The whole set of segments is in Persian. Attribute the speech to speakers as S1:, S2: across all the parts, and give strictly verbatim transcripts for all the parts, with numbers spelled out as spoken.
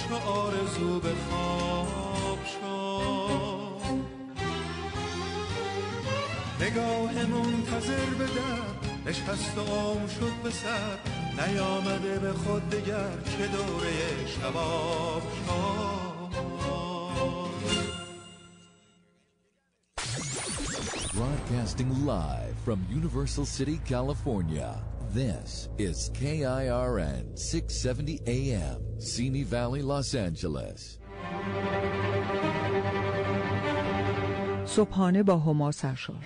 S1: چو آرزو به خواب شد. نگاه منتظر به در نشست و عمر شد به سر، نیامده به خود دگر که دوره شباب شد.
S2: Broadcasting live from Universal City, California, this is K I R N six seventy A M, Simi Valley, Los Angeles.
S3: صبحانه با هما سرشار.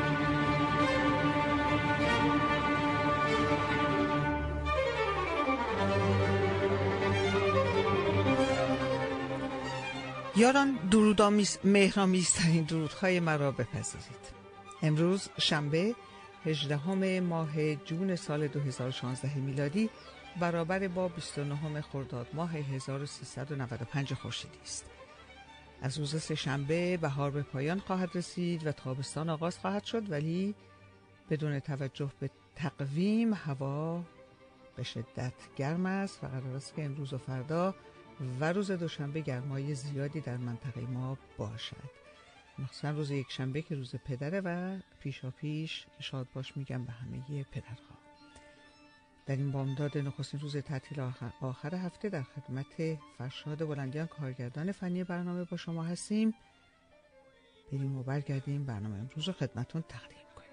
S3: یاران، درودآمیز مهرآمیزترین درودهای مرا بپذیرید. امروز شنبه هجدهم ماه جون سال دو هزار و شانزده میلادی برابر با بیست و نهم خرداد ماه هزار و سیصد و نود و پنج خورشیدی است. از روز سه‌شنبه بهار به پایان خواهد رسید و تابستان آغاز خواهد شد، ولی بدون توجه به تقویم هوا به شدت گرم است و قرار است که امروز و فردا و روز دوشنبه گرمای زیادی در منطقه ما باشد. مخصوصا روز یک شنبه که روز پدره و پیشا پیش شاد باش میگم به همه پدرها. در این بامداد نخستین روز تعطیل آخر, آخر هفته در خدمت فرشاد بلندیان کارگردان فنی برنامه با شما هستیم. بریم و برگردیم برنامه امروز رو خدمتون تقدیم کنیم.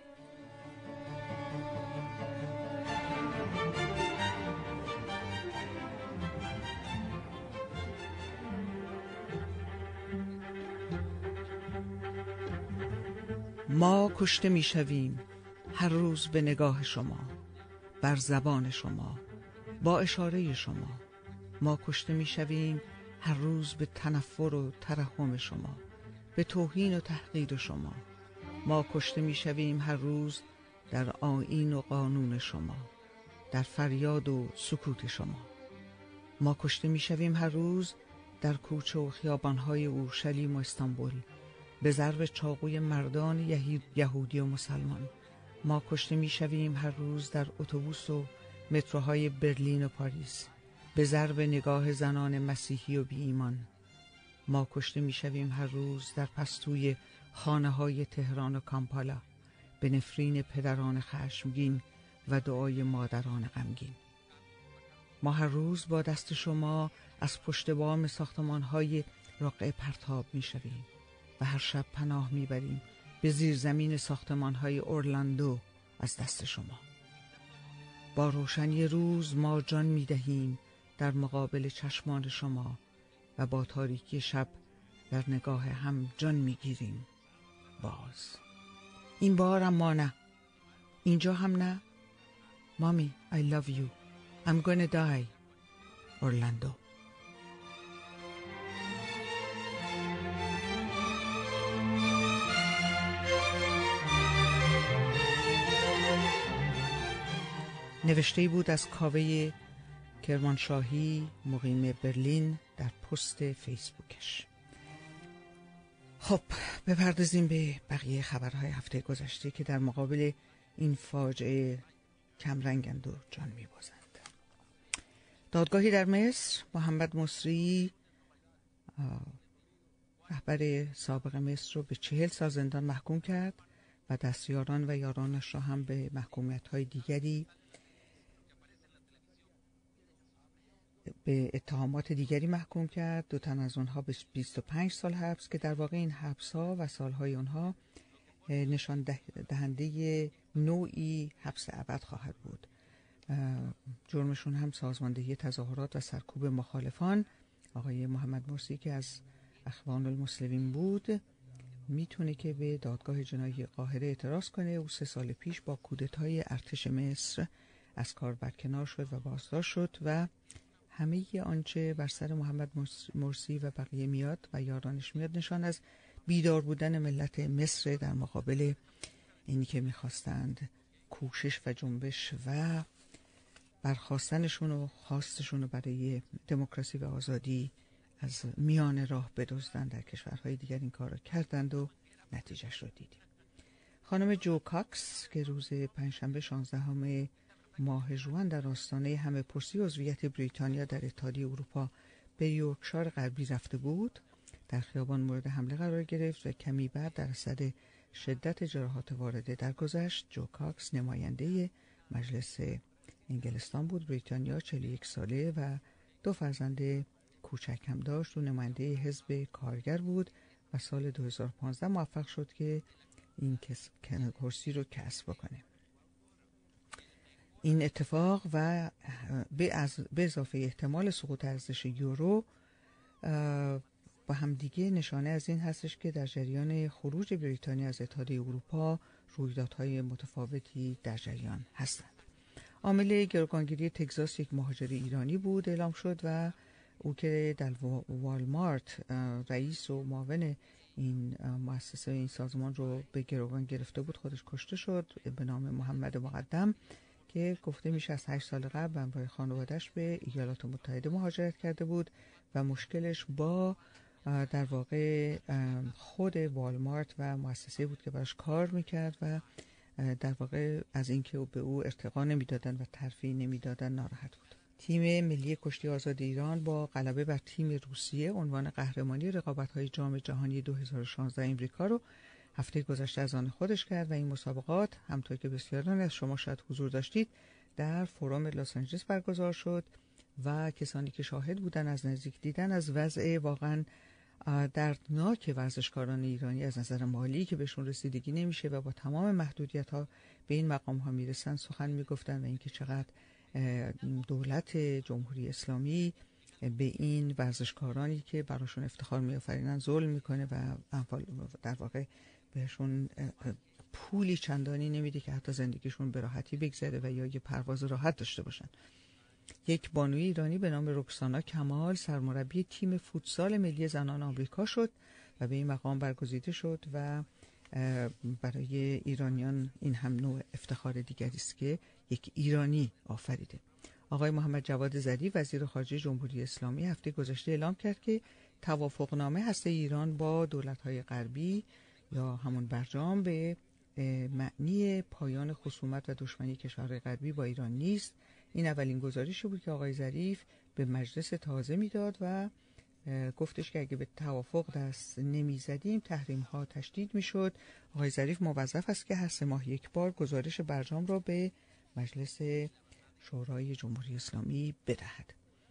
S3: ما کشته می شویم هر روز به نگاه شما، بر زبان شما، با اشاره شما. ما کشته می شویم هر روز به تنفر و ترحم شما، به توهین و تحقیر شما. ما کشته می شویم هر روز در آیین و قانون شما، در فریاد و سکوت شما. ما کشته می شویم هر روز در کوچه و خیابانهای اورشلیم و استانبول به ضرب چاقوی مردان یهودی و مسلمان. ما کشته می شویم هر روز در اتوبوس و متروهای برلین و پاریس به ضرب نگاه زنان مسیحی و بی ایمان. ما کشته می شویم هر روز در پستوی خانه های تهران و کامپالا به نفرین پدران خشمگین و دعای مادران غمگین. ما هر روز با دست شما از پشت بام ساختمان های رقعه پرتاب می شویم و هر شب پناه می بریم به زیرزمین ساختمان های اورلاندو از دست شما. با روشنی روز ما جان می دهیم در مقابل چشمان شما و با تاریکی شب در نگاه هم جان می گیریم باز. این بار اما نه، اینجا هم نه. مامی I love you I'm gonna die اورلاندو. نوشته بود از کاوه کرمانشاهی مقیم برلین در پست فیسبوکش. خب بپردازیم به بقیه خبرهای هفته گذشته که در مقابل این فاجعه کمرنگند و جان می‌بازند. دادگاهی در مصر محمد مصری رهبر سابق مصر رو به چهل سال زندان محکوم کرد و دستیاران و یارانش را هم به محکومیت‌های دیگری به اتهامات دیگری محکوم کرد. دو تن از اونها به بیست و پنج سال حبس که در واقع این حبس‌ها و سالهای اونها نشان دهنده نوعی حبس ابد خواهد بود. جرمشون هم سازماندهی تظاهرات و سرکوب مخالفان. آقای محمد مرسی که از اخوان المسلمین بود میتونه که به دادگاه جنایی قاهره اعتراض کنه. او سه سال پیش با کودتای ارتش مصر از کار برکنار شد و بازداشت شد و همه آنچه بر سر محمد مرسی و بقیه میاد و یارانش میاد نشان از بیدار بودن ملت مصر در مقابل اینی که میخواستند کوشش و جنبش و برخاستنشون و خواستشون رو برای دموکراسی و آزادی از میان راه بدزدند. در کشورهای دیگر این کار رو کردند و نتیجهش رو دیدیم. خانم جو کاکس که روز پنجشنبه شانزدهم ماه ژوئن در آستانه همه پرسی عضویت بریتانیا در اتحادیه اروپا به یورکشایر غربی رفته بود. در خیابان مورد حمله قرار گرفت و کمی بعد در اثر شدت جراحات وارده درگذشت. جو کاکس نماینده مجلس انگلستان بود، بریتانیا، چهل و یک ساله و دو فرزند کوچک هم داشت و نماینده حزب کارگر بود و سال دو هزار و پانزده موفق شد که این کرسی رو کسب بکنه. این اتفاق و به اضافه احتمال سقوط ارزش یورو با هم دیگه نشانه از این هستش که در جریان خروج بریتانیا از اتحادیه اروپا رویدادهای متفاوتی در جریان هستند. عامل گروگانگیری تگزاس یک مهاجر ایرانی بود اعلام شد و او که در والمارت رئیس و معاون این مؤسسه این سازمان رو به گروگان گرفته بود خودش کشته شد به نام محمد مقدم که گفته میشه از هشت سال قبل به همراه خانواده‌اش به ایالات متحده مهاجرت کرده بود و مشکلش با در واقع خود والمارت و مؤسسه بود که براش کار میکرد و در واقع از اینکه به او ارتقا نمیدادن و ترفیع نمیدادن ناراحت بود. تیم ملی کشتی آزاد ایران با غلبه بر تیم روسیه عنوان قهرمانی رقابت‌های جام جهانی دو هزار و شانزده امریکا رو هفته گذشته از آن خودش کرد و این مسابقات همونطور که بسیاران از شما شاید حضور داشتید در فورم لس آنجلس برگزار شد و کسانی که شاهد بودن از نزدیک دیدن از وضع واقعا دردناک ورزشکاران ایرانی از نظر مالی که بهشون رسیدگی نمیشه و با تمام محدودیت ها به این مقام ها میرسن سخن میگفتن و اینکه چقدر دولت جمهوری اسلامی به این ورزشکارانی که براشون افتخار میآفرینن ظلم میکنه و در واقع بهشون پولی چندانی نمیده که حتی زندگیشون به راحتی بگذره و یا یه پرواز راحت داشته باشن. یک بانوی ایرانی به نام رکسانا کمال سرمربی تیم فوتسال ملی زنان آمریکا شد و به این مقام برگزیده شد و برای ایرانیان این هم نوع افتخار دیگری است که یک ایرانی آفریده. آقای محمد جواد ظریف وزیر خارجه جمهوری اسلامی هفته گذشته اعلام کرد که توافقنامه هسته ایران با دولت‌های غربی یا همون برجام به معنی پایان خصومت و دشمنی کشورهای غربی با ایران نیست. این اولین گزارشی بود که آقای ظریف به مجلس تازه میداد و گفتش که اگه به توافق دست نمیزدیم تحریم ها تشدید میشد. آقای ظریف موظف است که هر سه ماه یک بار گزارش برجام را به مجلس شورای جمهوری اسلامی بدهد.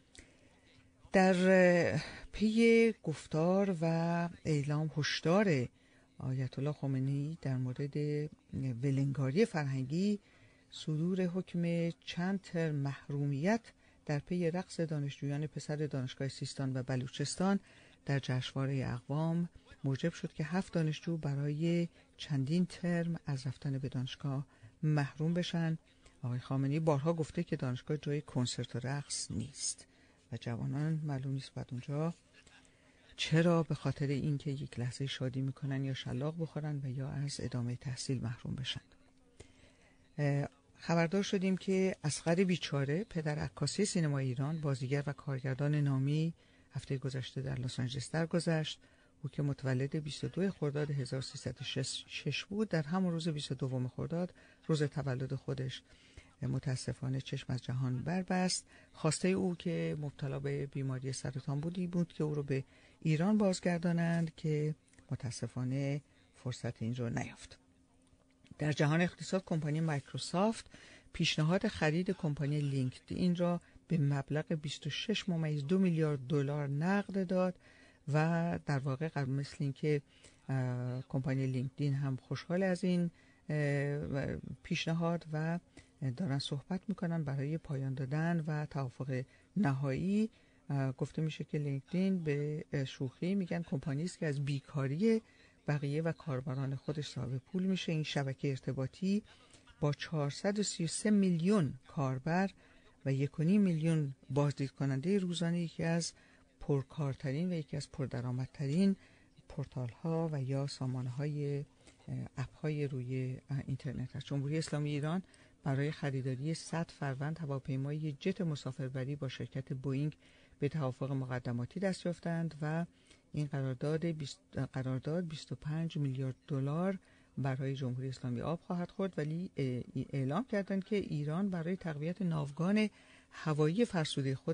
S3: در پی گفتار و اعلام هشدار آیت الله خمینی در مورد ولنگاری فرهنگی صدور حکم چند ترم محرومیت در پی رقص دانشجویان پسر دانشگاه سیستان و بلوچستان در جشنواره اقوام موجب شد که هفت دانشجو برای چندین ترم از رفتن به دانشگاه محروم بشن. آقای خامنه‌ای بارها گفته که دانشگاه جای کنسرت و رقص نیست و جوانان معلوم نیست بعد اونجا چرا به خاطر اینکه یک لحظه شادی میکنن یا شلاق بخورن و یا از ادامه تحصیل محروم بشن. خبردار شدیم که اصغر بیچاره پدر عکاسی سینما ایران بازیگر و کارگردان نامی هفته گذشته در لس آنجلس درگذشت. او که متولد بیست و دوم خرداد هزار و سیصد و شش بود در همون روز بیست و دوم خرداد روز تولد خودش متاسفانه چشم از جهان بربست. خواسته او که مبتلا به بیماری سرطان بودی بود که او رو به ایران بازگردانند که متاسفانه فرصت این رو نیافت. در جهان اقتصاد کمپانی مایکروسافت پیشنهاد خرید کمپانی لینکدین را به مبلغ بیست و شش ممیز دو میلیارد دلار نقد داد و در واقع مثل اینکه کمپانی لینکدین هم خوشحال از این پیشنهاد و دارن صحبت میکنن برای پایان دادن و توافق نهایی. گفته میشه که لینکدین به شوخی میگن کمپانی است که از بیکاری بقیه و کاربران خودش صاحب پول میشه. این شبکه ارتباطی با چهارصد و سی و سه میلیون کاربر و یک و نیم میلیون بازدید کننده روزانه یکی از پرکارترین و یکی از پردرآمدترین پورتال ها و یا سامانه های اپ های روی اینترنت است. جمهوری اسلامی ایران برای خریداری صد فروند هواپیمای جت مسافربری با شرکت بوئینگ به توافق مقدماتی دست یافتند و این قرارداد بیست قرارداد بیست و پنج میلیارد دلار برای جمهوری اسلامی آب خواهد خورد، ولی اعلام کردند که ایران برای تقویت ناوگان هوایی فرسوده خودش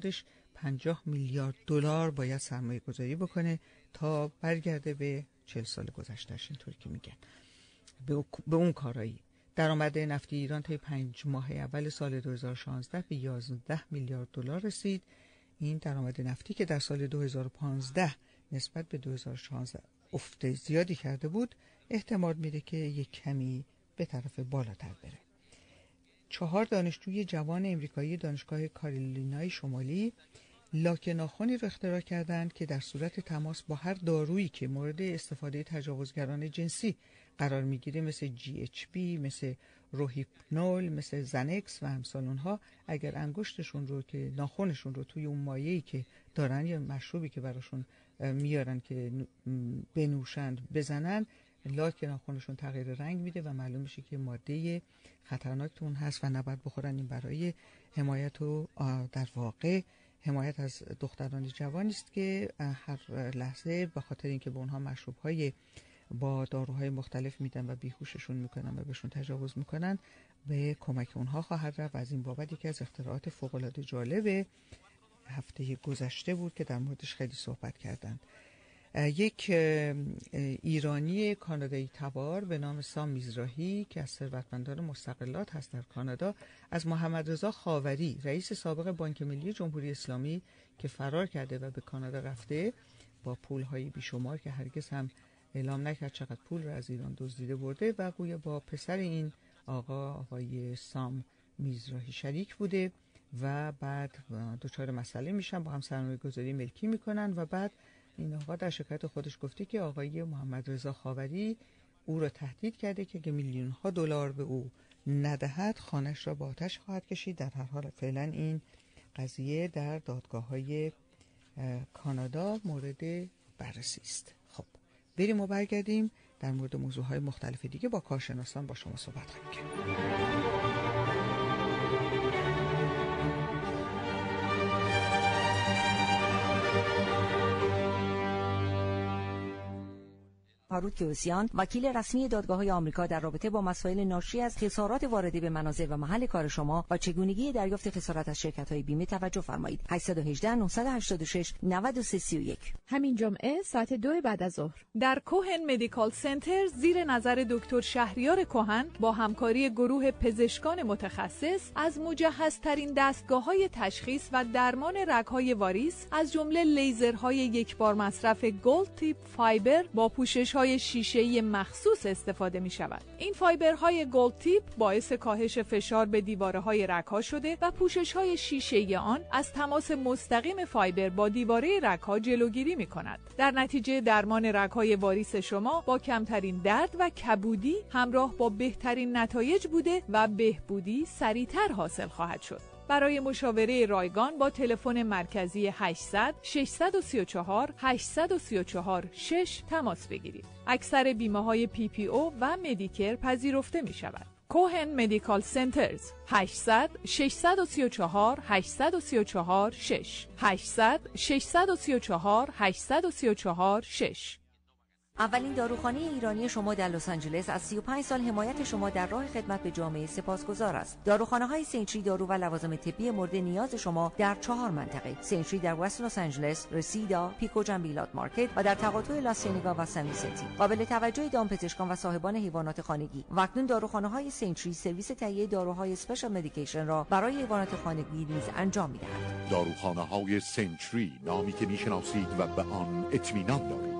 S3: پنجاه میلیارد دلار باید سرمایه گذاری بکنه تا برگرده به چهل سال گذشتهش، اینطوری که میگن، به اون کارایی. درآمد نفتی ایران طی پنج ماه اول سال دو هزار و شانزده به یازده میلیارد دلار رسید. این درآمد نفتی که در سال دو هزار و پانزده نسبت به دو هزار و شانزده افت زیادی کرده بود، احتمال میده که یک کمی به طرف بالاتر بره. چهار دانشجوی جوان امریکایی دانشگاه کارولینای شمالی لاک ناخنی رو اختراع کردند که در صورت تماس با هر دارویی که مورد استفاده تجاوزگران جنسی قرار میگیره، مثل جی اچ بی، مثل روهیپنول، مثل زنکس و امثال اونها، اگر انگشتشون رو که ناخنشون رو توی اون مایعی که دارن یا مشروبی که براشون میارن که بنوشند بزنن، لاک ناخنشون تغییر رنگ میده و معلوم میشه که ماده خطرناک تو اون هست و نباید بخورن. این برای حمایت و در واقع حمایت از دختران جوانی است که هر لحظه به خاطر اینکه به اونها مشروب‌های با داروهای مختلف میدن و بیهوششون میکنن و بهشون تجاوز میکنن، به کمک اونها خواهد رفت. از این بابت یکی از اختراعات فوق‌العاده جالب هفته گذشته بود که در موردش خیلی صحبت کردند. یک ایرانی کانادایی تبار به نام سام میزراهی که از ثروتمندان مستقلات هست در کانادا، از محمد رضا خاوری، رئیس سابق بانک ملی جمهوری اسلامی که فرار کرده و به کانادا رفته با پول‌های بیشمار که هرگز هم اعلام نکرد چقدر پول رو از ایران دزدیده برده، و گویا با پسر این آقا آقای سام میزراهی شریک بوده و بعد دچار مسئله میشن، با هم سرمایه گذاری ملکی میکنن و بعد این آقا در شکایت خودش گفته که آقای محمد رضا خاوری او را تهدید کرده که اگه میلیون ها دلار به او ندهد خانش را با آتش خواهد کشید. در هر حال فعلا این قضیه در دادگاه های کانادا مورد بررسی است. خب بریم و برگردیم در مورد موضوع های مختلف دیگه با کارشناسان با شما صحبت خواهیم کرد.
S4: هاروت کیوسیان، وکیل رسمی دادگاه‌های آمریکا در رابطه با مسائل ناشی از خسارات وارده به منازل و محل کار شما و چگونگی دریافت خسارت از شرکت‌های بیمه توجه فرمایید. هشت یک هشت نه هشت شش نه سه سه یک.
S5: همین جمعه ساعت دو بعد از ظهر
S6: در کوهن مدیکال سنتر زیر نظر دکتر شهریار کهن با همکاری گروه پزشکان متخصص از مجهزترین دستگاه‌های تشخیص و درمان رگ‌های واریس از جمله لیزرهای یکبار مصرف گلد تیپ فایبر با پوشش های شیشه‌ای مخصوص استفاده می شود. این فایبرهای گلد تیپ باعث کاهش فشار به دیواره‌های رگ‌ها شده و پوشش‌های شیشه‌ای آن از تماس مستقیم فایبر با دیواره رگ‌ها جلوگیری می کند. در نتیجه درمان رگ‌های واریس شما با کمترین درد و کبودی همراه با بهترین نتایج بوده و بهبودی سریعتر حاصل خواهد شد. برای مشاوره رایگان با تلفن مرکزی هشتصد ششصد و سی و چهار هشتصد و سی و چهار شش تماس بگیرید. اکثر بیمه‌های پی پی او و مدیکر پذیرفته می شود. کوهن مدیکال سنترز هشتصد ششصد و سی و چهار هشتصد و سی و چهار شش هشتصد ششصد و سی و چهار هشتصد و سی و چهار شش.
S4: اولین داروخانه ایرانی شما در لس آنجلس از سی و پنج سال حمایت شما در راه خدمت به جامعه سپاسگزار است. داروخانه‌های سنچری دارو و لوازم طبی مورد نیاز شما در چهار منطقه: سنچری در وست لس آنجلس، رسیدا، پیکو جنبیلات مارکت و در تقاطع لاسینیگا و سن ویسنتی. قابل توجه دامپزشکان و صاحبان حیوانات خانگی. واکنون داروخانه‌های سنچری سرویس تهیه داروهای اسپشال مدیکیشن را برای حیوانات خانگی نیز انجام می‌دهند.
S7: داروخانه‌های سنچری، نامی که می‌شناسید و به آن اطمینان دارید.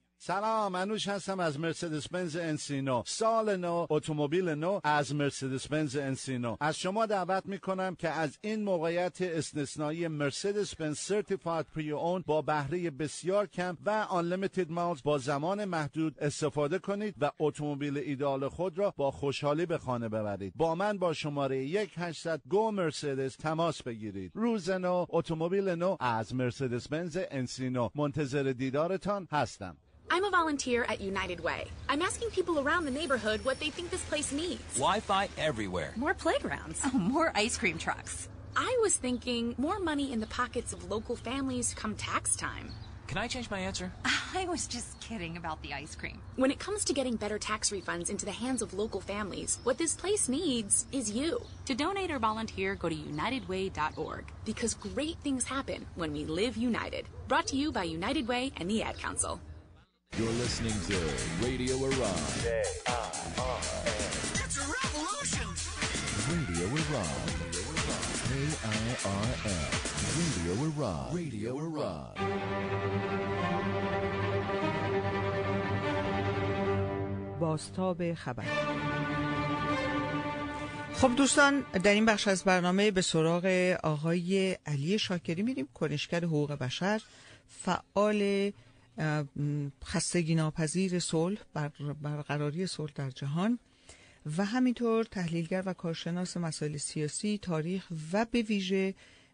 S8: سلام، انوش هستم از مرسدس بنز انسینو. سال نو، اتومبیل نو از مرسدس بنز انسینو. از شما دعوت میکنم که از این موقعیت استثنایی مرسدس بنز سرتیفاید پری اون با بهره بسیار کم و آنلیمیتد مایلز با زمان محدود استفاده کنید و اتومبیل ایدئال خود را با خوشحالی به خانه ببرید. با من با شماره یک هشتصد گو مرسدس تماس بگیرید. روز نو، اتومبیل نو از مرسدس بنز انسینو. منتظر دیدارتان هستم.
S9: I'm a volunteer at United Way. I'm asking people around the neighborhood what they think this place needs.
S10: Wi-Fi everywhere.
S9: More playgrounds.
S11: Oh, more ice cream trucks.
S9: I was thinking more money in the pockets of local families come tax time.
S10: Can I change my answer?
S11: I was just kidding about the ice cream.
S9: When it comes to getting better tax refunds into the hands of local families, what this place needs is you. To donate or volunteer, go to united way dot org. Because great things happen when we live united. Brought to you by United Way and the Ad Council.
S2: You're listening to Radio Iran.
S12: It's a revolution!
S2: Radio Iran. K I R N. Radio Iran. Radio Iran.
S3: بازتاب خبر. خب دوستان، در این بخش از برنامه به سراغ آقای علی شاکری میریم، کنشگر حقوق بشر، فعال خستگی ناپذیر صلح، برقراری صلح در جهان و همینطور تحلیلگر و کارشناس مسائل سیاسی، تاریخ و به ویژه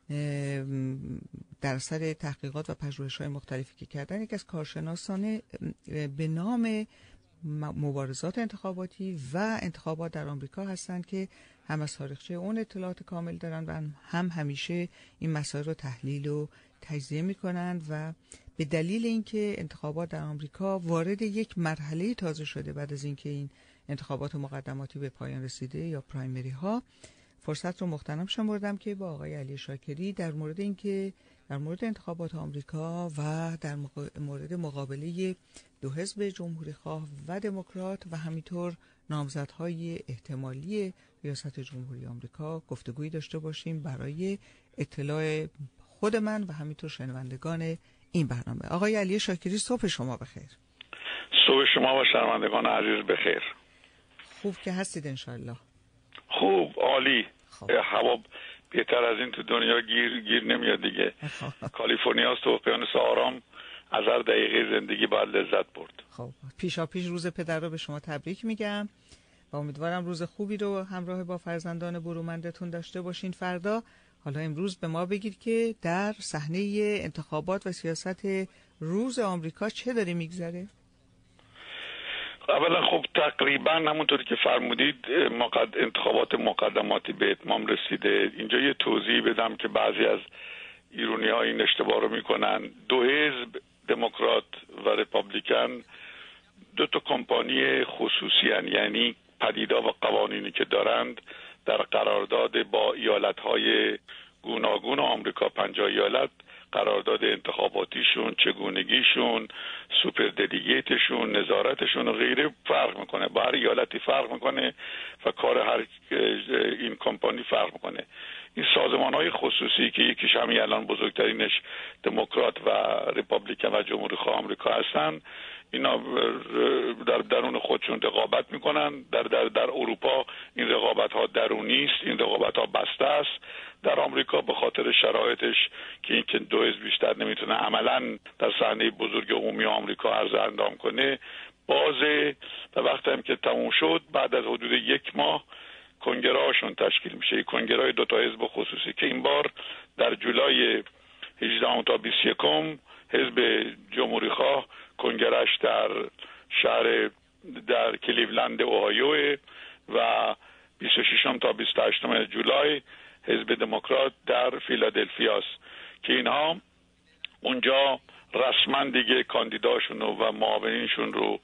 S3: در اثر تحقیقات و پژوهش‌های مختلفی که کردن، یک از کارشناسان به نام مبارزات انتخاباتی و انتخابات در آمریکا هستند که هم از تاریخچه اون اطلاعات کامل دارن و هم همیشه این مسائل رو تحلیل و تجزیه میکنن و به دلیل اینکه انتخابات در آمریکا وارد یک مرحله تازه شده بعد از اینکه این انتخابات مقدماتی به پایان رسیده یا پرایمری ها، فرصت رو مغتنم شمردم که با آقای علی شاکری در مورد اینکه در مورد انتخابات آمریکا و در مورد مقابله دو حزب جمهوری‌خواه و دموکرات و همینطور نامزدهای احتمالی ریاست جمهوری آمریکا گفتگویی داشته باشیم برای اطلاع خود من و همینطور شنوندگان این برنامه. آقای علی شاکری، صبح شما بخیر.
S13: صبح شما و شنوندگان عزیز بخیر.
S3: خوب که هستید انشالله.
S13: خوب، عالی. خب. هوا بهتر از این تو دنیا گیر گیر نمیاد دیگه. کالیفرنیا است و اقیانوس آرام، از هر دقیقه زندگی باید لذت برد.
S3: خب پیشا پیش روز پدر رو به شما تبریک میگم و امیدوارم روز خوبی رو همراه با فرزندان برومندتون داشته باشین فردا. حالا امروز به ما بگید که در صحنه انتخابات و سیاست روز آمریکا چه داره میگذره؟
S13: اولا خب تقریبا همونطوری که فرمودید مقد... انتخابات مقدماتی به اتمام رسیده. اینجا یه توضیح بدم که بعضی از ایرانی ها این اشتباه رو میکنن. دو حزب، دموکرات و ریپابلیکن، دو تا کمپانی خصوصی هن. یعنی پدیدا و قوانینی که دارند در قرارداد با ایالت های گوناگون آمریکا، پنجاه ایالت، قرارداد انتخاباتیشون، چگونگیشون، سوپر دلیگیتشون، نظارتشون و غیره فرق میکنه. با هر ایالتی فرق میکنه و کار هر این کمپانی فرق میکنه. این سازمان های خصوصی که یکیش همین الان بزرگترینش دموکرات و ریپابلیکن و جمهوری خواه آمریکا هستن، اینا در درون خودشون رقابت میکنن. در در در اروپا این رقابت ها درونی است، این رقابت ها بسته است. در آمریکا به خاطر شرایطش که اینکه دو حزب بیشتر نمیتونه عملاً در صحنه بزرگ عمومی آمریکا عرض اندام کنه، بازه و وقتی هم که تموم شد بعد از حدود یک ماه کنگره هاشون تشکیل میشه. کنگره دو تا حزب خصوصی که این بار در جولای هجدهم تا بیست و یکم حزب جمهوری خواه کنگرهش در شهر در کلیولند اوهایو و بیست و ششم تا بیست و هشتم جولای حزب دموکرات در فیلادلفیا است که اینها اونجا رسما دیگه کاندیداشون و معاونینشون رو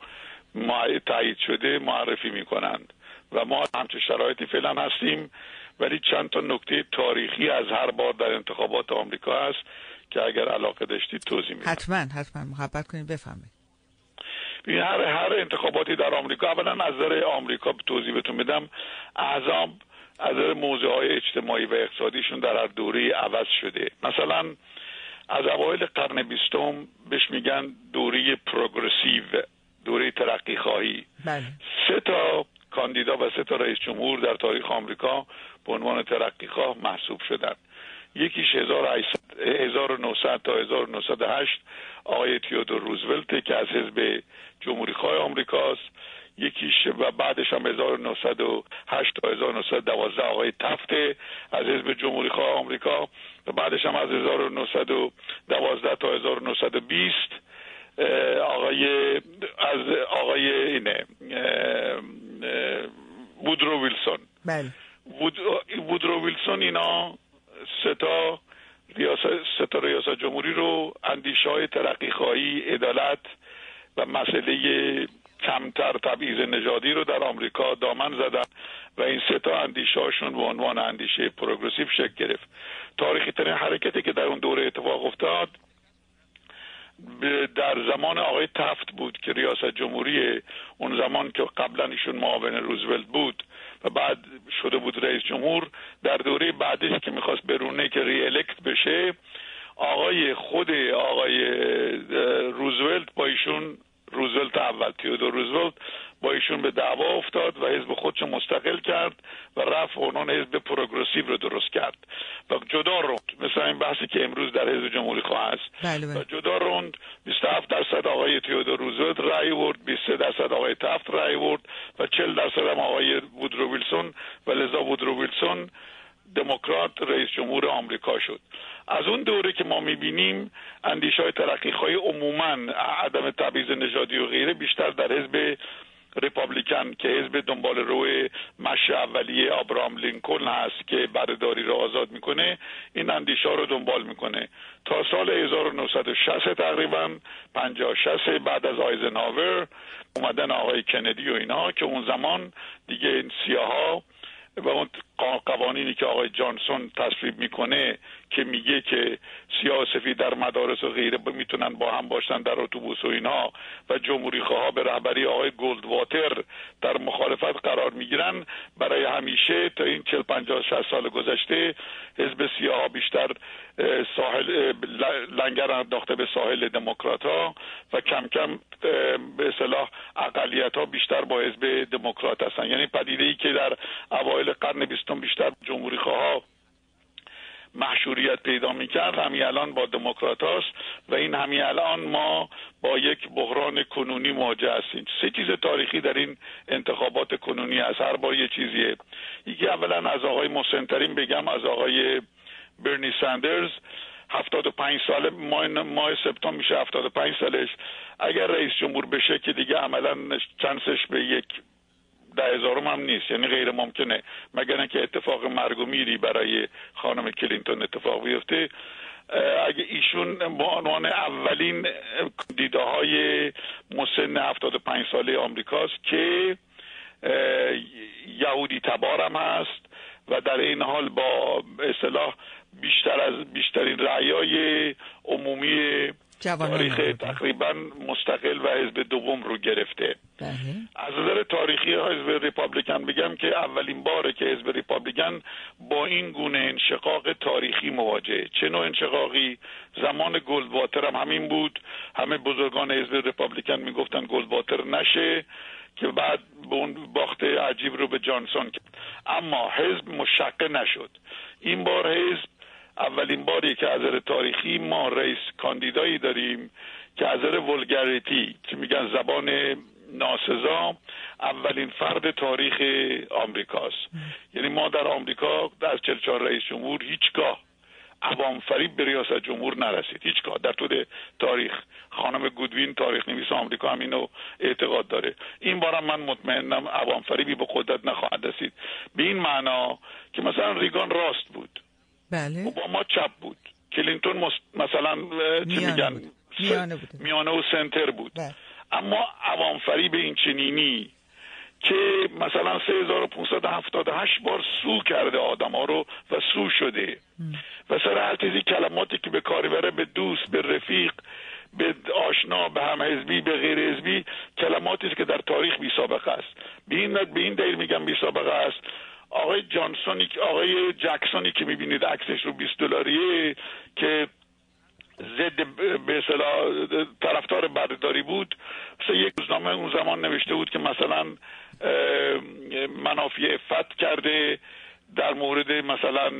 S13: تایید شده معرفی میکنند و ما همچه شرایطی فعلا هستیم. ولی چند تا نکته تاریخی از هر بار در انتخابات آمریکا هست که اگر علاقه داشتید توضیح میدم.
S3: حتما حتما محبت کنید بفرمایید.
S13: ببین هر هر انتخاباتی در آمریکا، اولا از نظر آمریکا توضیح بهتون بدم، احزاب از نظر موضوعهای اجتماعی و اقتصادیشون در هر دوره عوض شده. مثلا از اوایل قرن بیستم بهش میگن دوره پروگرسیو، دوره ترقی خواهی.
S3: بله.
S13: سه تا کاندیدا و سه تا رئیس جمهور در تاریخ آمریکا به عنوان ترقی خواه محسوب شدن. یکیش هزار و نهصد تا هزار و نهصد و هشت آقای تیودور روزولت که از حزب جمهوری خواه آمریکاست. یکیش و بعدش هم هزار و نهصد و هشت تا هزار و نهصد و دوازده آقای تفت از حزب جمهوری خواه آمریکا و بعدش هم از هزار و نهصد و دوازده تا هزار و نهصد و بیست آقای از آقای اینه وودرو ویلسون.
S3: بله.
S13: وود وودرو ویلسون اینا سه تا ریاست ستاره ریاست جمهوری رو اندیشه‌های ترقی‌خواهی، عدالت و مسئله کمتر تبعیض نژادی رو در آمریکا دامن زدن و این سه تا اندیشه‌هاشون به عنوان اندیشه پروگرسیو شکل گرفت. تاریخی ترین حرکتی که در اون دوره اتفاق افتاد در زمان آقای تفت بود که ریاست جمهوری اون زمان که قبلا ایشون معاون روزولت بود و بعد شده بود رئیس جمهور، در دوره بعدش که میخواست برونه که ری الکت بشه، آقای خود آقای روزولت با ایشون، روزولت اول تئودور روزولت با ایشون به دعوا افتاد و حزب خودش مستقل کرد و رفت اونان حزب پروگرسیو رو درست کرد و جدا روند، مثل این بحثی که امروز در حزب جمهوری خواه هست.
S3: بله بله.
S13: و جدا روند بیست و هفت درصد آقای تئودور روزولت رأی برد، بیست و سه درصد آقای تفت رأی برد و چهل درصد هم آقای وودرو ویلسون و لذا وودرو ویلسون دموکرات رئیس جمهور آمریکا شد. از اون دوره که ما میبینیم اندیشه‌های ترقی‌خواهی عموماً عدم تبعیض نژادی و غیره بیشتر در حزب ریپابلیکن که حزب دنبال روی مشه اولیه آبراهام لینکلن هست که بردهداری رو آزاد میکنه، این اندیشه‌ها رو دنبال میکنه تا سال هزار و نهصد و شصت تقریبا پنجاه شصت بعد از آیزنهاور اومدن آقای کندی و اینا که اون زمان دیگه این سیاها و اون قوانینی که آقای جانسون تصویب میکنه که میگه که سیاه و سفید در مدارس و غیره میتونن با هم باشن در اتوبوس و اینا و جمهوری خواه به رهبری آقای گلدواتر در مخالفت قرار میگیرن، برای همیشه تا این چهل پنجاه شصت سال گذشته حزب سیاه بیشتر ساحل لنگر انداخته به ساحل دموکرات ها و کم کم به اصطلاح اقلیت ها بیشتر با حزب دموکرات هستن. یعنی پدیده ای که در اوایل قرن بیستم بیشتر جمهوری خواه محشوریت پیدا میکرد همین الان با دموکرات هاست و این همین الان ما با یک بحران کنونی مواجه هستیم. سه چیز تاریخی در این انتخابات کنونی هست، هر بار یه چیزیه. یکی اولا از آقای مسن‌ترین بگم از آقای برنی ساندرز، هفتاد و پنج ساله، ماه, ماه سپتامبر میشه هفتاد و پنج سالش. اگر رئیس جمهور بشه که دیگه عملا چانسش به یک ده هزارم هم نیست، یعنی غیر ممکنه مگر اینکه اتفاق مرگ و میری برای خانم کلینتون اتفاق بیفته. اگه ایشون با عنوان اولین دیده‌های مسن هفتاد و پنج ساله آمریکاست که یهودی تبارم هست و در این حال با اصطلاح بیشتر از بیشترین رأیای عمومی تاریخ تقریبا مستقل و حزب دوم رو گرفته. بله. از نظر تاریخی حزب ریپابلیکن بگم که اولین باره که حزب ریپابلیکن با این گونه انشقاق تاریخی مواجهه. چه نوع انشقاقی؟ زمان گلدواتر هم همین بود، همه بزرگان حزب ریپابلیکن میگفتن گلدواتر نشه که بعد به اون باخت عجیب رو به جانسون کرد، اما حزب مشقه نشد. این بار حزب اولین باری که از نظر تاریخی ما رئیس کاندیدایی داریم که از نظر ولگریتی که میگن زبان ناسزا اولین فرد تاریخ آمریکاست. یعنی ما در آمریکا در چهل و چهار رئیس جمهور هیچگاه عوام فریب به ریاست جمهور نرسید، هیچگاه در طول تاریخ. خانم گودوین تاریخ نویس آمریکا هم اینو اعتقاد داره. این بارم من مطمئنم عوام فریبی به قدرت نخواهد رسید، به این معنا که مثلا ریگان راست بود،
S3: بله،
S13: اوباما چپ بود، کلینتون مس... مثلا چی میگن
S3: بود. میانه, بود.
S13: میانه و سنتر بود. بله. اما عوام فریب این چنینی که مثلا سه هزار و پانصد و هفتاد و هشت بار سو کرده آدم ها رو و سو شده م. و سر هر چیزی کلماتی که به کاری بره، به دوست، به رفیق، به آشنا، به هم حزبی، به غیر حزبی، کلماتی که در تاریخ بی سابقه است. به این به این دلیل میگم بی سابقه است. آقای جانسونی، آقای جکسونی که میبینید عکسش رو بیست دلاریه که ضد به اصطلاح طرفدار بردهداری بود، مثلا یک روزنامه اون زمان نوشته بود که مثلا منافی افت کرده در مورد مثلا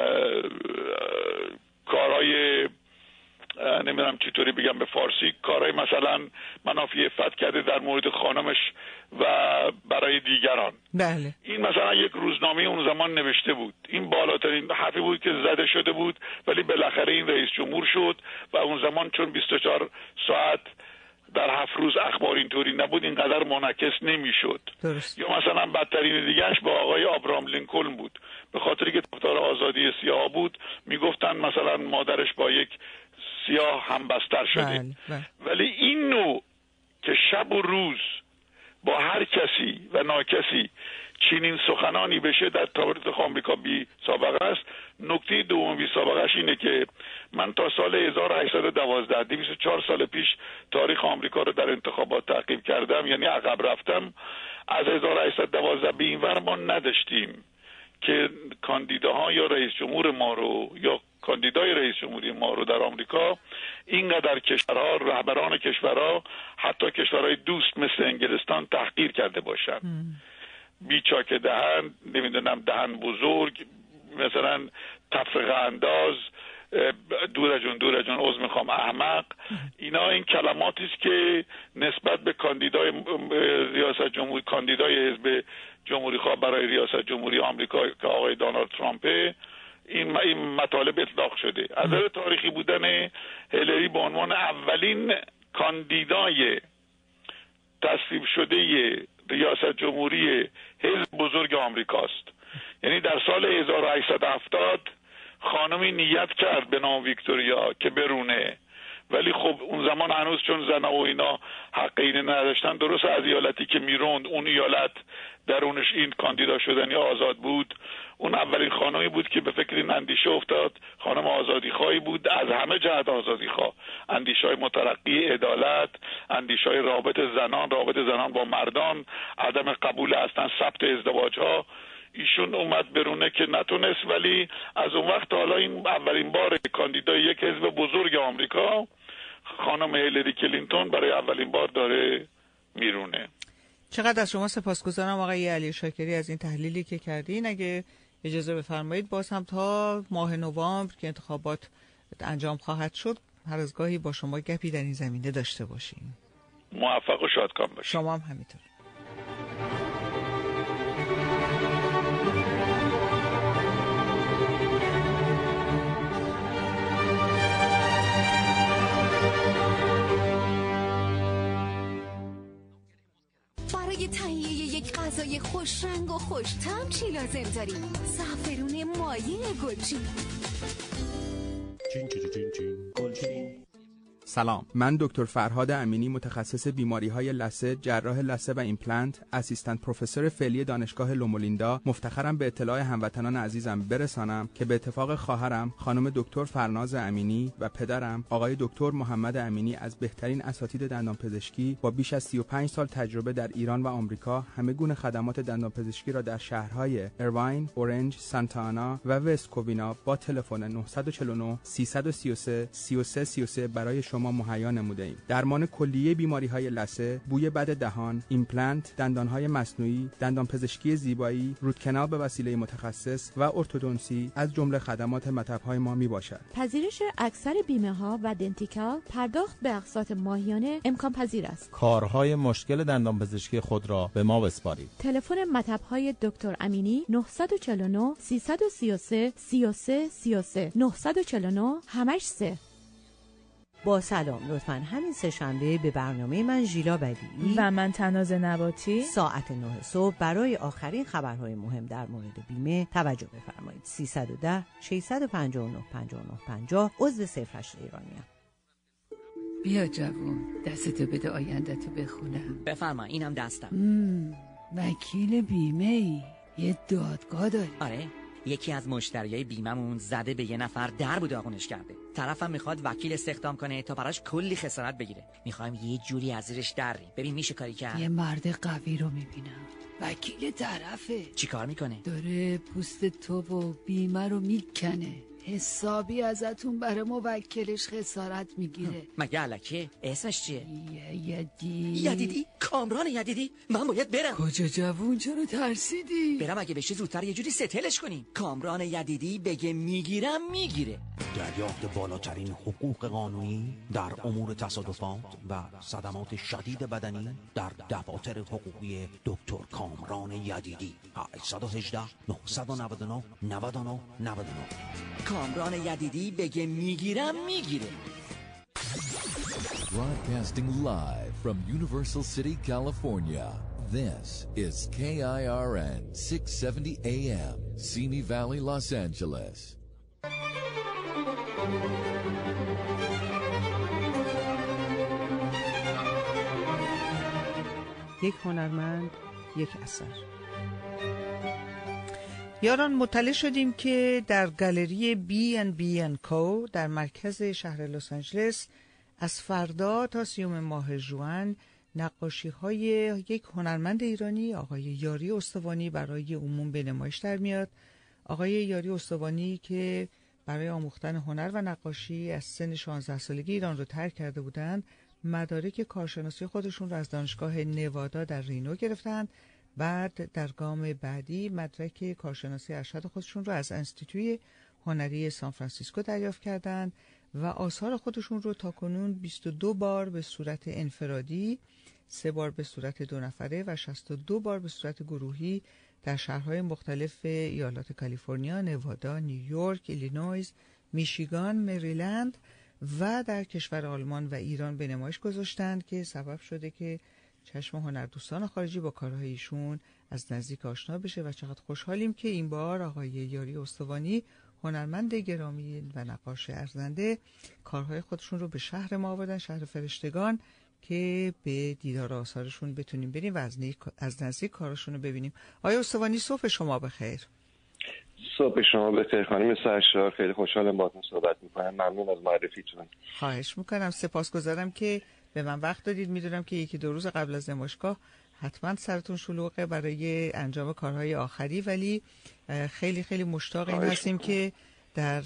S13: کارهای نمیدونم چطوری بگم به فارسی، کارهای مثلا منافی افت کرده در مورد خانمش و برای دیگران.
S3: بله.
S13: این مثلا یک روزنامه اون زمان نوشته بود. این بالاترین حرفی بود که زده شده بود، ولی بالاخره این رئیس جمهور شد و اون زمان چون بیست و چهار ساعت در هفت روز اخبار اینطوری نبود اینقدر منعکس نمیشد. یا مثلا بدترین دیگهش با آقای آبراهام لینکلن بود، به خاطری که طرفدار آزادی سیاه بود میگفتن مثلا مادرش با یک سیاه هم بستر شده. بله، بله. ولی این نوع که شب و روز با هر کسی و ناکسی چنین سخنانی بشه در تاریخ آمریکا بی سابقه است. نکته دوم بی سابقهش اینه که من تا سال هزار و هشتصد و دوازده دویست و چهار سال پیش تاریخ آمریکا رو در انتخابات تعقیب کردم، یعنی عقب رفتم. از هزار و هشتصد و دوازده به این ور ما نداشتیم که کاندیداها یا رئیس جمهور ما رو یا کاندیدای رئیس جمهوری ما رو در آمریکا اینقدر کشورها، رهبران کشورها، حتی کشورهای دوست مثل انگلستان تحقیر کرده باشن. بیچاک دهن، نمیدونم دهن بزرگ، مثلا تفرقه انداز، دور از جون دور از جون عذر میخوام، احمق. اینا این کلماتی است که نسبت به کاندیدای ریاست جمهوری، کاندیدای حزب جمهوری خواه برای ریاست جمهوری آمریکا که آقای دونالد ترامپ، این این مطالب اطلاق شده. از نظر تاریخی بودن هیلری به عنوان اولین کاندیدای تصویب شده ریاست جمهوری حزب بزرگ آمریکاست. یعنی در سال هزار و هشتصد و هفتاد خانمی نیت کرد به نام ویکتوریا که برونه، ولی خب اون زمان هنوز چون زنها و اینا حق اینه نداشتن، درست از ایالتی که میروند اون ایالت درونش این کاندیدا شدنی آزاد بود. اون اولین خانمی بود که به فکر این اندیشه افتاد. خانم آزادی خواهی بود، از همه جهت آزادی خواه، اندیشه های مترقی، عدالت، اندیشه های رابط زنان، رابط زنان با مردان، عدم قبول اصلا ثبت ازدواج ها. ایشون اومد برونه که نتونست، ولی از اون وقت حالا این اولین بار کاندیدای یک حزب بزرگ آمریکا خانم هیلری کلینتون برای اولین بار داره میرونه.
S3: چقدر از شما سپاسگزارم آقای علی شاکری از این تحلیلی که کردین. اگه اجازه بفرمایید باز هم تا ماه نوامبر که انتخابات انجام خواهد شد هر از گاهی با شما گپی در این زمینه داشته باشیم.
S13: موفق و شادکام باشید.
S3: شما هم همینطور.
S10: برای تهیه یک غذای خوش رنگ و خوش طعم چی لازم داریم؟ زعفرون مایع گلچین.
S12: چین چین چین چین گلچین. سلام، من دکتر فرهاد امینی، متخصص بیماری‌های لثه، جراح لثه و ایمپلنت، اسیستنت پروفسور فعلی دانشگاه لومولیندا، مفتخرم به اطلاع هموطنان عزیزم برسانم که به اتفاق خواهرم خانم دکتر فرناز امینی و پدرم آقای دکتر محمد امینی از بهترین اساتید دندانپزشکی با بیش از سی و پنج سال تجربه در ایران و آمریکا همه گونه خدمات دندانپزشکی را در شهرهای ایرواین، اورنج، سانتا آنا و وست کووینا با تلفن نه چهار نه سه سه سه سه سه سه سه برای شما مهیا نموده ایم. درمان کلیه بیماری‌های لثه، بوی بد دهان، ایمپلنت، دندان‌های مصنوعی، دندانپزشکی زیبایی، روت کانال به وسیله متخصص و ارتودنسی از جمله خدمات مطب‌های ما میباشد.
S5: پذیرش اکثر بیمه‌ها و دنتیکال، پرداخت به اقساط ماهیانه امکان پذیر است.
S14: کارهای مشکل دندانپزشکی خود را به ما بسپارید.
S5: تلفن مطب‌های دکتر امینی نه چهار نه سه سه سه سه سه سه سه سه نه چهار نه همش سه.
S15: با سلام، لطفاً همین سه شنبه به برنامه من ژیلا بدیعی
S16: و من تناز نباتی
S15: ساعت نه صبح برای آخرین خبرهای مهم در مورد بیمه توجه بفرمایید. سیصد و ده ششصد و پنجاه و نه پنجاه و نه پنجاه عضو صفر هشت ایرانی‌ام.
S17: بیا جوون، دستتو بده آینده‌تو بخونم.
S18: بفرما، اینم دستم.
S17: مم. وکیل بیمه ای، یه دادگاه داری؟
S18: آره، یکی از مشتریای بیممون زده به یه نفر در و داغونش کرده. طرفم میخواد وکیل استخدام کنه تا براش کلی خسارت بگیره. میخوایم یه جوری از زیرش در ریم. ببین میشه کاری کرد؟
S17: یه مرد قوی رو میبینم، وکیل طرفه.
S18: چی کار میکنه؟
S17: داره پوست تو و بیمه رو میکنه، حسابی ازتون برای موکلش خسارت میگیره.
S18: مگه الکه؟ اسمش چیه؟
S17: یدیدی.
S18: یدیدی؟ کامران یدیدی؟ من باید برم.
S17: کجا جوون، چرا ترسیدی؟
S18: برم اگه بشه زودتر یه جوری ستلش کنیم. کامران یدیدی بگه میگیرم میگیره.
S19: دریافت بالاترین حقوق قانونی در امور تصادفات و صدمات شدید بدنی در دفاتر حقوقی دکتر کامران یدیدی. هشت یک هشت نه نه نه نه نه نه نه.
S18: کامران یدیدی بگه میگیرم میگیره.
S2: Broadcasting live from Universal City, California. This is K I R N six seventy A M, Simi Valley, Los Angeles.
S3: یک هنرمند، یک اثر. یاران مطلع شدیم که در گالری بی ان بی ان کو در مرکز شهر لس آنجلس از فردا تا سیوم ماه ژوئن نقاشی های یک هنرمند ایرانی آقای یاری استوانی برای عموم به نمایش در میاد. آقای یاری استوانی که برای آموختن هنر و نقاشی از سن شانزده سالگی ایران رو ترک کرده بودند، مدارک کارشناسی خودشون رو از دانشگاه نوادا در رینو گرفتند. بعد در گام بعدی مدرک کارشناسی ارشد خودشون رو از انستیتوی هنری سان فرانسیسکو دریافت کردند و آثار خودشون رو تاکنون بیست و دو بار به صورت انفرادی، سه بار به صورت دو نفره و شصت و دو بار به صورت گروهی در شهرهای مختلف ایالات کالیفرنیا، نوادا، نیویورک، ایلینویز، میشیگان، مریلند و در کشور آلمان و ایران به نمایش گذاشتند که سبب شده که چشم هنردوستان خارجی با کارهای ایشون از نزدیک آشنا بشه و چقدر خوشحالیم که این بار آقای یاری استوانی، هنرمند گرامی و نقاش ارزنده، کارهای خودشون رو به شهر ما آوردن، شهر فرشتگان، که به دیدار آثارشون بتونیم بریم و از, از نزدیک کارشون رو ببینیم. آقای استوانی، صبح شما بخیر.
S16: صبح شما بخیر خانم سرشار، خیلی خوشحالم باهاتون صحبت میکنم. ممنون از معرفیتون.
S3: خواهش میکنم، سپاسگزارم که به من وقت دادید. میدونم که یکی دو روز قبل از نمایشگاه حتما سرتون شلوغه برای انجام کارهای آخری، ولی خیلی خیلی مشتاق این هستیم که در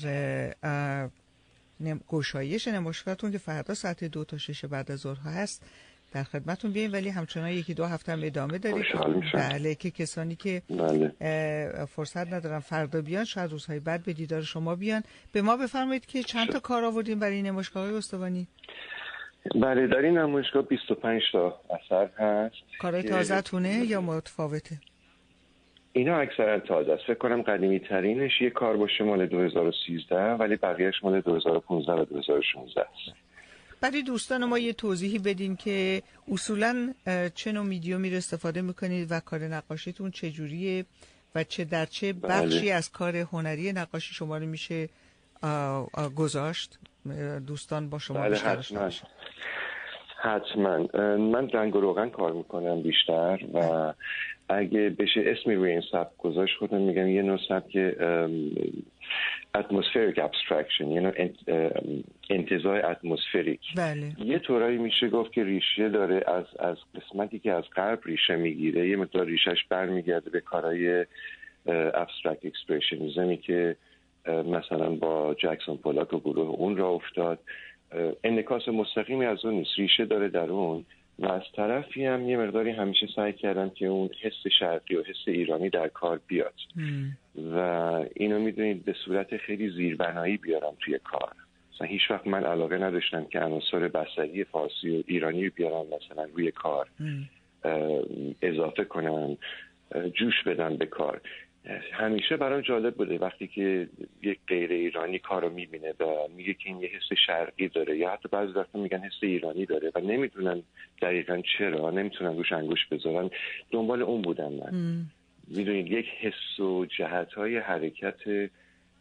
S3: گشایش نمایشگاهتون که فردا ساعت دو تا شش بعد از ظهر هست در خدمتون بیاییم، ولی همچنان یکی دو هفته هم ادامه دارید. بله، که کسانی که بله. فرصت ندارن فردا بیان، شاید روزهای بعد به دیدار شما بیان. به ما بفرمایید که چند تا کار آوردین برای نمایشگاه استوانی؟
S16: بله، در این نمایشگاه بیست و پنج تا اثر هست.
S3: کارهای تازه تونه یا متفاوته؟
S16: اینا اکثرا تازه است. فکر کنم قدیمی ترینش یه کار باشه مال دو هزار و سیزده، ولی بقیهش مال دو هزار و پانزده و دو هزار و شانزده است.
S3: برای دوستان ما یه توضیحی بدین که اصولاً چه نوع میدیومی رو استفاده میکنید و کار نقاشیتون چجوریه و چه در چه بخشی بله. از کار هنری نقاشی شما رو میشه آ آ گذاشت دوستان با شما
S16: بله
S3: بیشتر
S16: حتما حتما من رنگ و روغن کار میکنم بیشتر و اگه بشه اسمی روی این سبک گذاشت خودم میگم یه نوع سبک اتمسفریک ابسترکشن، یه نوع انتزاع اتمسفریک.
S3: بله.
S16: یه طورایی میشه گفت که ریشه داره از از قسمتی که از غرب ریشه میگیره، یه مقدار ریشش برمیگرده به کارهای ابسترکت اکسپرشنیزمی که مثلا با جکسون پولاک و گروه اون را افتاد. انعکاس مستقیمی از اون نیست، ریشه داره در اون و از طرفی هم یه مقداری همیشه سعی کردم که اون حس شرقی و حس ایرانی در کار بیاد مم. و اینو میدونید به صورت خیلی زیربنایی بیارم توی کار. مثلا هیچ وقت من علاقه نداشتم که عناصر بصری فارسی و ایرانی بیارم مثلا روی کار اضافه کنم، جوش بدم به کار. همیشه برام جالب بوده وقتی که یک غیر ایرانی کارو میبینه و میگه که این یه حس شرقی داره یا حتی بعضی وقتا میگن حس ایرانی داره و نمیدونن دقیقاً چرا، نمیتونن روش انگوش بذارن. دنبال اون بودم من. میدونید یک حس و جهت‌های حرکت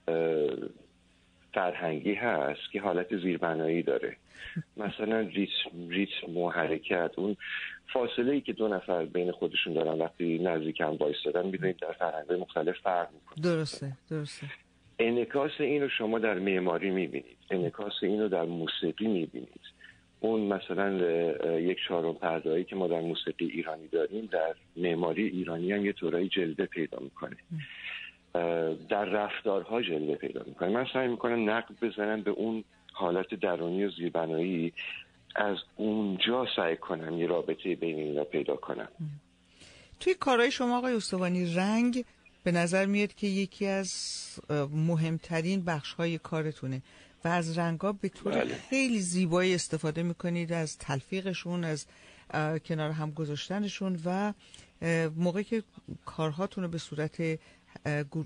S16: فرهنگی هست که حالت زیربنایی داره، مثلا ریتم ریتم و حرکت، اون فاصله ای که دو نفر بین خودشون دارن وقتی نزدیک هم وایسادن میدونید در فرهنگ‌های مختلف فرق میکنه.
S3: درسته درسته.
S16: انعکاس این رو شما در معماری میبینید، انعکاس این رو در موسیقی میبینید. اون مثلا یک چهارم پرده‌ای که ما در موسیقی ایرانی داریم در معماری ایرانی هم یه طورایی جلوه پیدا میکنه، در رفتارها جلوه پیدا میکنه. من سعی میکنم نقد بزنم به اون حالت درونی و زیربنایی، از اونجا سعی کنم یه رابطه بین اینا پیدا کنم.
S3: توی کارهای شما آقای استوانی رنگ به نظر میاد که یکی از مهمترین بخش‌های کارتونه و از رنگ‌ها به طور بله. خیلی زیبایی استفاده میکنید، از تلفیقشون، از کنار هم گذاشتنشون و موقعی که کارهاتون رو به صورت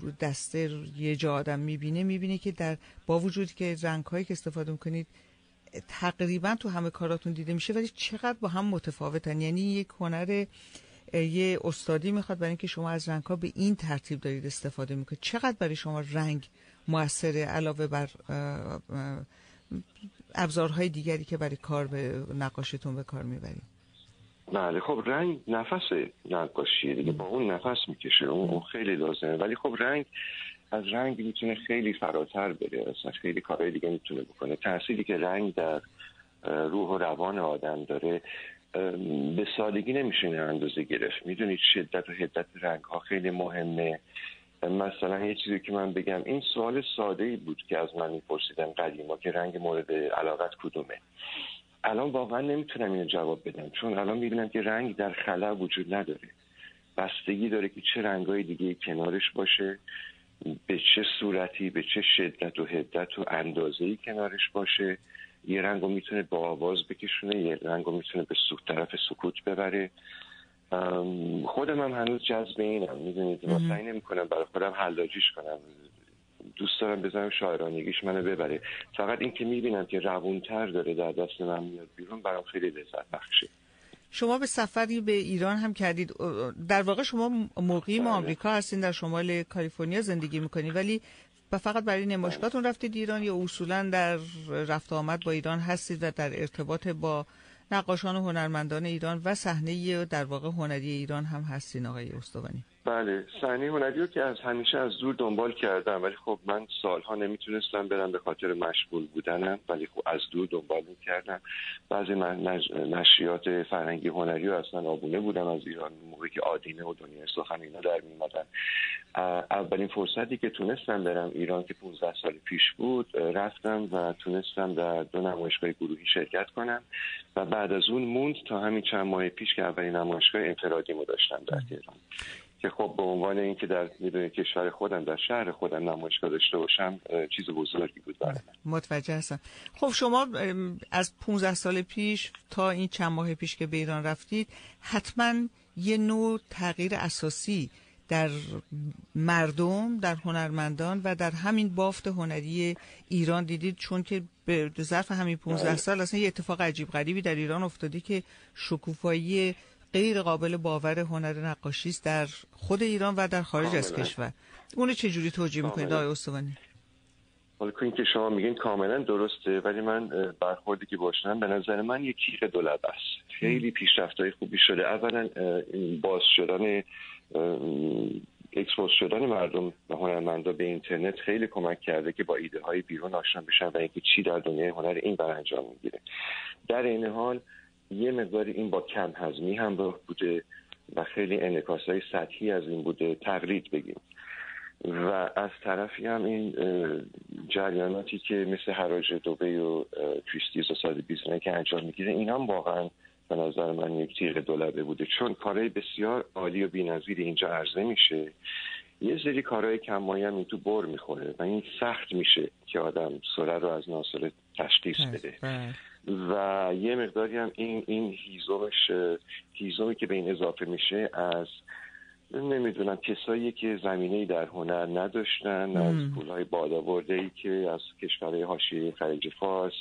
S3: دسته یه جا آدم میبینه میبینه که در با وجود که رنگ‌هایی که استفاده میکنید تقریبا تو همه کاراتون دیده میشه، ولی چقدر با هم متفاوتن. یعنی یک هنر، یه استادی میخواد برای اینکه شما از رنگ‌ها به این ترتیب دارید استفاده میکنید. چقدر برای شما رنگ موثره علاوه بر ابزارهای دیگری که برای کار به نقاشیتون به کار میبرید؟
S16: بله خب رنگ نفس نقاشیه دیگه، با اون نفس میکشه، اون خیلی لازمه. ولی خب رنگ از رنگ میتونه خیلی فراتر بره، اصلا خیلی کارهای دیگه میتونه بکنه. تأثیری که رنگ در روح و روان آدم داره به سادگی نمیشه این اندازه گرفت. میدونید شدت و حدت رنگ ها خیلی مهمه. مثلا یه چیزی که من بگم، این سوال ساده ای بود که از من میپرسیدن قدیما که رنگ مورد علاقت کدومه. الان واقعا نمیتونم اینو جواب بدم، چون الان میبینم که رنگ در خلا وجود نداره. بستگی داره که چه رنگای دیگه کنارش باشه، به چه صورتی، به چه شدت و حدت و اندازه‌ای کنارش باشه. یه رنگو میتونه با آواز بکشونه، یه رنگو میتونه به سوت طرف سکوت ببره. خودم هم هنوز جذب اینم، میدونید، و سعی نمی‌کنم برای خودم حلاجیش کنم. دوست دارم بزنم شاعرانگیش منو ببره. فقط این که میبینم که روونتر داره در دست من میاد بیرون، برام خیلی لذت بخشه.
S3: شما به سفری به ایران هم کردید. در واقع شما مقیم آمریکا هستین، در شمال کالیفرنیا زندگی میکنید، ولی فقط برای نمایشگاهتون رفتید ایران یا اصولا در رفت آمد با ایران هستید و در ارتباط با نقاشان و هنرمندان ایران و صحنه در واقع هنری ایران هم هستین آقای استوانی؟
S16: بله، صحنه هنری رو که از همیشه از دور دنبال کردم، ولی خب من سالها نمیتونستم برم به خاطر مشغول بودنم، ولی خب از دور دنبال میکردم. بعضی نشریات فرهنگی هنری رو اصلا آبونه بودم از ایران، موقعی که آدینه و دنیای سخن اینا در میمدن. اولین فرصتی که تونستم برم ایران که پانزده سال پیش بود، رفتم و تونستم در دو نمایشگاه گروهی شرکت کنم و بعد از اون موند تا همین چند ماه پیش که اولین نمایشگاه انفرادیمو داشتم در تهران، که خب به عنوان اینکه در میدون کشور خودم، در شهر خودم نمایشگاه داشته باشم چیز بزرگی بود برای من.
S3: متوجه هستم. خب شما از پانزده سال پیش تا این چند ماه پیش که به ایران رفتید، حتما یه نوع تغییر اساسی در مردم، در هنرمندان و در همین بافت هنری ایران دیدید، چون که به ظرف همین پانزده سال اصلا یه اتفاق عجیب غریبی در ایران افتادی که شکوفایی غیر قابل باور هنر نقاشی است در خود ایران و در خارج از کشور. اونو چجوری توجیه میکنید آقای استوانی؟
S16: حالا این که شما میگین کاملا درسته، ولی من برخوردی که باشم به نظر من یک تیغ دو لبه است. خیلی پیشرفت‌های خوبی شده. اولا باز شدن اکسپوز شدن مردم و هنرمندا به اینترنت خیلی کمک کرده که با ایده های بیرون آشنا بشن و اینکه چی در دنیای هنر این بر انجام میگیره. در این حال یه مقدار این با کم هضمی همراه بوده و خیلی انعکاس‌های سطحی از این بوده، تقلید بگیم. و از طرفی هم این جریاناتی که مثل حراج دبی و کریستیز و سادبیزنه که انجام میگیره، این هم واقعا به نظر من یک تیغ دو لبه بوده، چون کارهای بسیار عالی و بی‌نظیری اینجا عرضه میشه. یه سری کارهای کم‌مایه هم این تو بر میخوره و این سخت میشه که آدم سره رو از ناسره تشخیص بده. و یه مقداری هم این این هیزمش هیزمی که به این اضافه میشه از نمیدونم کسایی که زمینه‌ای در هنر نداشتن، از پولهای بالابرده‌ای که از کشورهای حاشیه خلیج فارس،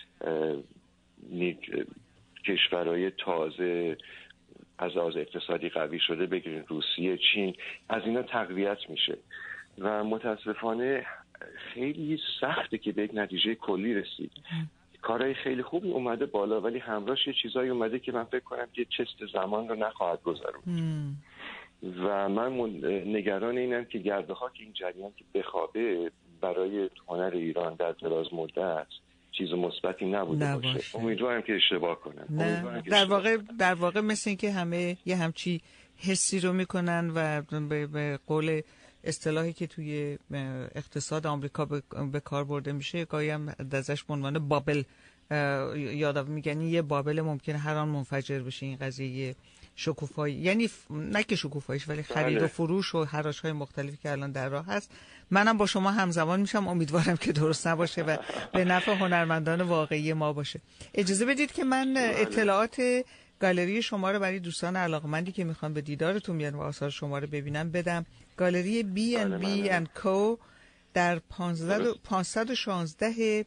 S16: کشورهای تازه از لحاظ اقتصادی قوی شده، بگیرین روسیه، چین، از اینا تقویت میشه و متاسفانه خیلی سخته که به یک نتیجه کلی رسید. کارهای خیلی خوبی اومده بالا، ولی همراهش یه چیزایی اومده که من فکر کنم که چست زمان رو نخواهد گذروند. و من نگران اینم که گرد و خاک این جریان که بخوابه برای هنر ایران در دراز مدت چیز مثبتی نبوده نباشه. باشه. امیدوارم که اشتباه کنم.
S3: نه. در واقع در واقع مثل این که همه یه همچی حسی رو میکنن و به قول اصطلاحی که توی اقتصاد آمریکا به کار برده میشه، گاهی هم ازش به عنوان بابل یادم میگن، یه بابل ممکنه هر آن منفجر بشه. این قضیه شکوفایی، یعنی نه که شکوفاییش، ولی خرید و فروش و حراش‌های مختلفی که الان در راه هست. منم با شما همزمان میشم، امیدوارم که درست نباشه و به نفع هنرمندان واقعی ما باشه. اجازه بدید که من اطلاعات گالری شما رو برای دوستان علاقمندی که میخوان به دیدارتون بیان و آثار شما رو ببینن بدم. گالری بی ان بی اند کو در پانصد و شانزده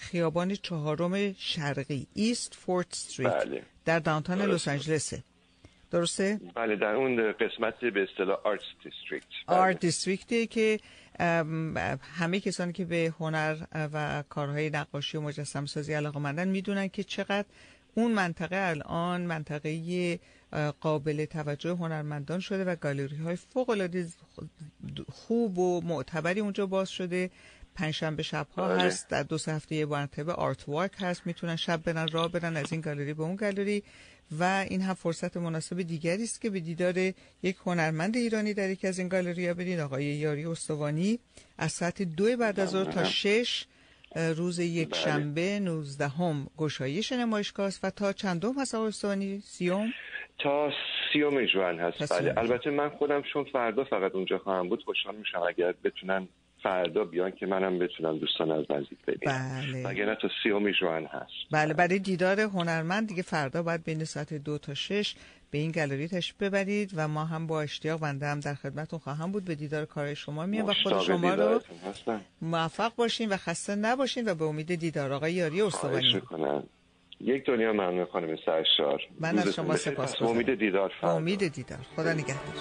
S3: خیابان چهارم شرقی ایست فورت استریت
S16: بله.
S3: در داونتاون لس آنجلس. درسته؟
S16: بله، در اون قسمت به اصطلاح آرت دیستریکت.
S3: آرت دیستریکتی که همه کسانی که به هنر و کارهای نقاشی و مجسمه سازی علاقه‌مندن میدونن که چقدر اون منطقه الان منطقه قابل توجه هنرمندان شده و گالری های فوق العاده خوب و معتبری اونجا باز شده. پنجشنبه شب‌ها
S16: بله.
S3: هست، در دو سه هفته یه مرتبه آرت واک هست، میتونن شب برن راه برن از این گالری به اون گالری و این هم فرصت مناسب دیگری است که به دیدار یک هنرمند ایرانی در یک از این گالری‌ها برید. آقای یاری استوانی از ساعت دو بعد از ظهر تا شش روز یک شنبه نوزدهم گشایش نمایشگاه است و تا چندم هست آقای استوانی؟ سیوم؟
S16: تا سیوم ژوئن هست. بله. البته من خودم چون فردا فقط اونجا خواهم بود خوشحال میشم اگر بتونن فردا بیان که منم بتونم دوستان از نزدیک ببینم.
S3: بله.
S16: مگر نه تا سیوم ژوئن هست.
S3: بله، برای دیدار هنرمند دیگه فردا باید بین ساعت دو تا شش به این گالری تشریف ببرید و ما هم با اشتیاق بنده هم در خدمتتون خواهم بود. به دیدار کار شما میام و خود شما رو موفق باشین و خسته نباشین و به امید دیدار. آقای یاری استوانی.
S16: یک دنیا ممنون خانم سرشار.
S3: من از شما سپاسگزارم.
S16: امید دیدار فردا.
S3: امید دیدار. خدا نگهدار.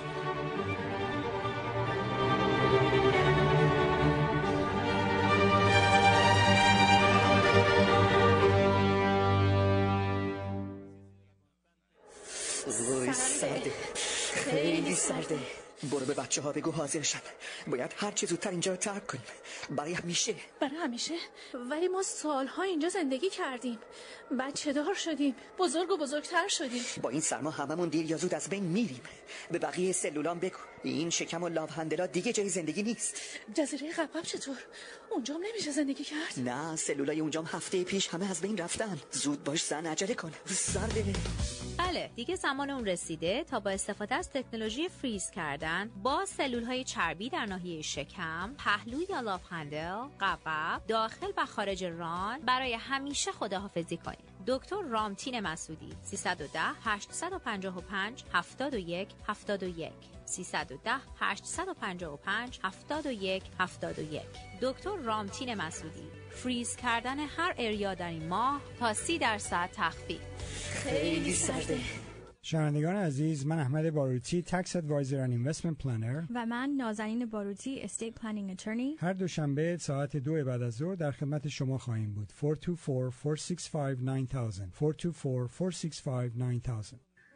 S18: وای سرده، خیلی سرده. برو به بچه ها بگو حاضر شن. باید هر چی زودتر اینجا رو ترک کنیم برای همیشه.
S20: برای همیشه؟ ولی ما سالها اینجا زندگی کردیم، بچه دار شدیم، بزرگ و بزرگتر شدیم.
S18: با این سرما هممون دیر یا زود از بین میریم. به بقیه سلولان بگو این شکم و لاوهندلا دیگه جای زندگی نیست.
S20: جزیره قبقب چطور؟ اونجام نمیشه زندگی کرد؟
S18: نه، سلولای اونجام هفته پیش همه از بین رفتن. زود باش زن، عجله کن، سرده.
S21: بله، دیگه زمان اون رسیده تا با استفاده از تکنولوژی فریز کردن با سلول‌های چربی در ناحیه شکم، پهلو یا لاوهندل، قبقب، داخل و خارج ران برای همیشه خداحافظی کنید. دکتر رامتین مسعودی سیصد و ده هشتصد و پنجاه و پنج هفتاد و یک هفتاد و یک سیصد و ده هشتصد و پنجاه و پنج هفتاد و یک هفتاد و یک. دکتر رامتین مسعودی. فریز کردن هر اریا در این ماه تا سی درصد تخفیف.
S20: خیلی سرده.
S22: شنوندگان عزیز، من احمد باروتی، تکس ادوایزر اند اینوستمنت پلنر
S23: و من نازنین باروتی، استیت پلنینگ اتورنی،
S22: هر دوشنبه ساعت دو بعد از ظهر در خدمت شما خواهیم بود. چهار دو چهار، چهار شش پنج، نه صفر صفر چهار دو چهار، چهار شش پنج، نه صفر.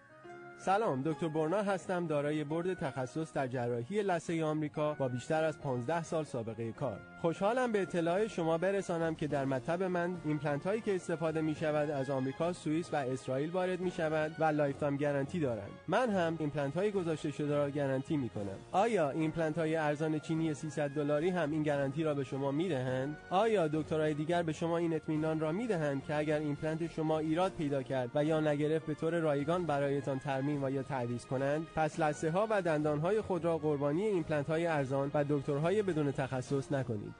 S24: سلام، دکتر برنا هستم، دارای بورد تخصص در جراحی لثه آمریکا با بیشتر از پانزده سال سابقه کار. خوشحالم به اطلاع شما برسانم که در مطب من ایمپلنت هایی که استفاده می شود از آمریکا، سوئیس و اسرائیل وارد می شود و لایف تایم گارانتی دارند. من هم ایمپلنت های گذاشته شده را گارانتی می کنم. آیا ایمپلنت های ارزان چینی سیصد دلاری هم این گارانتی را به شما می دهند؟ آیا دکترای دیگر به شما این اطمینان را می دهند که اگر ایمپلنت شما ایراد پیدا کرد و یا نگرفت به طور رایگان برایتان ترمیم و یا تعویض کنند؟ پس لثه ها و دندان های خود را قربانی ایمپلنت های ارزان و دکترهای بدون تخصص نکنید.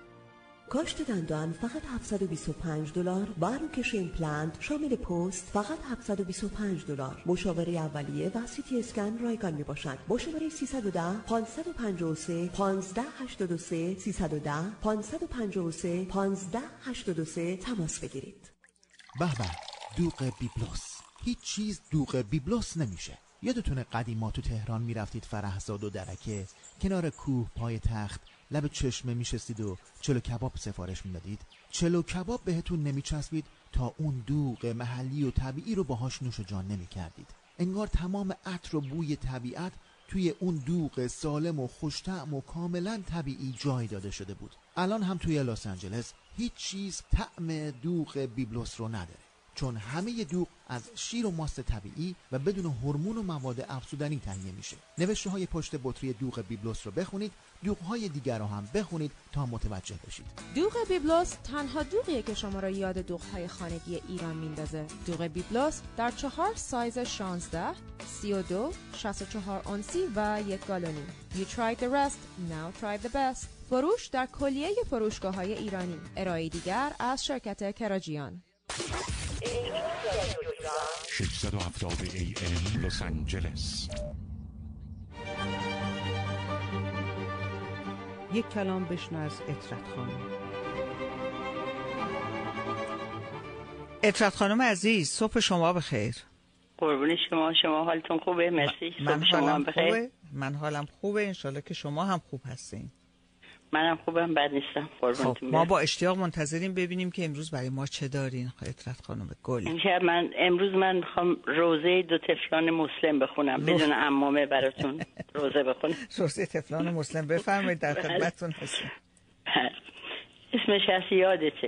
S25: کاشت دندان فقط هفتصد و بیست و پنج دلار، باروکش ایمپلنت شامل پست فقط هفتصد و بیست و پنج دلار. مشاوره اولیه و سی تی اسکن رایگان می باشد. با شماره سیصد و ده پانصد و پنجاه و سه پانزده هشتاد و سه سیصد و ده پانصد و پنجاه و سه پانزده هشتاد و سه تماس بگیرید.
S26: به به، دوغ بیبلوس. هیچ چیز دوغ بیبلوس نمیشه. یادتونه قدیما تو تهران میرفتید فرهزاد و درکه، کنار کوه پای تخت لب چشمه میشستید و چلو کباب سفارش میدادید؟ چلو کباب بهتون نمیچسبید تا اون دوغ محلی و طبیعی رو باهاش نوش جان نمیکردید. انگار تمام عطر و بوی طبیعت توی اون دوغ سالم و خوش‌طعم و کاملا طبیعی جای داده شده بود. الان هم توی لس آنجلس هیچ چیز طعم دوغ بیبلوس رو نداره، چون همه دوغ از شیر و ماست طبیعی و بدون هورمون و مواد افزودنی تهیه میشه. نوشته های پشت بطری دوغ بیبلوس رو بخونید، دوغ های دیگر رو هم بخونید تا متوجه بشید.
S27: دوغ بیبلوس تنها دوغیه که شما رو یاد دوغ های خانگی ایران میندازه. دوغ بیبلوس در چهار سایز شانزده، سی و دو، شصت و چهار اونسی و یک گالونی. You tried the rest, now try the best. فروش در کلیه فروشگاه های ایرانی. ارائه دیگر از شرکت کراجیان.
S7: ششصد و هفتاد ای ام لس آنجلس.
S3: یک کلام بشنو از عطرت خانم. اطرت خانم عزیز، صبح شما بخیر.
S1: قربون شما، شما حالتون خوبه؟ مرسی.
S3: من
S1: صبح شما
S3: حالم
S1: بخیر.
S3: خوبه. من حالم خوبه، انشالله که شما هم خوب هستین.
S1: منم خوبم، بد نیستم.
S3: خب
S1: قربونتون
S3: ما
S1: برم.
S3: با اشتیاق منتظریم ببینیم که امروز برای ما چه دارین اطرت خانم گل.
S1: امشب من امروز من میخوام روزه دو طفلان مسلم بخونم
S3: رو-
S1: بدون عمامه براتون روزه بخونم.
S3: روزه طفلان مسلم، بفرمایید، در خدمتتون هستیم.
S1: اسمش هست یادته.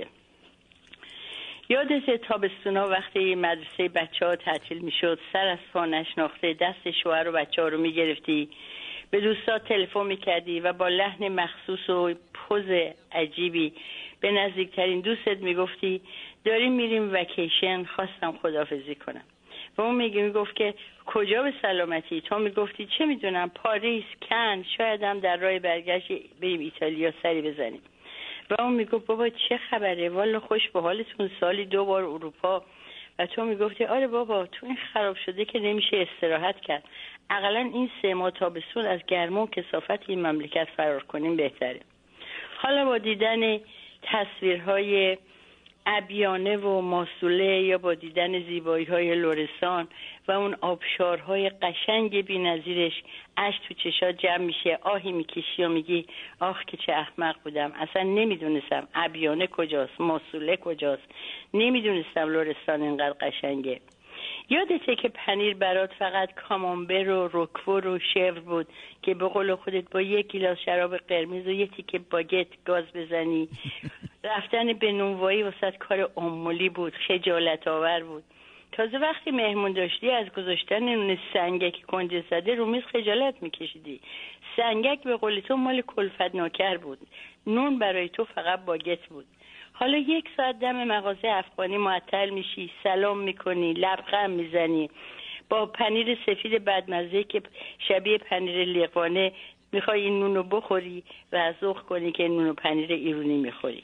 S1: یادته تابستونا وقتی مدرسه بچه ها تعطیل میشد، سر از پا نشناخته دست شوهر و بچه ها رو میگرفتی، به دوستات تلفن میکردی و با لحن مخصوص و پوز عجیبی به نزدیکترین دوستت میگفتی داریم میریم وکیشن، خواستم خداحافظی کنم. و اون میگه میگفت که کجا به سلامتی؟ تو میگفتی چه میدونم، پاریس، کن، شاید هم در راه برگشت بریم ایتالیا سری بزنیم. و اون میگفت بابا چه خبره، والا خوش به حالتون، سالی دو بار اروپا. و تو میگفتی آره بابا تو این خراب شده که نمیشه استراحت کرد، اقلا این سه ماه تابستون از گرما و کثافت این مملکت فرار کنیم بهتره. حالا با دیدن تصویرهای ابیانه و ماسوله یا با دیدن زیبایی‌های لرستان و اون آبشارهای قشنگ بی‌نظیرش اشک تو چشات جمع میشه، آهی میکشی و میگی آخ که چه احمق بودم، اصلا نمیدونستم ابیانه کجاست، ماسوله کجاست، نمیدونستم لرستان اینقدر قشنگه. یادته که پنیر برات فقط کامامبر و روکفور و شور بود که به قول خودت با یک گیلاس شراب قرمز و یک تیکه باگت گاز بزنی؟ رفتن به نونوایی واسه کار عمولی بود، خجالت آور بود. تازه وقتی مهمون داشتی از گذاشتن نون سنگک کنده زده رو میز خجالت میکشیدی. سنگک به قول تو مال کلفت نوکر بود، نون برای تو فقط باگت بود. حالا یک ساعت دم مغازه افغانی معطل میشی، سلام میکنی، لبخند میزنی، با پنیر سفید بدمزه که شبیه پنیر لیقوانه میخوای این نونو بخوری و از ذوق کنی که نون و پنیر ایرونی میخوری.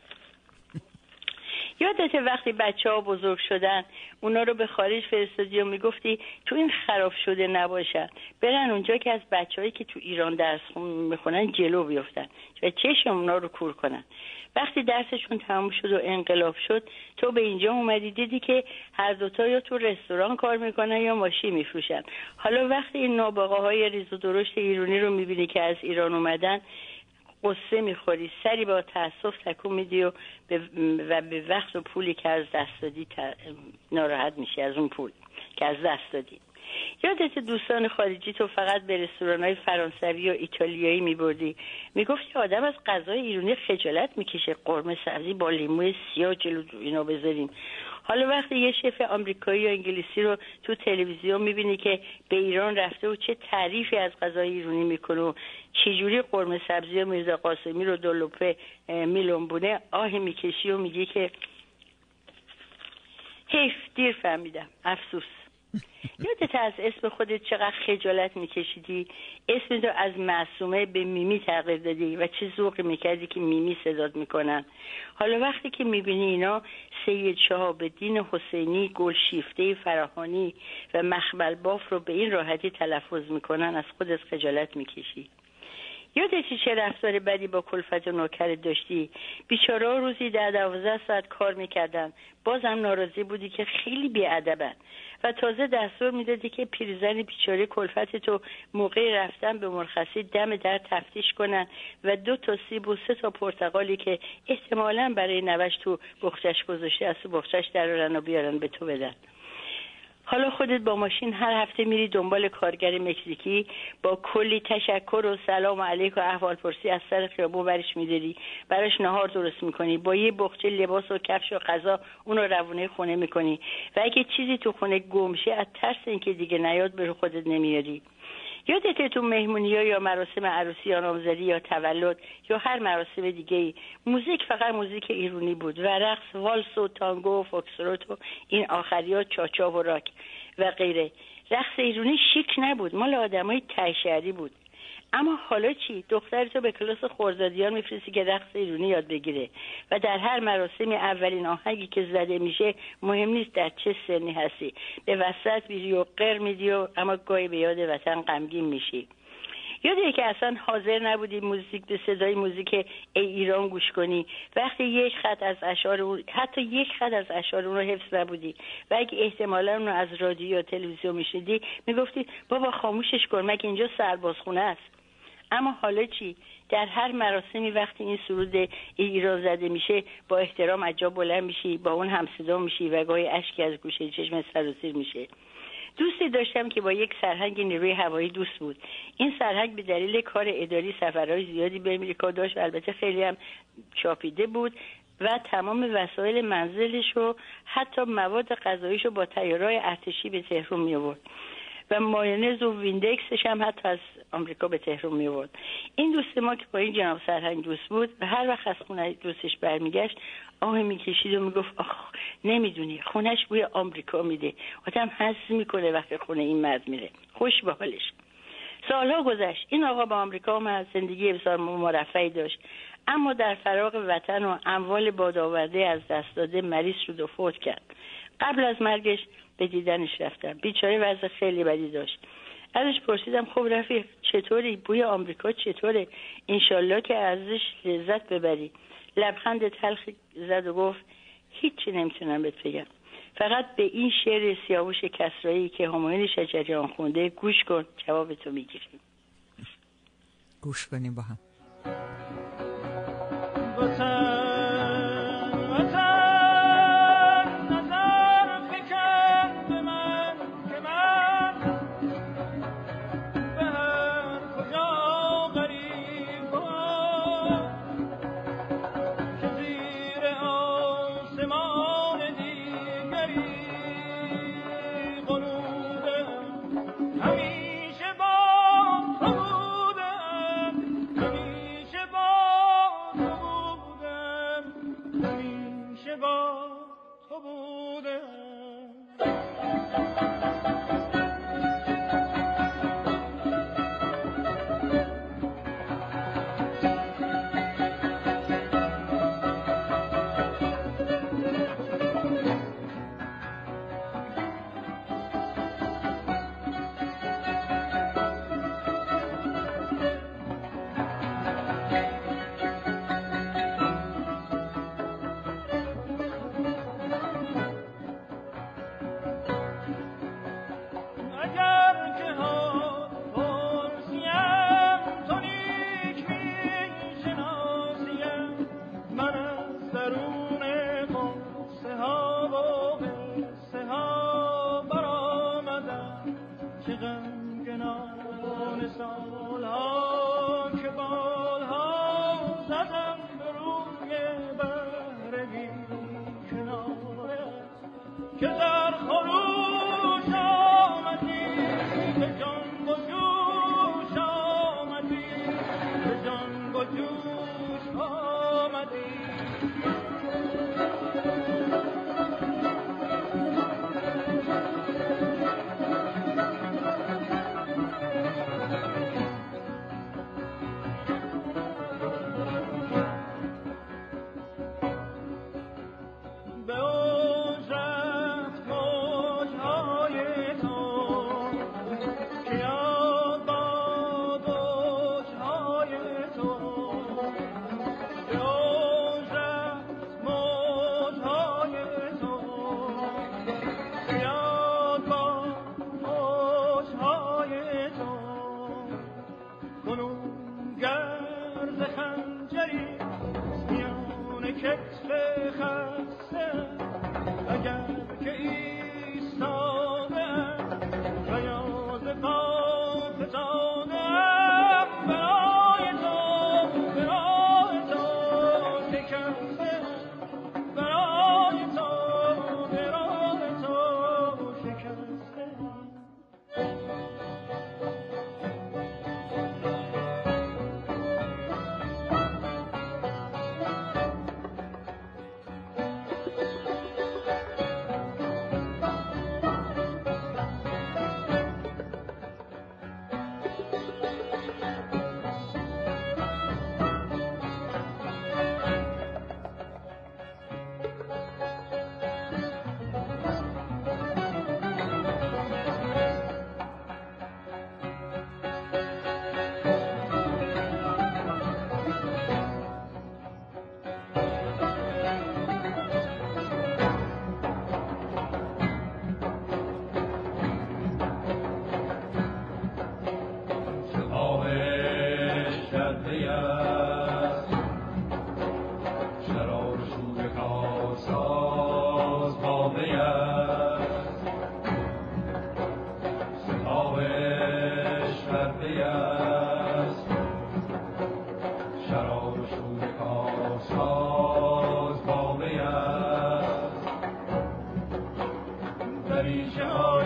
S1: یادته وقتی بچه ها بزرگ شدن اونا رو به خارج فرستادی و میگفتی تو این خراب شده نباشن، برن اونجا که از بچه هایی که تو ایران درس میخونن جلو بیفتن و چشم اونا رو کور کنن. وقتی درسشون تموم شد و انقلاب شد تو به اینجا اومدی دیدی که هر دوتا یا تو رستوران کار میکنن یا ماشین میفروشن. حالا وقتی این نابغه های ریز و درشت ایرانی رو میبینی که از ایران اومدن قصه میخوری، سری با تأسف تکون میدی و به و به وقت و پولی که از دست دادی ناراحت میشی، از اون پول که از دست دادی. یادت دوستان خارجی تو فقط به رستوران‌های فرانسوی و ایتالیایی میبردی، میگفتی آدم از غذای ایرانی خجالت میکشه، قرمه سبزی با لیمو سیاه جلو اینا بذاریم. حالا وقتی یه شف آمریکایی یا انگلیسی رو تو تلویزیون میبینی که به ایران رفته و چه تعریفی از غذای ایرانی میکنه و چجوری قرمه سبزی و میرزا قاسمی رو دلوپه میلونبونه، آهی میکشی و میگی که حیف دیر فهمیدم، افسوس. یادت از اسم خودت چقدر خجالت میکشیدی؟ اسم تو از معصومه به میمی تغییر دادی و چه ذوقی میکردی که میمی صدات میکنن. حالا وقتی که میبینی اینا سید شهاب‌الدین حسینی، گلشیفته فراهانی و مخمل باف رو به این راحتی تلفظ میکنن از خودت خجالت میکشی. یادتی چه رفتار بدی با کلفت و نوکرت داشتی؟ بیچاره‌ها روزی در دوازده ساعت کار میکردن، بازم ناراضی بودی که خیلی بی‌ادبن و تازه دستور میدادی که پیرزن بیچاره کلفت تو موقع رفتن به مرخصی دم در تفتیش کنن و دو تا سیب و سه تا پرتقالی که احتمالاً برای نوش تو بخچش گذاشته از تو بخچش درارن و بیارن به تو بدن. حالا خودت با ماشین هر هفته میری دنبال کارگر مکزیکی، با کلی تشکر و سلام علیک و احوال پرسی از سر خیابون برش میداری، براش نهار درست میکنی، با یه بخچه لباس و کفش و غذا اونو روونه خونه میکنی و اگه چیزی تو خونه گم شه از ترس اینکه دیگه نیاد به خودت نمیاری. یادته تو مهمونی‌ها یا مراسم عروسی یا نامزدی یا تولد یا هر مراسم دیگه‌ای موزیک فقط موزیک ایرانی بود و رقص والس و تانگو و فوکستروت و این آخری‌ها چاچا و راک و غیره. رقص ایرانی شیک نبود، مال آدمای ته شهری بود. اما حالا چی؟ دخترتو به کلاس خردادیان میفرستی که رقص ایرانی یاد بگیره و در هر مراسمی اولین آهنگی که زده میشه مهم نیست در چه سنی هستی، به وسط میری و قر میدی و اما گاهی به یاد وطن غمگین میشی. یادیه که اصلا حاضر نبودی موزیک به صدای موزیک ای ایران گوش کنی. وقتی یک خط از اشعار اون، حتی یک خط از اشعار اون رو حفظ نبودی و اگه احتمالاً اون رو از رادیو یا تلویزیون میشنیدی میگفتی بابا خاموشش کن، مگه اینجا سربازخونه است. اما حالا چی؟ در هر مراسمی وقتی این سرود ایران زده میشه با احترام عجاب بلند میشی، با اون همصدا میشی و گاهی اشکی از گوشه چشم سرازیر میشه. دوستی داشتم که با یک سرهنگ نیروی هوایی دوست بود. این سرهنگ به دلیل کار اداری سفرهای زیادی به امریکا داشت و البته خیلی هم چاپیده بود و تمام وسایل منزلش و حتی مواد غذاییش رو با طیاره‌های ارتشی به تهران می آورد و مایونز و ویندکسش هم حتی از آمریکا به تهران می آورد. این دوست ما که با این جناب سرهنگ دوست بود و هر وقت از خونه دوستش برمیگشت آه میکشید و میگفت آخ نمیدونی خونش بوی آمریکا میده، آدم حس میکنه وقتی خونه این مرد میره. خوش به حالش. سالها گذشت. این آقا به آمریکا اومد، زندگی بسیار مرفهی داشت، اما در فراق وطن و اموال بادآورده از دست داده مریض شد و فوت کرد. قبل از مرگش به دیدنش رفتم. بیچاره وضع خیلی بدی داشت. ازش پرسیدم خب رفیق چطوری؟ بوی آمریکا چطوره؟ انشالله که ازش لذت ببری. لبخند تلخ زد و گفت هیچی نمیتونم بهت بگم، فقط به این شعر سیاوش کسرایی که همایون شجریان خونده گوش کن، جواب تو میگیریم.
S3: گوش کنیم با هم.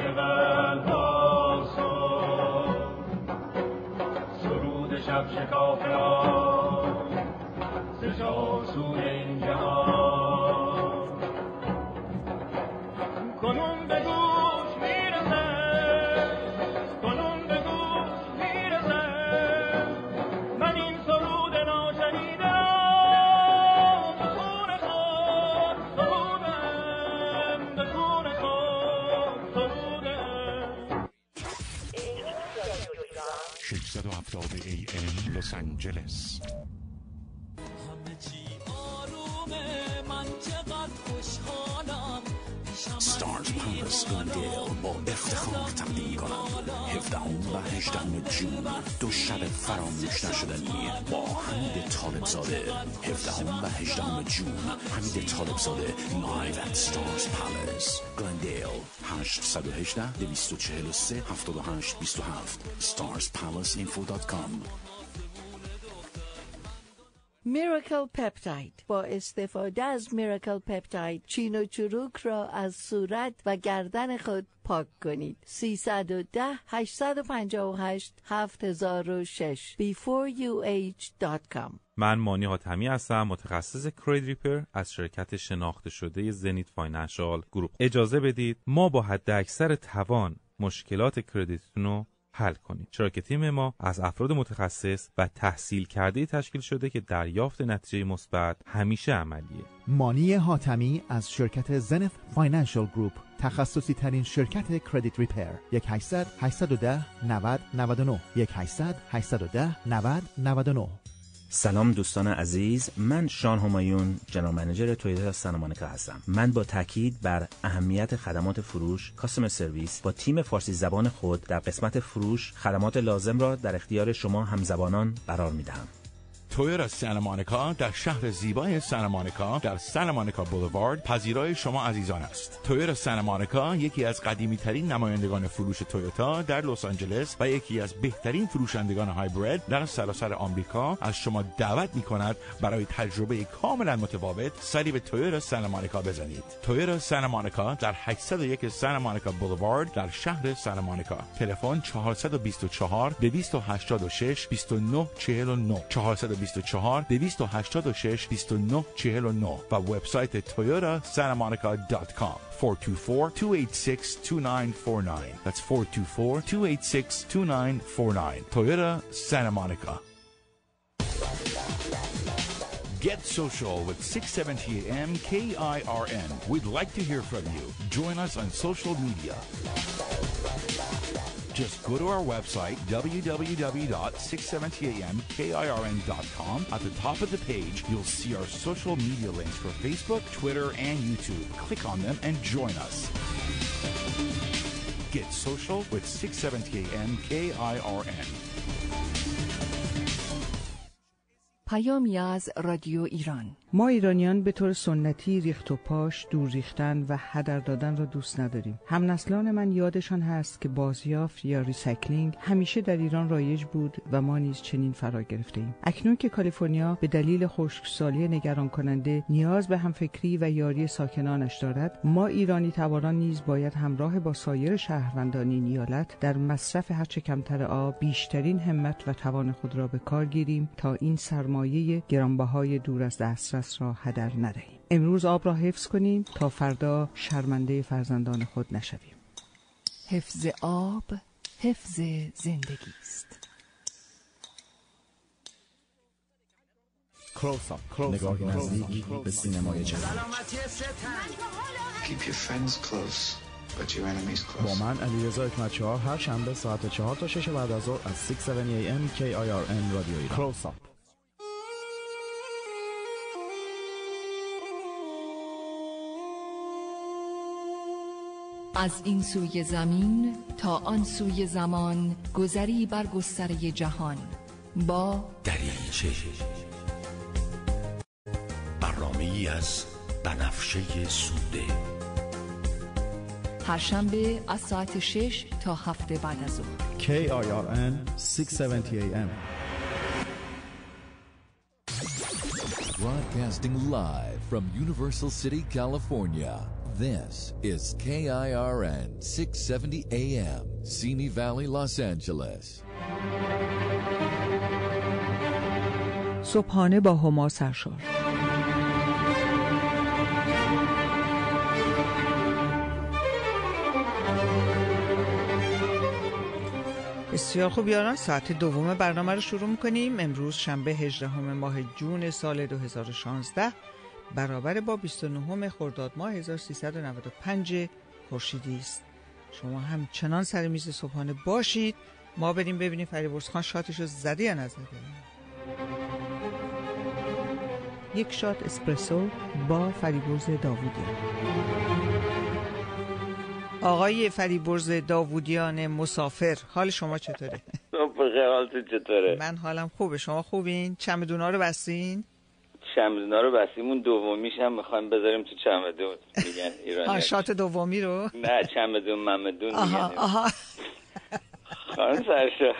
S4: در قلب آسان سرود شب شکافان ز جاسوی این جهان کنون به گوش میرسه کنون به گوش میرسه من این سرود ناشنیده را به خون خود سرودم به خون خود سرودم
S7: ششصد و هفتاد ای ام لس آنجلس. ستارز پالاس گلندیل با افتخار تقدیم می‌کنند هفدهم و هجدهم جون دو شب فراموش نشدنی با حمید طالبزاده. هفدهم و هجدهم جون حمید طالبزاده لایو ات ستارز پالاس گلندیل. هشت یک هشت دو چهار سه هفت هشت دو هفت stars palace info dot com.
S6: میراکل پپتاید. با استفاده از میراکل پپتاید چین و چروک را از صورت و گردن خود پاک کنید. سیصد و ده هشتصد و پنجاه و هشت هفت هزار و شش بیفور یو ایچ دات کام.
S8: من مانی حاتمی هستم، متخصص کرید ریپر از شرکت شناخته شده زنیت فاینانشال گروپ. اجازه بدید ما با حد اکثر توان مشکلات کردیتتون رو حل کنید. چرا که تیم ما از افراد متخصص و تحصیل کرده تشکیل شده که دریافت نتیجه مثبت همیشه عملیه.
S26: مانی حاتمی از شرکت زنیت فاینانشال گروپ، تخصصی ترین شرکت کردیت ریپر. یک هشتصد هشتصد و ده نود نود و نه یک هشتصد هشتصد و ده نود نود و نه.
S9: سلام دوستان عزیز، من شان همایون، جنرال منیجر تویوتا سانتا مونیکا هستم. من با تاکید بر اهمیت خدمات فروش، کاستمر سرویس با تیم فارسی زبان خود در قسمت فروش خدمات لازم را در اختیار شما همزبانان قرار می‌دهم.
S7: تویوتا سانتا مونیکا در شهر زیبای سانتا مونیکا در سانتا مونیکا بولوارد پذیرای شما عزیزان است. تویوتا سانتا مونیکا یکی از قدیمی ترین نمایندگان فروش تویوتا در لس آنجلس و یکی از بهترین فروشندگان هایبرید در سراسر آمریکا از شما دعوت می‌کند برای تجربه کاملا متفاوت سری به تویوتا سانتا مونیکا بزنید. تویوتا سانتا مونیکا در هشتصد و یک سانتا مونیکا بولوارد در شهر سانتا مونیکا. تلفن چهارصد و بیست و چهار دویست و هشتاد و شش بیست و نه چهل و نه چهارصد و بیست و چهار دویست و هشتاد و شش بیست و نه چهل و نه و وبسایت تویوتا سانتا مونیکا دات کام. four two four, two eight six, two nine four nine. That's four two four, two eight six, two nine four nine. Toyota Santa Monica. Get social with six seventy A M K I R N. We'd like to hear from you. Join us on social media. Just go to our website, w w w dot six seventy a m k i r n dot com. At the top of the page, you'll see our social media links for Facebook, Twitter, and YouTube. Click on them and join us. Get social with six seventy A M K I R N.
S10: پیامی از رادیو ایران.
S3: ما ایرانیان به طور سنتی ریخت و پاش، دور ریختن و هدر دادن را دوست نداریم. هم نسلان من یادشان هست که بازیافت یا ریسایکلینگ همیشه در ایران رایج بود و ما نیز چنین فرا گرفته ایم. اکنون که کالیفرنیا به دلیل خشکسالی نگران کننده نیاز به همفکری و یاری ساکنانش دارد، ما ایرانی تباران نیز باید همراه با سایر شهروندان این ایالت در مصرف هرچه کمتر آب بیشترین همت و توان خود را به کار گیریم تا این سرمایه گرانبهای دور از دسترس را هدر ندهیم. امروز آب را حفظ کنیم تا فردا شرمنده فرزندان خود نشویم.
S10: حفظ آب حفظ زندگی است.
S14: کلوز اپ، نگاهی نزدیک به سینمای جهان.
S11: Keep your friends close, but your enemies close.
S14: با من علیرضا حکمت‌چهار هر شنبه ساعت چهار تا شش بعد از ظهر از شش هفتاد ای ام کی آی آر ان رادیو ایران. کلوز اپ.
S10: از این سوی زمین تا آن سوی زمان، گذری بر گستره جهان با
S19: دریچه، برنامه‌ای از بنفشه سوده.
S10: هر شنبه از ساعت شش تا هفت بعد از ظهر.
S14: کی آی آر ان شش هفتاد ای ام.
S2: Broadcasting live from Universal City, California. This is K I R N six seventy A M, Simi Valley, Los Angeles.
S3: صبحانه با هما سرشار. بسیار خوب یاران، ساعت دوم برنامه رو شروع میکنیم. امروز شنبه هجدهم ماه جون سال دو هزار و شانزده برابر با بیست و نهم خرداد ماه هزار و سیصد و نود و پنج خورشیدی است. شما هم چنان سر میز صبحانه باشید. ما بریم ببینیم فریبرز خان شاتشو زده یا نزده. یک شات اسپرسو با فریبرز داوودیان. آقای فریبرز داوودیان مسافر، حال شما چطوره؟
S5: بخیر، حالتون چطوره؟
S3: من حالم خوبه. شما خوبین؟ چمدونا رو بستین؟
S5: چمدونا رو بستیم. اون دومیش هم میخوایم بذاریم تو چمدون، میگن ایرانی.
S3: آه، شات دومی رو؟
S5: نه، چمدون ممدون.
S3: آها
S5: میگن.
S3: آها.
S5: خانم سرشار،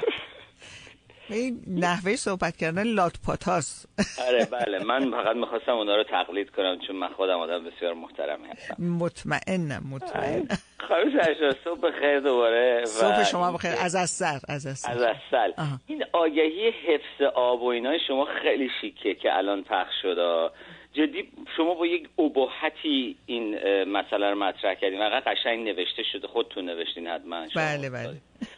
S3: این نحوه صحبت کردن لات پاتاس.
S5: آره بله، من فقط میخواستم اونا رو تقلید کنم چون من خودم آدم بسیار محترمی هستم.
S3: مطمئنم مطمئنم.
S5: خانم سرشار، صبح بخیر دوباره.
S3: صبح شما بخیر. از از سر از از سر.
S5: از از سر. این آگهی حفظ آب و اینای شما خیلی شیکه که الان پخش شده. جدی شما با یک اباحتی این مسئله رو مطرح کردین. واقعا قشنگ نوشته شده، خودتون نوشتین حتما.
S3: بله بله.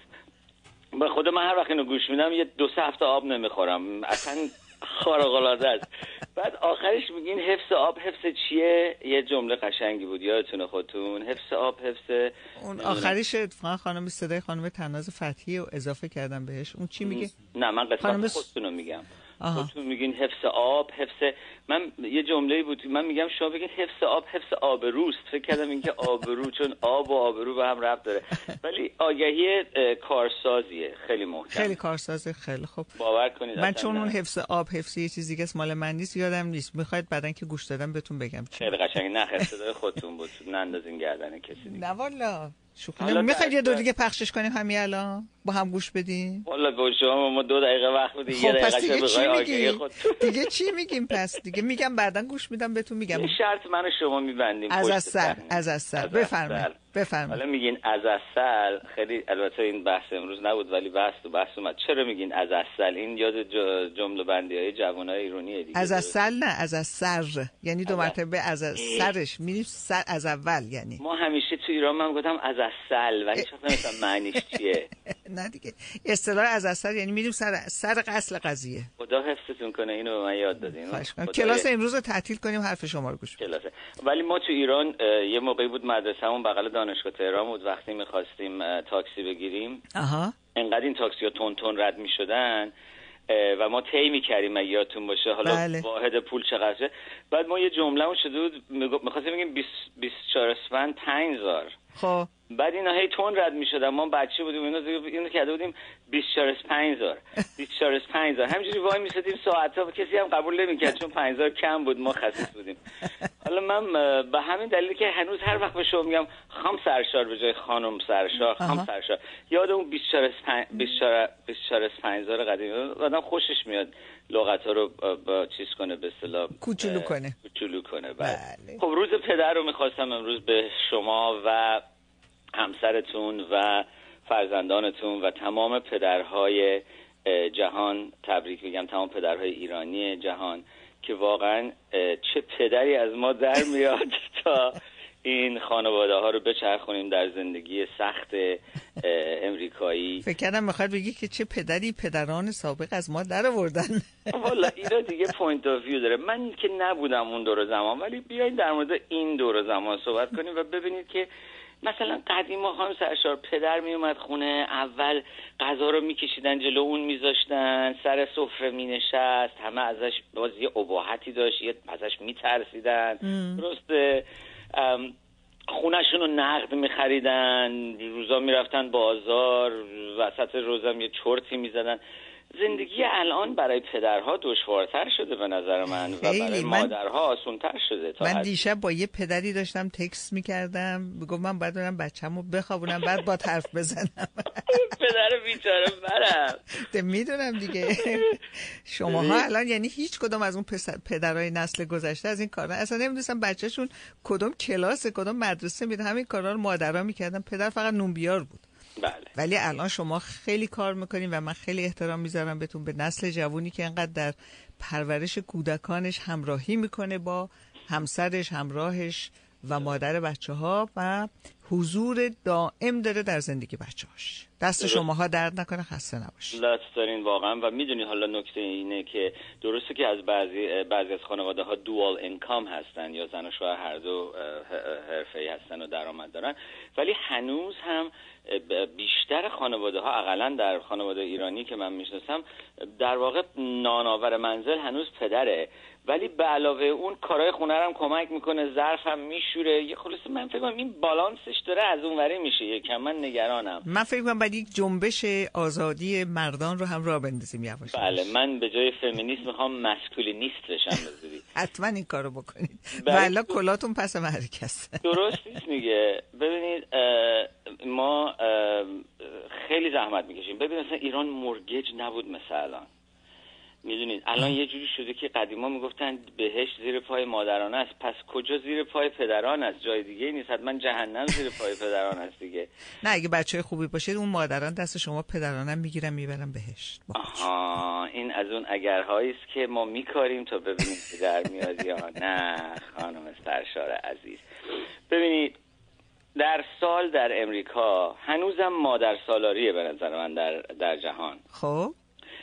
S5: به خود من هر وقت اینو گوش میدم یه دو سه هفته آب نمیخورم، اصلا خارق العاده است. بعد آخرش میگین حفظ آب. حفظ چیه؟ یه جمله قشنگی بود، یادتونه خودتون؟ حفظ آب، حفظ
S3: اون آخرش اتفاقا خانم صدای خانم تناز فتحی رو اضافه کردم بهش. اون چی میگه؟
S5: نه، من قسمت
S3: خانم...
S5: خودتون رو میگم. خودتون میگین حفظ آب، حفظ. من یه جمله‌ای بود من میگم شما بگین حفظ آب، حفظ آبروست. فکر کردم اینکه آبرو، چون آب و آبرو به هم ربط داره. ولی آگهی کارسازیه، خیلی محکم.
S3: خیلی کارسازه، خیلی خوب.
S5: باور کنید
S3: من چون اون حفظ آب، حفظ یه چیزی که مال من نیست، یادم نیست. میخواید بعدن که گوش دادم بهتون بگم چی.
S5: خیلی قشنگ. نه، صدای خودتون بود، نندازین گردن کسی دیگه.
S3: نه والا شوخی. میخواید یه دو دیگه پخشش کنیم همین الان با هم گوش بدیم؟
S5: والا با شما ما دو دقیقه وقت بدیم.
S3: خب
S5: یه
S3: پس
S5: دقیقه
S3: دیگه چی میگیم؟
S5: خود...
S3: دیگه چی میگیم پس؟ دیگه میگم بعداً گوش میدم بهتون میگم.
S5: این شرط من و شما میبندیم.
S3: از از سر از از سر بفرمایید بفرمایید.
S5: حالا میگین از اصل. خیلی البته این بحث امروز نبود ولی بحث تو بحث اومد. چرا میگین از اصل؟ این یاد جمله بندی های جوانای ایرانیه دیگه.
S3: از اصل نه، از از سر، یعنی دو مرتبه از از سرش میریم سر از اول. یعنی
S5: ما همیشه تو ایران من گفتم از اصل ولی چطور نمیدونم معنیش چیه.
S3: نه دیگه اصطلاح از اصل یعنی میریم سر سر اصل قضیه.
S5: خدا حفظتون کنه، اینو به من یاد دادین.
S3: کلاس امروز رو تعطیل کنیم، حرف شما رو گوش
S5: بدیم. ولی ما تو ایران یه موقعی بود مدرسه‌مون بغل دانشگاه تهران بود، وقتی می‌خواستیم تاکسی بگیریم
S3: آها
S5: انقدر این تاکسی‌ها تون تون رد می‌شدن و ما طی می‌کردیم اگه یادتون باشه. حالا
S3: بله.
S5: واحد پول چقدره. بعد ما یه جمله‌مون شده بود می‌خواستیم بگیم بیست و چهار اسفند پنج هزار.
S3: خب
S5: بعد اینا هی تون رد می‌شدن. ما بچه بودیم اینو اینو کرده بودیم بیست و چهار اس پنج هزار بیست و چهار اس پنج هزار. همینجوری وای می‌سادیم ساعت‌ها، کسی هم قبول نمی‌کرد چون پنج هزار کم بود، ما خسیس بودیم. حالا من به همین دلیل که هنوز هر وقت به شما میگم خام سرشار به جای خانم سرشار، خام سرشار، یاد اون بیست و چهار اس پنج هزار قدیمی آدم خوشش میاد لغت‌ها رو با چیز کنه، به اصطلاح
S3: کوچولو کنه
S5: کوچولو کنه.
S3: بله.
S5: خب روز پدر رو می‌خواستم امروز به شما و همسرتون و فرزندانتون و تمام پدرهای جهان تبریک بگم، تمام پدرهای ایرانی جهان که واقعا چه پدری از ما در میاد تا این خانواده ها رو بچرخونیم در زندگی سخت امریکایی.
S3: فکر کردم میخواد بگی که چه پدری پدران سابق از ما در آوردن.
S5: والا اینا دیگه پوینت آف ویو داره. من که نبودم اون دور زمان، ولی بیاین در مورد این دور زمان صحبت کنیم و ببینید که مثلا قدیما خانم سرشار پدر می اومد خونه، اول غذا رو میکشیدن جلو اون میذاشتن، سر سفره مینشست، همه ازش باز یه اباحتی داشت، یه ازش میترسیدن. درسته خونه‌شون رو نقد میخریدن، روزا میرفتن بازار، وسط روزم یه چرتی میزدن. زندگی الان برای پدرها دشوارتر شده به نظر من و برای
S3: من...
S5: مادرها آسان‌تر شده. تا
S3: من
S5: از...
S3: دیشب با یه پدری داشتم تکست میکردم، میگم من باید برم بچه‌مو بخوابونم بعد با حرف بزنم.
S5: پدر بیچاره برم.
S3: میدونم دیگه. شماها الان یعنی هیچ کدوم از اون پدرای نسل گذشته از این کارا اصلا نمیدونستم بچه‌شون کدوم کلاس کدوم مدرسه میره، همین کارا رو مادرها میکردن، پدر فقط نون بیار بود.
S5: بله.
S3: ولی الان شما خیلی کار میکنین و من خیلی احترام میذارم بهتون، به نسل جوونی که انقدر در پرورش کودکانش همراهی میکنه با همسرش، همراهش و مادر بچه ها و حضور دائم داره در زندگی بچه هاش. دست شماها درد نکنه، خسته نباشید.
S5: لطف دارین واقعا. و میدونی حالا نکته اینه که درسته که از بعضی بعضی از خانواده ها دوال اینکام هستن یا زن و شوهر هر دو حرفه‌ای هستن و درآمد دارن، ولی هنوز هم بیشتر خانواده ها، اقلا در خانواده ایرانی که من میشناسم، در واقع نانآور منزل هنوز پدره، ولی به علاوه اون کارهای خونه رو هم کمک میکنه، ظرف هم میشوره. یه خلاصه من فکر کنم این بالانسش داره از اون وری میشه یکم. من نگرانم.
S3: من فکر کنم باید یک جنبش آزادی مردان رو هم راه بندازیم یواش.
S5: بله، من به جای فمینیست میخوام مسکولینیست بشم بزنید.
S3: حتما این کارو بکنید. والا کلاتون پس محرک است.
S5: درست نیست میگه. ببینید ما خیلی زحمت میکشیم. ببینید مثلا ایران مورگیج نبود مثلا الان. میدونید الان یه جوری شده که قدیما میگفتن بهشت زیر پای مادران است، پس کجا زیر پای پدران است؟ جای دیگه نیست، حتما جهنم زیر پای پدران است دیگه.
S3: نه اگه بچهای خوبی باشید اون مادران دست شما پدرانم میگیرن میبرن بهشت.
S5: آها، این از اون اگرهایی است که ما میکاریم تا ببینیم که در میاد یا نه. خانم سرشار عزیز، ببینید در سال در امریکا هنوزم مادر سالاریه به نظر من در در جهان.
S3: خب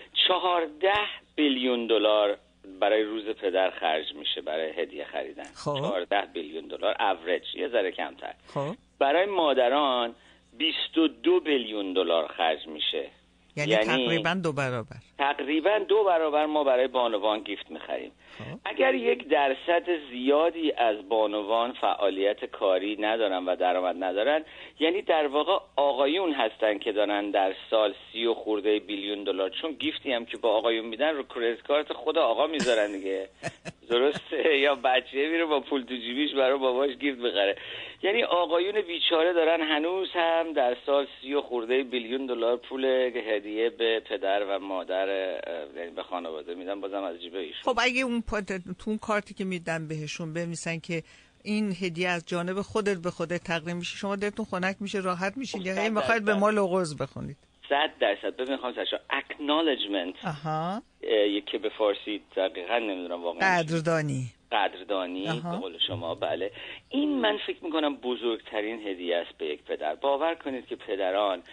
S5: چهارده بیلیون دلار برای روز پدر خرج میشه برای هدیه خریدن.
S3: خب.
S5: چهارده بیلیون دلار اوریج، یه ذره کمتر.
S3: خب.
S5: برای مادران بیست و دو بیلیون دلار خرج میشه.
S3: یعنی, یعنی تقریبا دو برابر.
S5: تقریبا دو برابر ما برای بانوان گیفت میخریم. خب. اگر یک درصد زیادی از بانوان فعالیت کاری ندارن و درآمد ندارن، یعنی در واقع آقایون هستن که دارن در سال سی و خورده بیلیون دلار، چون گیفتی هم که با آقایون میدن رو کریدیت کارت خود آقا میذارن دیگه. درسته؟ یا بچه میره با پول تو جیبیش برای باباش گیفت بخره. یعنی آقایون بیچاره دارن هنوز هم در سال سی و خورده بیلیون دلار پول هدیه به پدر و مادر، یعنی به خانواده میدن، بازم از جیب ایشون.
S3: خب اگه اون تو اون کارتی که میدن بهشون بنویسن که این هدیه از جانب خودت به خودت تقدیم میشه، شما دلتون خنک میشه، راحت میشین، یا این میخواید به مال و غوز بخونید؟
S5: صد درصد. ببین خانم سرشا، acknowledgement
S3: آها،
S5: یکی به فارسی دقیقاً نمیدونم واقعا،
S3: قدردانی
S5: قدردانی به قول شما. بله، این من فکر میکنم بزرگترین هدیه است به یک پدر. باور کنید که پدران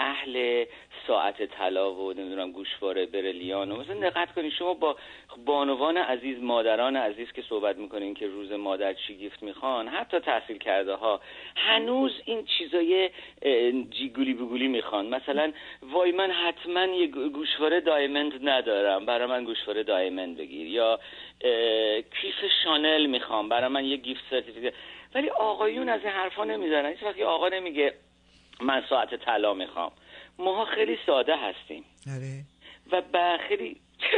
S5: اهل ساعت طلا و نمیدونم گوشواره برلیان و مثلا دقت کنید شما با بانوان عزیز، مادران عزیز که صحبت میکنین که روز مادر چی گیفت میخوان، حتی تحصیل کرده ها هنوز این چیزای جیگولی بگولی میخوان. مثلا وای من حتما یه گوشواره دایموند ندارم، برای من گوشواره دایموند بگیر، یا کیف شانل میخوام، برای من یه گیفت سرتیفیکت. ولی آقایون از این حرفا نمیذارن. هیچ وقت آقا نمیگه من ساعت طلا میخوام. ماها خیلی ساده هستیم.
S3: آره.
S5: و با خیلی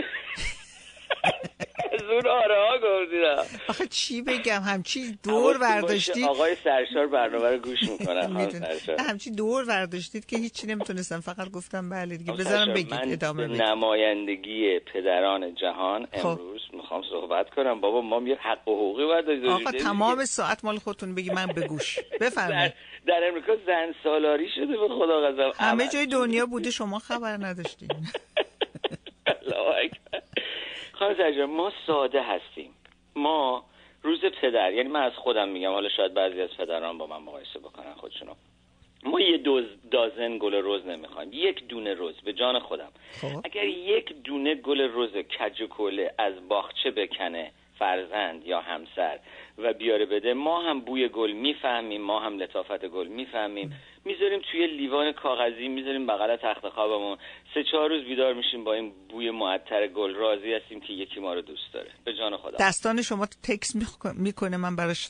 S5: زور آره ها گردیدم.
S3: آخه چی بگم، همچی دور ورداشتید.
S5: آقای سرشار برنامه رو گوش میکنن.
S3: همچی دور ورداشتید که هیچی نمیتونستم، فقط گفتم بله دیگه بذارم بگید ادامه بدید.
S5: نمایندگی پدران جهان امروز میخوام صحبت کنم. بابا ما یه حق و حقوقی باید داشته باشیم.
S3: آقا تمام ساعت مال خودتون بگی، من به گوش بفرمایید.
S5: در امریکا زن سالاری شده به خدا قسم.
S3: همه جای دنیا بوده، شما خبر نداشتین.
S5: الله اکبر. خانم سرجان، ما ساده هستیم. ما روز پدر، یعنی من از خودم میگم، حالا شاید بعضی از پدران با من مقایسه بکنن خودشونو، ما یه دوز دازن گل رز نمیخوایم، یک دونه رز به جان خودم. خب. اگر یک دونه گل رز کج و کوله از باغچه بکنه فرزند یا همسر و بیاره بده، ما هم بوی گل میفهمیم، ما هم لطافت گل میفهمیم، میذاریم توی لیوان کاغذی، میذاریم بغل تخت خوابمون، سه چهار روز بیدار میشیم با این بوی معطر گل، راضی هستیم که یکی ما رو دوست داره. به جان خدا.
S3: دستان شما تکس میکنه من براش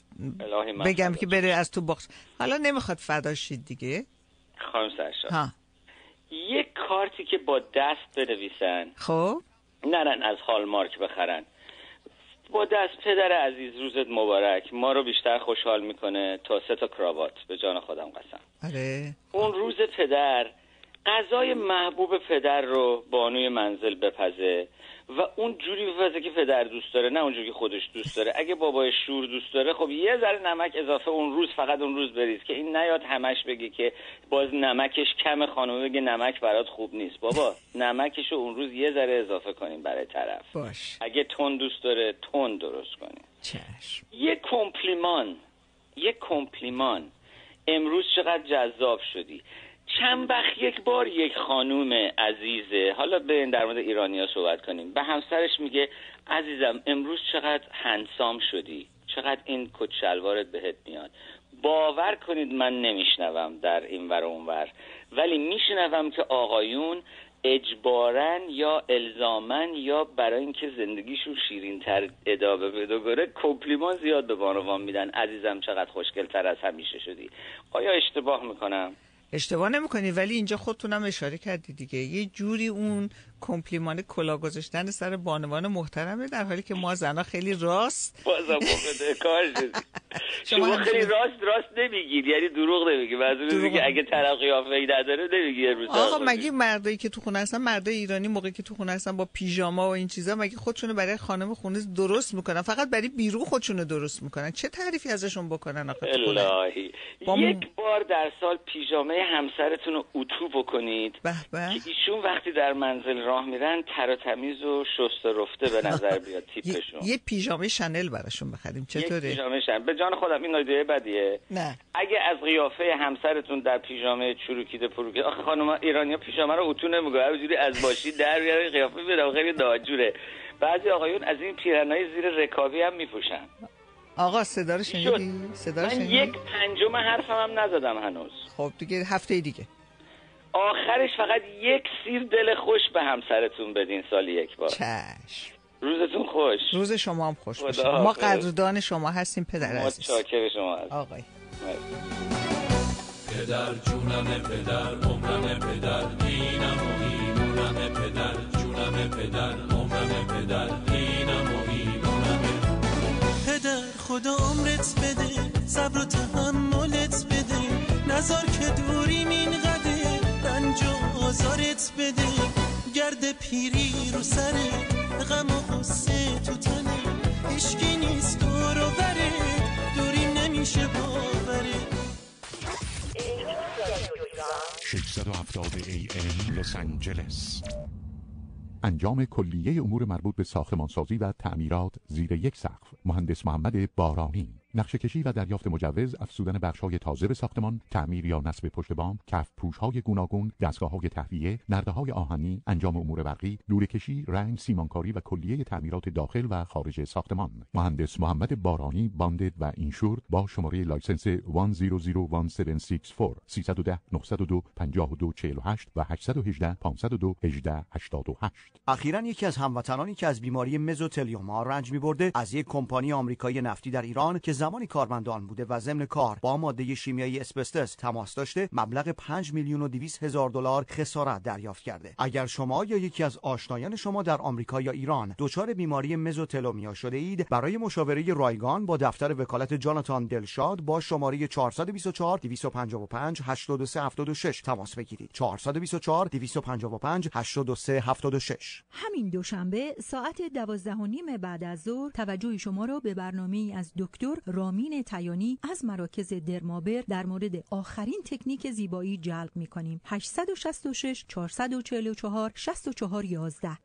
S3: بگم که بره از تو باکس. حالا نمیخواد فدا شید دیگه.
S5: خانم سرشار،
S3: ها.
S5: یک کارتی که با دست بنویسن،
S3: خب
S5: نرن از هالمارک بخرن، با دست. پدر عزیز روزت مبارک، ما رو بیشتر خوشحال میکنه تا سه تا کراوات، به جان خودم قسم.
S3: آره.
S5: اون روز پدر غذای محبوب پدر رو بانوی منزل بپزه و اون جوری بپزه که پدر دوست داره، نه اونجوری که خودش دوست داره. اگه بابای شور دوست داره خب یه ذره نمک اضافه اون روز، فقط اون روز بریز، که این نیاد همش بگه که باز نمکش کم، خانم بگه نمک برات خوب نیست. بابا نمکش رو اون روز یه ذره اضافه کنیم برای طرف.
S3: باش.
S5: اگه تون دوست داره تون درست کنیم.
S3: چشم.
S5: یه کمپلیمان، یه کمپلیمان، امروز چقدر جذاب شدی. چند وقت یک بار یک خانوم عزیزه، حالا به در مورد ایرانی‌ها صحبت کنیم، به همسرش میگه عزیزم امروز چقدر هندسام شدی، چقدر این کت شلوارت بهت میاد. باور کنید من نمیشنوم در این ور و اون ور، ولی میشنوم که آقایون اجباراً یا الزاماً یا برای اینکه زندگیشون شیرین‌تر ادامه پیدا کنه کمپلیمان زیاد به بانوان میدن. عزیزم چقدر خوشگل‌تر از همیشه شدی. آیا اشتباه میکنم؟
S3: اشتباه نمی‌کنی، ولی اینجا خودتونم اشاره کردی دیگه، یه جوری اون کمپلیمان کلا گذاشتن سر بانوان محترمه، در حالی که ما زنا خیلی راست
S5: بازم بده کار شدی. شما خیلی راست راست نمیگید، یعنی دروغ نمیگید. منظور اینه که اگه طرف قیافه‌ای نداره نمیگی.
S3: آقا مگه مردایی که تو خونه هستن، مردای ایرانی موقعی که تو خونه هستن با پیژاما و این چیزا، مگه خودشونو برای خانم خونه درست میکنن؟ فقط برای بیرون خودشونو درست میکنن. چه تعریفی ازشون بکنن آخه؟
S5: الهی با یک م... بار در سال پیژامه همسرتون رو اتو بکنید
S3: به به.
S5: که ایشون وقتی در منزل راه میرن تر و تمیز و شست و رفته به نظر بیاد تیپشون.
S3: یه پیژامه شنل براشون بخریم چطوره؟
S5: یه پیژامه شنل. به جان خودم این ایده بدیه.
S3: نه.
S5: اگه از قیافه همسرتون در پیژامه چروکیده پروکیده، آخه خانم ایرانی‌ها پیژامه رو اتو نمیگه، همینجوری از باشی در میاره قیافه میاد، خیلی ناجوره. بعضی آقایون از این پیرنای زیر رکابی هم میپوشن.
S3: آقا صدا رو شنیدی؟ صدا رو شنیدی؟
S5: من یک پنجم حرفم هم نزدم هنوز.
S3: خب دیگه هفته دیگه.
S5: آخرش فقط یک سیر دل خوش به همسرتون بدین سالی یک بار.
S3: چشم.
S5: روزتون خوش.
S3: روز شما هم خوش باشه. ما قدردان شما هستیم پدر عزیز.
S5: ما چاکر شما هستیم.
S3: آقای.
S12: پدر جونم پدر عمرم پدر دینم و ایمونم پدر جونم پدر عمرم پدر دینم و ایمونم
S13: پدر خدا عمرت بده صبر و تحملت بده نذار که دوریم اینقدر رنج و آزارت بده گرد پیری رو سرت غم و غصه تو تنه هیچکی نیست دور و بره دوریم نمیشه باوره.
S15: ششصد و هفتاد ای ام لس آنجلس. انجام کلیه امور مربوط به ساختمانسازی و تعمیرات زیر یک سقف. مهندس محمد بارانی. نقشه کشی و دریافت مجوز، افزودن بخش‌های تازه به ساختمان، تعمیر یا نصب پشت بام، کف پوش‌های گوناگون، دستگاه‌های تهویه، نرده‌های آهنی، انجام امور برقی، لوله‌کشی، رنگ، سیمانکاری و کلیه تعمیرات داخل و خارج ساختمان. مهندس محمد بارانی باندد و اینشورد با شماره لایسنس یک صفر صفر یک هفت شش چهار سیصد و ده نهصد و دو پنجاه و دو چهل و هشت و هشتصد و هجده پانصد و دو هجده هشتاد و هشت.
S16: اخیراً یکی از هموطنانی که از بیماری مزوتلیوما رنج می‌برده از یک کمپانی آمریکایی نفتی در ایران که زمانی کارمندان بوده و ضمن کار با ماده شیمیایی اسبستس تماس داشته مبلغ پنج میلیون و دویست هزار دلار خسارت دریافت کرده. اگر شما یا یکی از آشنایان شما در آمریکا یا ایران دچار بیماری مزوتلیوما شده اید، برای مشاوره رایگان با دفتر وکالت جاناتان دلشاد با شماره چهارصد و بیست و چهار دویست و پنجاه و پنج هشتاد و سه هفتاد و شش تماس بگیرید. چهارصد و بیست و چهار دویست و پنجاه و پنج هشتاد و سه هفتاد و شش.
S17: همین دوشنبه ساعت دوازده و نیم بعد از ظهر توجه شما را به برنامه‌ای از دکتر رامین تیانی از مراکز درمابر در مورد آخرین تکنیک زیبایی جلب می‌کنیم. هشت شش شش چهارصد و چهل و چهار شصت و چهار یازده.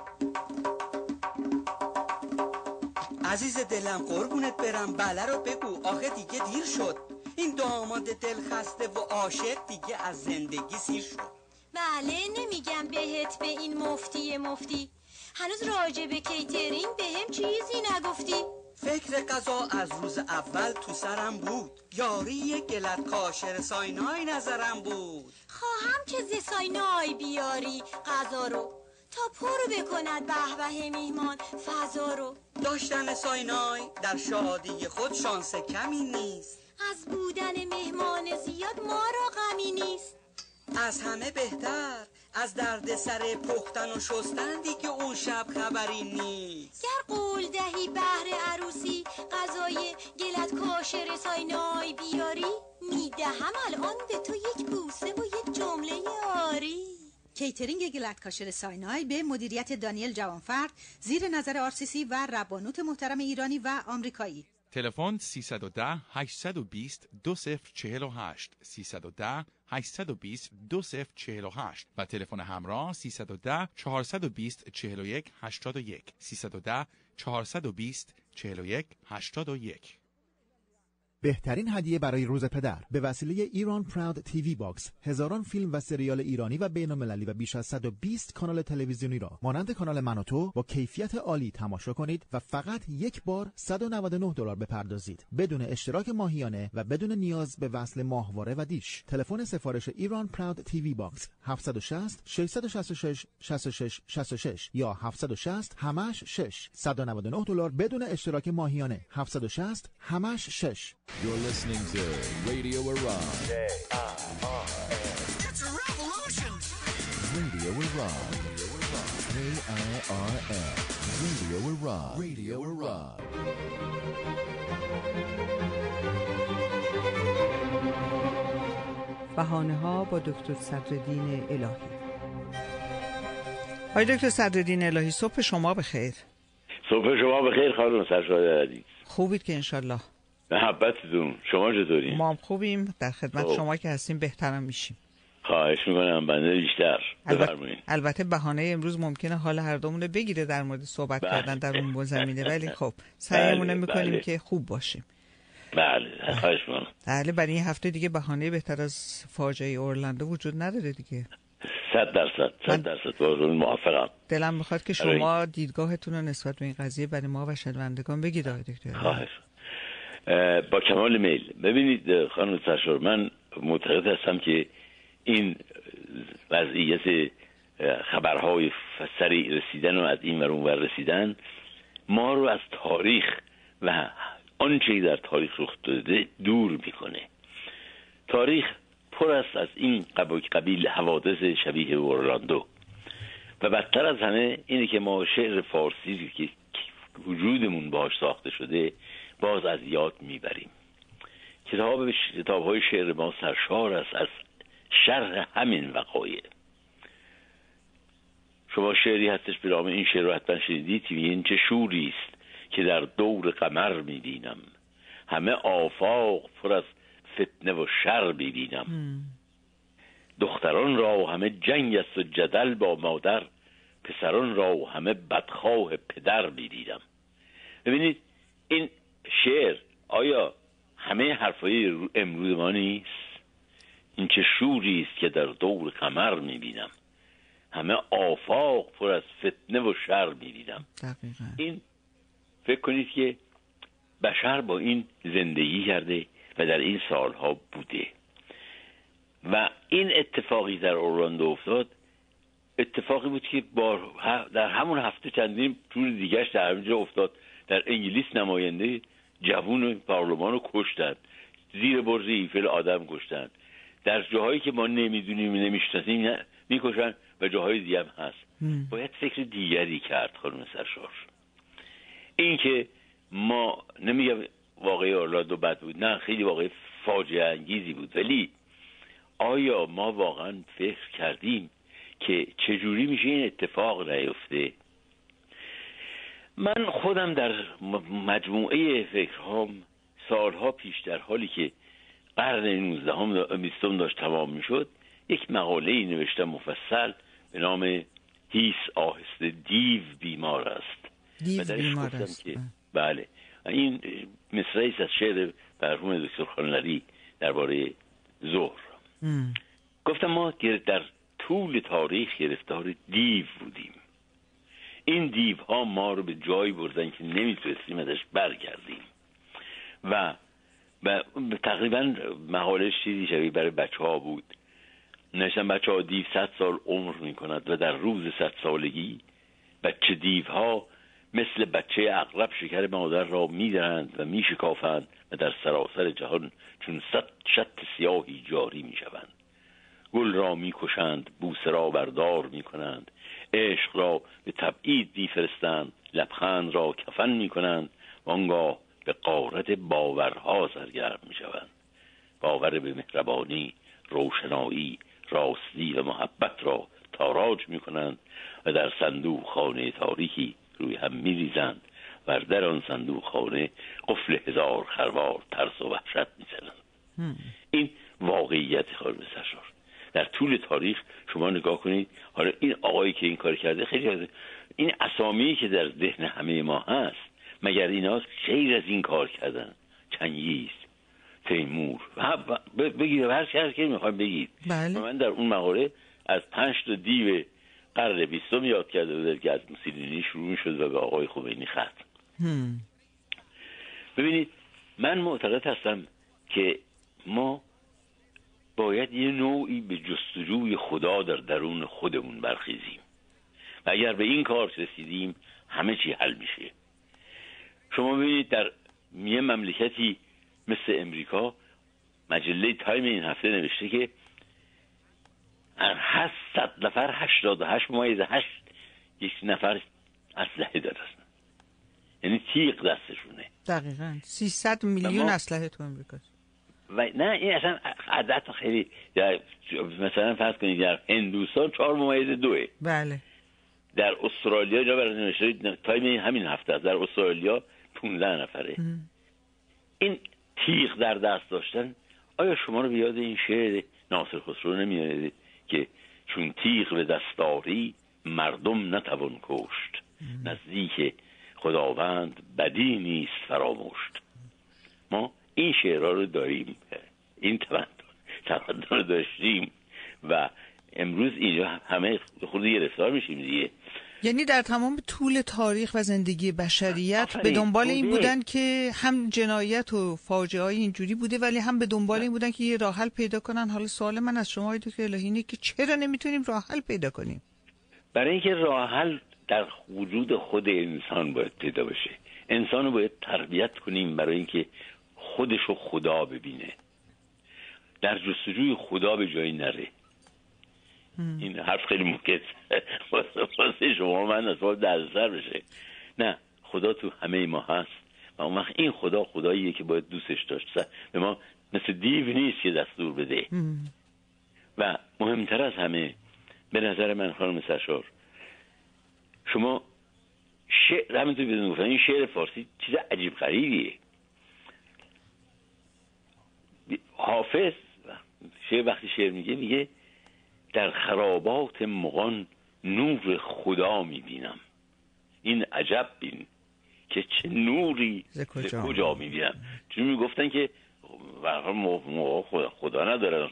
S18: عزیز دلم قربونت برم، بله رو بگو، آخه دیگه دیر شد. این داماد دل خسته و عاشق دیگه از زندگی سیر شد.
S21: بله نمیگم بهت به این مفتی مفتی، هنوز راجع به کیترینگ بهم چیزی نگفتی.
S18: فکر قضا از روز اول تو سرم بود، یاری گلت کاشر ساینای نظرم بود.
S21: خواهم که ز ساینای بیاری قضا رو تا پرو بکند به به میهمان فضا رو.
S18: داشتن ساینای در شادی خود شانس کمی نیست،
S21: از بودن مهمان زیاد ما را غمی نیست.
S18: از همه بهتر از درد سر پختن و شستن دیگه اون شب خبری نیست.
S21: گر قول دهی بهر عروسی غذای گلت کاشر ساینای بیاری، میدهم الان به تو یک بوسه و یک جمله یاری.
S1: کیترینگ گلت کاشر ساینای به مدیریت دانیل جوانفرد زیر نظر آر سی سی و ربانوت محترم ایرانی و آمریکایی.
S7: تلفن سیصد و ده هشتصد و بیست دو صفر چهل و هشت سیصد و ده هشتصد و بیست دو صفر چهل و هشت و تلفن همراه سیصد و ده چهارصد و بیست چهل و یک هشتاد و یک سیصد و ده چهارصد و بیست چهل و یک هشتاد و یک.
S26: بهترین هدیه برای روز پدر به وسیله ایران پراود تیوی باکس هزاران فیلم و سریال ایرانی و بین‌المللی و بیش از صد و بیست کانال تلویزیونی را مانند کانال من و تو با کیفیت عالی تماشا کنید و فقط یک بار صد و نود و نه دلار بپردازید بدون اشتراک ماهیانه و بدون نیاز به وصل ماهواره و دیش. تلفن سفارش ایران پراود تیوی باکس هفت شش صفر شش شش شش شش شش شش شش یا هفت شش صفر همش شش صد و نود و نه دلار بدون اشتراک ماهیانه هفت شش صفر همش شش.
S2: You're listening to Radio Iran.
S4: K I R N.
S13: It's a revolution.
S2: Radio Iran. K I R N. Radio Iran. Radio Iran.
S3: بهانه ها با دکتر صدرالدین الهی. های دکتر صدرالدین الهی، صبح شما بخیر.
S20: صبح شما بخیر خانم سرشاد عزیز.
S3: خوبید که انشالله.
S20: محبتتون. شما چطورین؟
S3: ما هم خوبیم، در خدمت
S20: خوب.
S3: شما که هستیم بهترم میشیم.
S20: خواهش میکنم، بنده بیشتر.
S3: البته, البته بهانه امروز ممکنه حال هر دومونه بگیره در مورد صحبت بله. کردن در اون زمینه، ولی خب سعیمون بله. میکنیم بله. که خوب باشیم.
S20: بله خواهش میکنم.
S3: بله، برای این هفته دیگه بهانه بهتر از فاجعه اورلندو وجود نداره دیگه.
S20: صد درصد صد درصد با موافقم.
S3: دلم میخواد که شما دیدگاهتون رو نسبت به این قضیه برای ما و شنوندگان بگید آقای دکتر.
S20: خواهش. با کمال میل. ببینید خانم سرشار، من معتقد هستم که این وضعیت خبرهای سریع رسیدن و از این ور اون ور رسیدن ما رو از تاریخ و آنچه در تاریخ رخ داده دور میکنه. تاریخ پر است از این قبیل حوادث شبیه اورلاندو و بدتر از همه اینه که ما شعر فارسی که وجودمون باهاش ساخته شده باز از یاد میبریم. کتاب کتاب‌های شعر ما سرشار است از شرح همین وقایع. شما شعری هستش به نام، این شعر رو حتما شنیدید، این چه شوری است که در دور قمر میبینم، همه آفاق پر از فتنه و شر میبینم. دختران را همه جنگ است و جدل با مادر، پسران را همه بدخواه پدر میبینم. ببینید این شعر آیا همه حرفای امروز ما نیست؟ این چه شوری است که در دور قمر میبینم، همه آفاق پر از فتنه و شر میبینم. این فکر کنید که بشر با این زندگی کرده و در این سالها بوده و این اتفاقی در اورلاندو افتاد اتفاقی بود که با در همون هفته چندین جور دیگهش در همینجا افتاد. در انگلیس نماینده جوون پارلمان رو کشتن، زیر برج ایفل آدم کشتن، در جاهایی که ما نمیدونیم نمیشناسیم میکشن و جاهای دیگه هم هست. مم. باید فکر دیگری کرد خانم سرشار. این که ما نمیگم واقعی اورلاندو بد بود، نه خیلی واقعی فاجعه انگیزی بود، ولی آیا ما واقعا فکر کردیم که چجوری میشه این اتفاق نیفته؟ من خودم در مجموعه فکرهام سالها پیش در حالی که قرن نوزدهم و بیستم داشت تمام میشد یک مقاله‌ای نوشتم مفصل به نام هیس آهسته دیو بیمار است.
S3: دیو بیمار است.
S20: که بله این مصرعی از شعر مرحوم دکتر خانلری درباره ظهر. گفتم ما در طول تاریخ گرفتار دیو بودیم. این دیوها ما رو به جایی بردن که نمیتونستیم ازش برگردیم و و تقریبا مقاله چیزی شبیه برای بچه ها بود. نشن بچه ها دیو صد سال عمر میکند و در روز صد سالگی بچه دیوها مثل بچه عقرب شکر مادر را میدرند و میشکافند و در سراسر جهان چون صد شط سیاهی جاری میشوند. گل را میکشند، بوسه را بردار میکنند، عشق را به تبعید میفرستند، لبخند را کفن میکنند، وانگاه به غارت باورها سرگرم میشوند. باور به مهربانی، روشنایی، راستی و محبت را تاراج میکنند و در صندوق خانه تاریخی روی هم میریزند و در آن صندوق خانه قفل هزار خروار ترس و وحشت میزنند. این واقعیت خانم سرشار. در طول تاریخ شما نگاه کنید، حالا این آقایی که این کار کرده خیلی، این اسامی که در ذهن همه ما هست، مگر اینا غیر از این کار کردن؟ چنگیز، تیمور و بگید هر هر که میخوایم بگید.
S3: بله.
S20: من در اون مقاله از پنج تا دیو قرن بیستم یاد کرده بودم که از موسولینی شروع میشد و به آقای خمینی ختم. ببینید من معتقد هستم که ما باید یه نوعی به جستجوی خدا در درون خودمون برخیزیم و اگر به این کار رسیدیم همه چی حل میشه. شما ببینید در یه مملکتی مثل امریکا، مجله تایم این هفته نوشته که هر صد نفر هشتاد و هشت ممیز هشت یک نفر اسلحه دارن، یعنی تیغ دستشونه.
S3: دقیقاً سیصد میلیون اسلحه تو امریکاست.
S20: و نه این اصلا عدد خیلی، مثلا فرض کنید در هندوستان چهار ممیز دوه.
S3: بله.
S20: در استرالیا جا برای نوشته تایم همین هفته در استرالیا پونزده نفره. ام. این تیغ در دست داشتن آیا شما رو بیاد این شعر ناصر خسرو نمیارید که چون تیغ به دستاری مردم نتوان کشت، نزدیک خداوند بدی نیست فراموشت. ما این شعرها رو داریم، این تمدن رو داشتیم و امروز اینجا همه خود گرفتار میشیم دیگه.
S3: یعنی در تمام طول تاریخ و زندگی بشریت به دنبال این بودن که هم جنایت و فاجعه های اینجوری بوده، ولی هم به دنبال این بودن که یه راه حل پیدا کنن. حالا سوال من از شما دکتر الهی اینه که چرا نمیتونیم راه حل پیدا کنیم؟
S20: برای اینکه راه حل در وجود خود انسان باید پیدا بشه. انسان رو باید تربیت کنیم برای اینکه خودش رو خدا ببینه، در جستجوی خدا به جایی نره. این حرف خیلی موقت واسه شما من اصلا در سر بشه. نه، خدا تو همه ما هست و اون وقت این خدا خداییه که باید دوستش داشت، به ما مثل دیو نیست که دستور بده. و مهمتر از همه به نظر من خانم سرشار، شما شعر همینطور بدون گفتن این شعر فارسی چیز عجیب غریبیه. حافظ شعر وقتی شعر میگه میگه در خرابات مغان نور خدا میبینم. این عجب بین که چه نوری ز کجا, کجا میبینم. چون میگفتن که خدا, خدا نداره.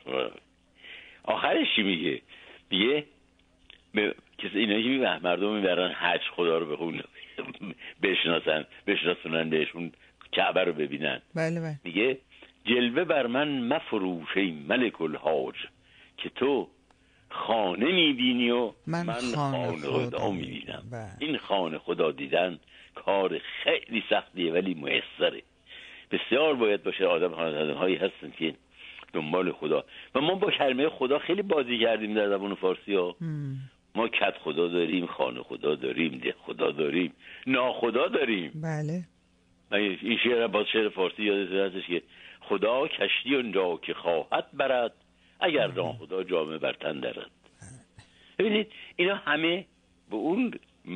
S20: آخرش چی میگه؟ میگه کسی اینا که مردم میبرن حج خدا رو بخون بشناسن بشناسونن بهشون کعبه رو ببینن.
S3: بله بله.
S20: میگه جلوه بر من مفروش ای ملک الحاج که تو خانه میبینی و من, من خانه خدا, خدا میبینم. این خانه خدا دیدن کار خیلی سختیه ولی میسره. بسیار باید باشه آدم هایی هستن که دنبال خدا. و ما با کلمه خدا خیلی بازی کردیم در زبان فارسی ها. ما کت خدا داریم، خانه خدا داریم، ده خدا داریم، ناخدا داریم.
S3: بله.
S20: این شعر با شعر فارسی یادتون هستش که خدا کشتی اونجا که خواهد برد اگر ناخدا جامه بر تن درد. ببینید اینا همه به اون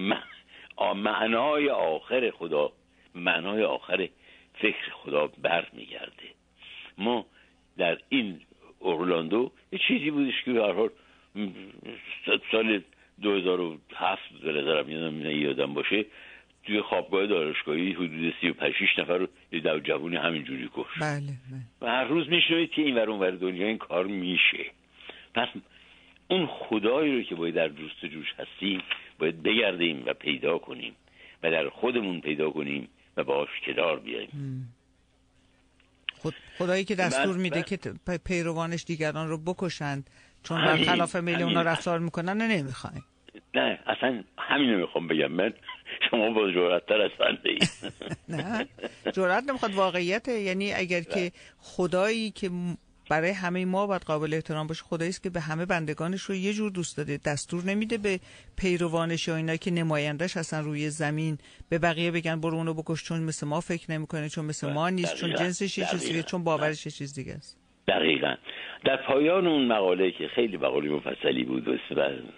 S20: معنای آخر خدا، معنای آخر فکر خدا بر میگرده. ما در این اورلاندو یه چیزی بودش که به هر حال سال دو هزار و هفت به نظرم یادم یادم باشه توی خوابگاه دانشگاهی حدود سی و پنج شش نفر رو یه دو جوونی همینجوری کشت.
S3: بله بله.
S20: و هر روز میشنوید که این ور اون ور دنیا این کار میشه. پس اون خدایی رو که باید در جستجوش هستیم باید بگردیم و پیدا کنیم و در خودمون پیدا کنیم و باهاش کنار بیاییم.
S3: خود خدایی که دستور میده که پیروانش دیگران رو بکشند چون برخلاف میل اونا رفتار میکنن. نه نمیخوایم.
S20: نه اصلا همین نمیخوام بگم. من شما با جرأت‌تر از من بگید.
S3: نه جرأت نمیخواد، واقعیته. یعنی اگر که خدایی که برای همه ما باید قابل احترام باشه. خدایی است که به همه بندگانش رو یه جور دوست داده، دستور نمیده به پیروانش یا اینا که نمایندش هستن روی زمین به بقیه بگن برو اونو بکش چون مثل ما فکر نمیکنه، چون مثل ما نیست، چون جنسش یه چیز دیگه، چون باورش یه چیز دیگه است.
S20: دقیقاً. در پایان اون مقاله که خیلی مقاله مفصلی بود و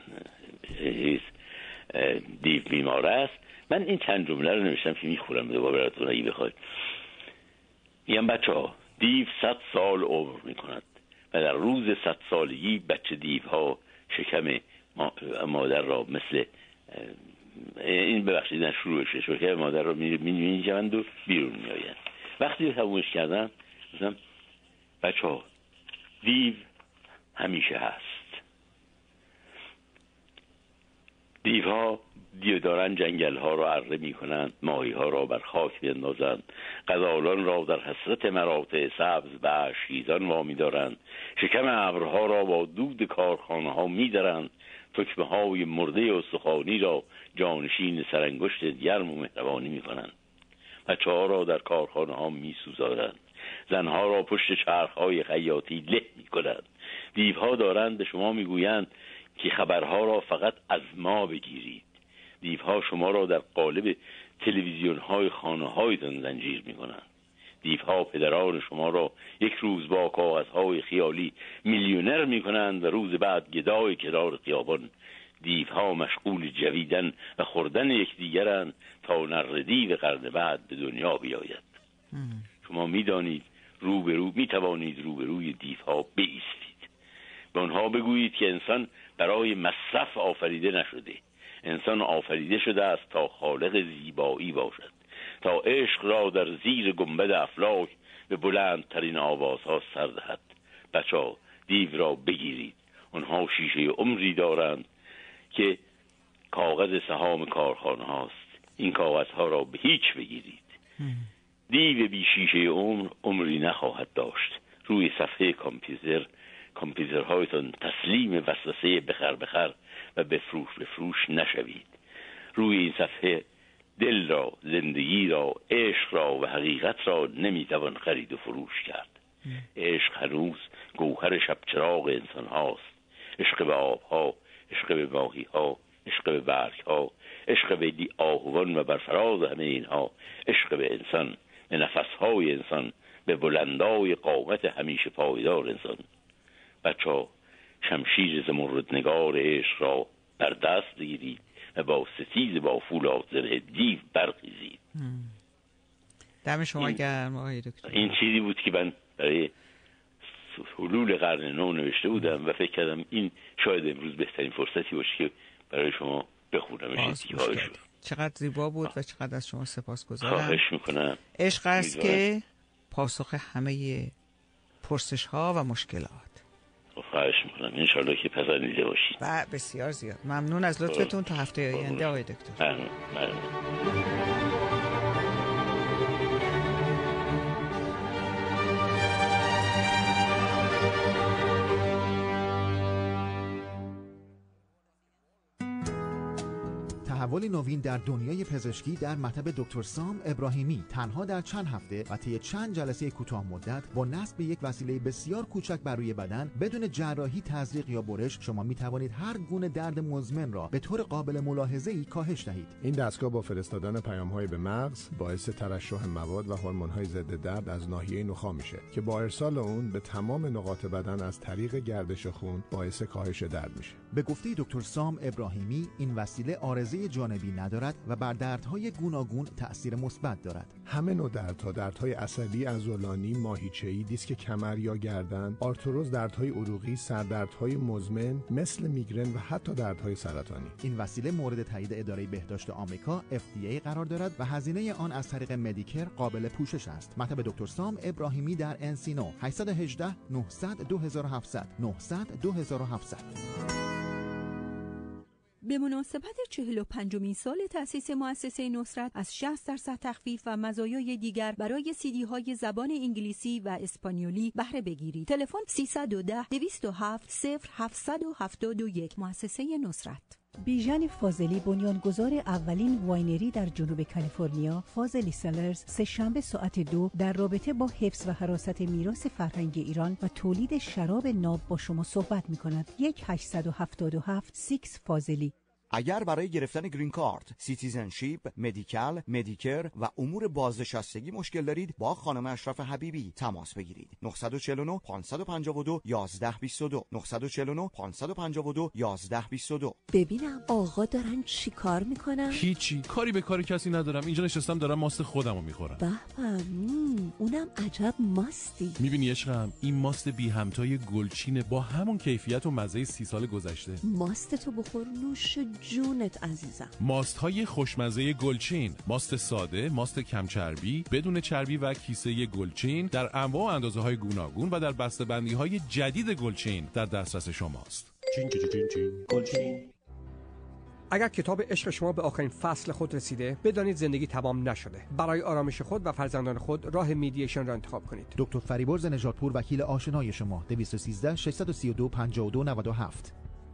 S20: دیو بیمار است، من این چند جمله رو نوشتم که میخورم دوباره براتون اگه بخواید. میگم بچه‌ها، دیو صد سال عمر میکند و در روز صد سالگی بچه دیوها شکم مادر را مثل این ببخشید نه شروعشه شکم مادر را می‌جویند و بیرون میآیند. وقتی تمومش کردم گفتم بچه‌ها دیو همیشه هست. دیوها دیو دارن جنگل ها را اره می کنند، ماهی ها را بر خاک بیندازند، غزالان را در حسرت مراتع سبز به اشکیزان وامی دارند، شکم ابرها را با دود کارخانه ها می درند، تکمه های مرده استخوانی را جانشین سرانگشت گرم و مهربانی می کنند، بچه ها را در کارخانه ها می سوزانند، زنها را پشت چرخ های خیاطی له می کنند. دیوها دارند به شما می گویند که خبرها را فقط از ما بگیرید. دیوها شما را در قالب تلویزیون های خانه هایتان زنجیر می کنند. دیوها پدران شما را یک روز با کاغذهای خیالی میلیونر می کنند و روز بعد گدای کنار خیابان. دیوها مشغول جویدن و خوردن یکدیگرند تا نر دیو قرن بعد به دنیا بیاید. شما می دانید روبرو می توانید روبروی دیوها بایستید. به آنها بگویید که انسان برای مصرف آفریده نشده. انسان آفریده شده است تا خالق زیبایی باشد، تا عشق را در زیر گنبد افلاک به بلندترین آوازها سر دهد. بچه‌ها دیو را بگیرید. آنها شیشه عمری دارند که کاغذ سهام کارخانه هاست. این کاغذها را به هیچ بگیرید. دیو بی شیشه عمر عمری نخواهد داشت. روی صفحه کامپیوتر کامپیوترهایتان تسلیم وسوسه بخر بخر و بفروش بفروش نشوید. روی این صفحه دل را، زندگی را، عشق را و حقیقت را نمیتوان خرید و فروش کرد. عشق هنوز گوهر شب چراغ انسان هاست. عشق به آبها، عشق به ماهی ها، عشق به برگ ها، عشق به دی آهوان و برفراز همه اینها، عشق به انسان، به نفسهای انسان، به بلندای قامت همیشه پایدار انسان. بچه‌ها شمشیر زمردنگار عشق را بر دست بگیرید و با ستیز با فولاد زره دیو برخیزید.
S3: دم شما گرم آقای دکتر.
S20: این چیزی بود که من برای حلول قرن نو نوشته بودم و فکر کردم این شاید امروز بهترین فرصتی باشه که برای شما بخونم.
S3: چقدر زیبا بود و چقدر از شما سپاسگزارم.
S20: خواهش میکنم.
S3: عشق است که پاسخ همه پرسش ها و مشکلات.
S20: خواهش میکنم. انشالله که پسندیده باشید.
S3: و بسیار زیاد ممنون از لطفتون. تا هفته آینده آقای دکتر.
S20: ممنون. ممنون.
S26: تحولی نوین در دنیای پزشکی در مطب دکتر سام ابراهیمی تنها در چند هفته و طی چند جلسه کوتاه مدت با نصب یک وسیله بسیار کوچک بر روی بدن بدون جراحی، تزریق یا برش شما می توانید هر گونه درد مزمن را به طور قابل ملاحظه‌ای کاهش دهید.
S6: این دستگاه با فرستادن پیام‌های به مغز باعث ترشح مواد و هورمون‌های ضد درد از ناحیه نخاع میشه که با ارسال اون به تمام نقاط بدن از طریق گردش خون باعث کاهش درد میشه.
S26: به گفته دکتر سام ابراهیمی این وسیله عارضه جانبی ندارد و بر دردهای گوناگون تأثیر مثبت دارد.
S6: همه نوع دردها، دردهای عصبی، عضلانی، ماهیچه‌ای، دیسک کمر یا گردن، آرتروز، دردهای عروقی، سردردهای مزمن مثل میگرن و حتی دردهای سرطانی.
S26: این وسیله مورد تایید اداره بهداشت آمریکا اف دی ای قرار دارد و هزینه آن از طریق مدیکر قابل پوشش است. مطب دکتر سام ابراهیمی در انسینو هشت یک هشت نه صفر صفر دو هفت صفر نه صفر صفر دو هفت صفر.
S17: به مناسبت چهل و پنجمین سال تأسیس مؤسسه نصرت از شصت درصد تخفیف و مزایای دیگر برای سیدی های زبان انگلیسی و اسپانیولی بهره بگیرید. تلفن سیصد و ده دویست و هفت صفر هفتصد و هفتاد و یک. مؤسسه نصرت. بیژن فاضلی بنیانگذار اولین واینری در جنوب کالیفرنیا، فاضلی سلرز، سه‌شنبه ساعت دو در رابطه با حفظ و حراست میراث فرهنگی ایران و تولید شراب ناب با شما صحبت می‌کند. یک هشت هفت هفت سیکس فاضلی.
S16: اگر برای گرفتن گرین کارت، سیتیزنشیپ، مدیکال، مدیکر و امور بازنشستگی مشکل دارید، با خانم اشرف حبیبی تماس بگیرید. نه چهار نه پنج پنج دو یازده بیست و دو نه چهار نه پنج پنج دو یازده بیست و دو.
S8: ببینم آقا دارن چی کار میکنن؟
S9: هیچی، کاری به کار کسی ندارم. اینجا نشستم دارم ماست خودمو میخورم.
S8: به به، اونم عجب ماستی.
S9: میبینی عشقم، این ماست بی همتای گلچینه با همون کیفیت و مزه سی سال گذشته.
S8: ماست تو بخور نوش جونت عزیزم.
S9: ماست های خوشمزه گلچین، ماست ساده، ماست کم چربی، بدون چربی و کیسه گلچین در انواع و اندازه های گوناگون و در بسته‌بندی های جدید گلچین در دسترس شماست. چین چین چین چین گلچین.
S22: اگر کتاب عشق شما به آخرین فصل خود رسیده، بدانید زندگی تمام نشده. برای آرامش خود و فرزندان خود راه میدییشن را انتخاب کنید.
S26: دکتر فریبرز نژادپور، وکیل آشنای شما. دویست و سیزده ششصد و سی و دو پنجاه و دو نود و هفت.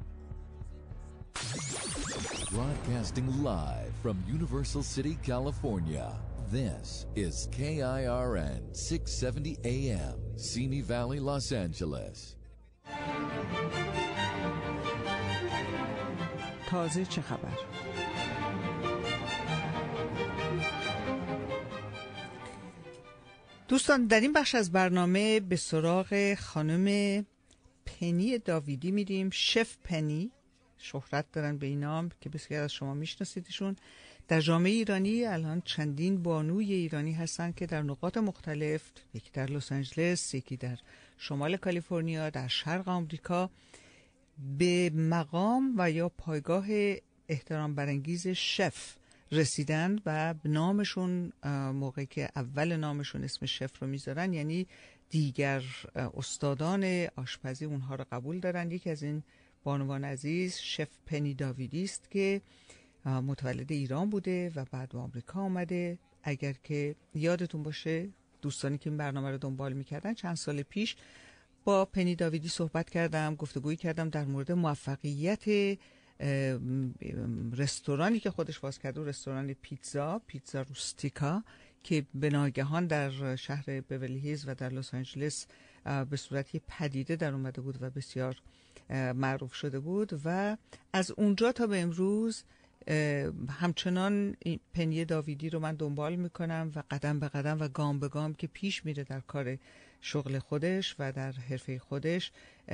S2: Broadcasting live from Universal City, California. This is K I R N six seventy A M, Simi Valley, Los Angeles.
S3: تازه چه خبر؟ دوستان، در این بخش از برنامه به سراغ خانم پنی داویدی میریم. شف پنی شهرت دارن به این نام که بسیار از شما میشناسیدشون. در جامعه ایرانی الان چندین بانوی ایرانی هستن که در نقاط مختلف، یکی در لس آنجلس، یکی در شمال کالیفرنیا، در شرق آمریکا، به مقام و یا پایگاه احترام برانگیز شف رسیدن و نامشون موقعی که اول نامشون اسم شف رو میذارن، یعنی دیگر استادان آشپزی اونها رو قبول دارن. یکی از این بانوان عزیز شف پنی داویدی است که متولد ایران بوده و بعد به آمریکا آمده. اگر که یادتون باشه، دوستانی که این برنامه رو دنبال میکردن، چند سال پیش با پنی داویدی صحبت کردم، گفتگویی کردم در مورد موفقیت رستورانی که خودش باز کرده، رستوران پیتزا پیتزا روستیکا، که به ناگهان در شهر بیورلی هیلز و در لس آنجلس به صورت پدیده در اومده بود و بسیار معروف شده بود. و از اونجا تا به امروز همچنان پنی داویدی رو من دنبال میکنم و قدم به قدم و گام به گام که پیش میره در کار شغل خودش و در حرفه خودش،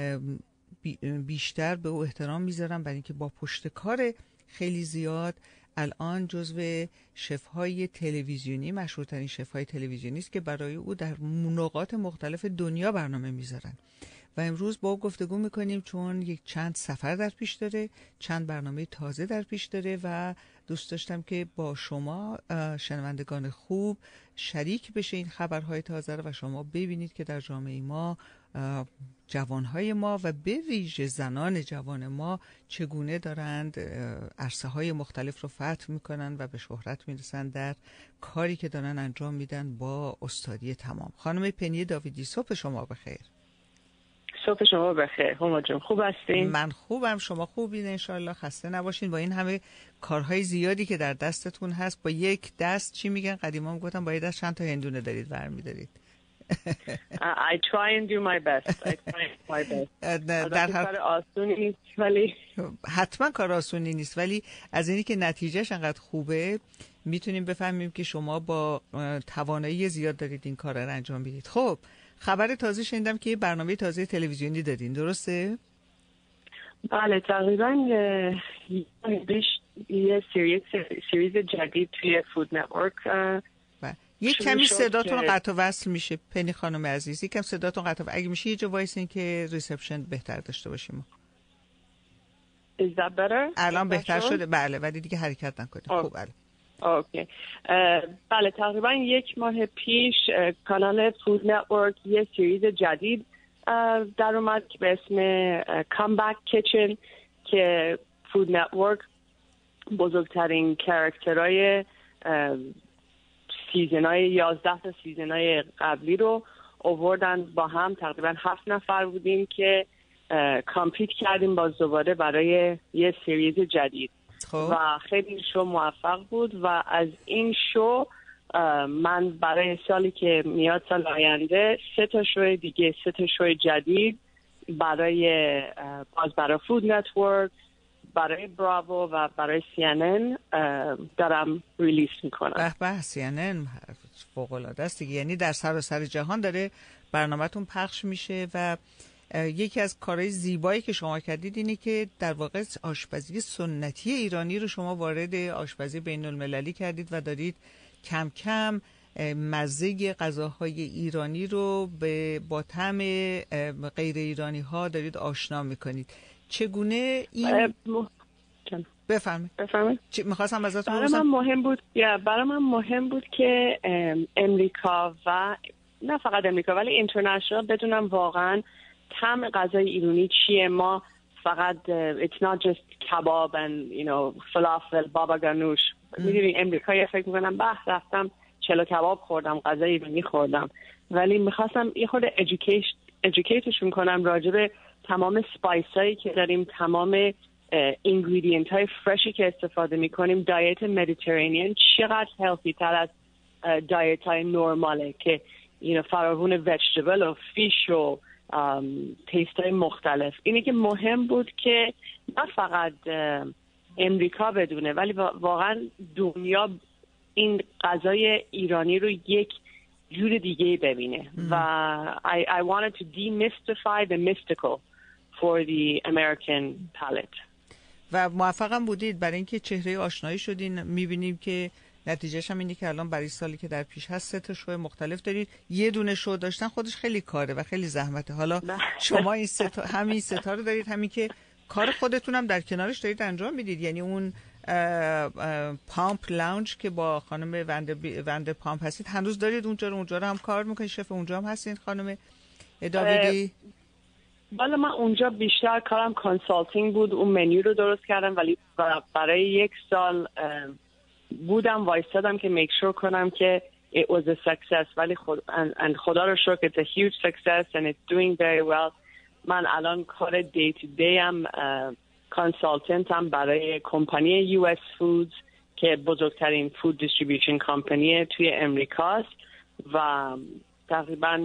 S3: بیشتر به او احترام میذارم، برای اینکه با پشت کار خیلی زیاد الان جزو شف‌های تلویزیونی، مشهورترین شف‌های تلویزیونی است که برای او در نقاط مختلف دنیا برنامه میذارن. و امروز با او گفتگو میکنیم چون یک چند سفر در پیش داره، چند برنامه تازه در پیش داره و دوست داشتم که با شما شنوندگان خوب شریک بشه این خبرهای تازه رو و شما ببینید که در جامعه ما، جوانهای ما و به ویژه زنان جوان ما چگونه دارند عرصه های مختلف رو فتح میکنن و به شهرت میرسن در کاری که دارن انجام میدن با استادی تمام. خانم پنی داویدی، صبح شما بخیر.
S23: صبح شما بخیر. هما جون خوب هستین؟
S3: من خوبم، شما خوبین؟ انشالله خسته نباشین با این همه کارهای زیادی که در دستتون هست. با یک دست چی میگن قدیما میگفتن با یک دست چند تا هندونه دارید برمی‌دارید.
S23: I try and do my best. I try and do my best.
S3: در هر
S23: کار آسونی نیست ولی
S3: حتما کار آسونی نیست، ولی از اینی که نتیجهش انقدر خوبه میتونیم بفهمیم که شما با توانایی زیاد دارید این کار رو انجام میدید. خب خبر تازه شنیدم که برنامه تازه تلویزیونی دادین، درسته؟
S23: بله تقریبا یه سریز سریز جدید توی فود نتورک.
S3: یک کمی صداتون قطع و وصل میشه پنی خانم عزیز، یکم صداتون قطع و اگه میشه یه جا وایسین که ریسپشن بهتر داشته باشیم.
S23: Is that better?
S3: الان بهتر شده؟ بله، ولی دیگه حرکت نکنید. خوب بله.
S23: اوکی. بله تقریبا یک ماه پیش کانال فود نتورک یه سریز جدید در اومد به اسم کامبک کیچن که فود نتورک بزرگترین کاراکترهای سیزنای یازده تا سیزنای قبلی رو آوردن با هم. تقریبا هفت نفر بودیم که کامپیت کردیم باز دوباره برای یه سریز جدید
S3: خب.
S23: و خیلی شو موفق بود و از این شو من برای سالی که میاد سال آینده سه تا شو دیگه سه تا شو جدید برای باز برای فود نتورک، برای براوو و برای سی ان ان دارم ریلیز میکنم.
S3: به به سی ان ان فوق العاده است دیگه، یعنی در سراسر جهان داره برنامه‌تون پخش میشه و یکی از کارهای زیبایی که شما کردید اینه که در واقع آشپزی سنتی ایرانی رو شما وارد آشپزی بین المللی کردید و دارید کم کم مزه غذاهای ایرانی رو به با طعم غیر ایرانی ها دارید آشنا میکنید. چگونه این بفرمایید
S23: بفرمایید
S3: میخواستم ازتون
S23: برای من مهم بود یا برای من مهم بود که امریکا و نه فقط امریکا ولی اینترنشنال بدونم واقعا طعم غذای ایرانی چیه. ما فقط it's not just کباب and you know فلافل بابا گانوش. میدونی امریکایی فکر میکنم به رفتم چلو کباب خوردم غذای ایرانی خوردم، ولی میخواستم یه خورده educateشون کنم راجع به تمام سپایس هایی که داریم، تمام اینگریدینت های فرشی که استفاده میکنیم. دایت مدیترینین چقدر هلثی تر از دایت های نورماله که you know فراوون ویجیتابل و فیش و تیست های مختلف. اینه که مهم بود که نه فقط امریکا بدونه ولی واقعا دنیا این غذای ایرانی رو یک جور دیگه ببینه م. و I, I wanted to demystify the mystical for the American palate.
S3: و موفقم بودید برای اینکه چهره آشنایی شدین. میبینیم که نتیجهش هم اینه که الان برای سالی که در پیش هست سه تا شو مختلف دارید. یه دونه شو داشتن خودش خیلی کاره و خیلی زحمته. حالا شما این سه تا همین سه تا رو دارید، همین که کار خودتون هم در کنارش دارید انجام میدید. یعنی اون پامپ لاونج که با خانم وند وند پامپ هستید هنوز دارید اونجا رو اونجا رو هم کار میکنید؟ شف اونجا هم هستین خانم داویدی؟
S23: بالا من اونجا بیشتر کارم کانسالتینگ بود، اون منیو رو درست کردم ولی برای یک سال بودم وایستادم که میک شور کنم که it was a success ولی خود and, and خدا رو شکر it's a huge success and it's doing very well. من الان کار دی تو دی هم کانسالتنت هم برای کمپانی یو اس فودز که بزرگترین فود دیستریبیوشن کمپانی توی امریکاست و تقریبا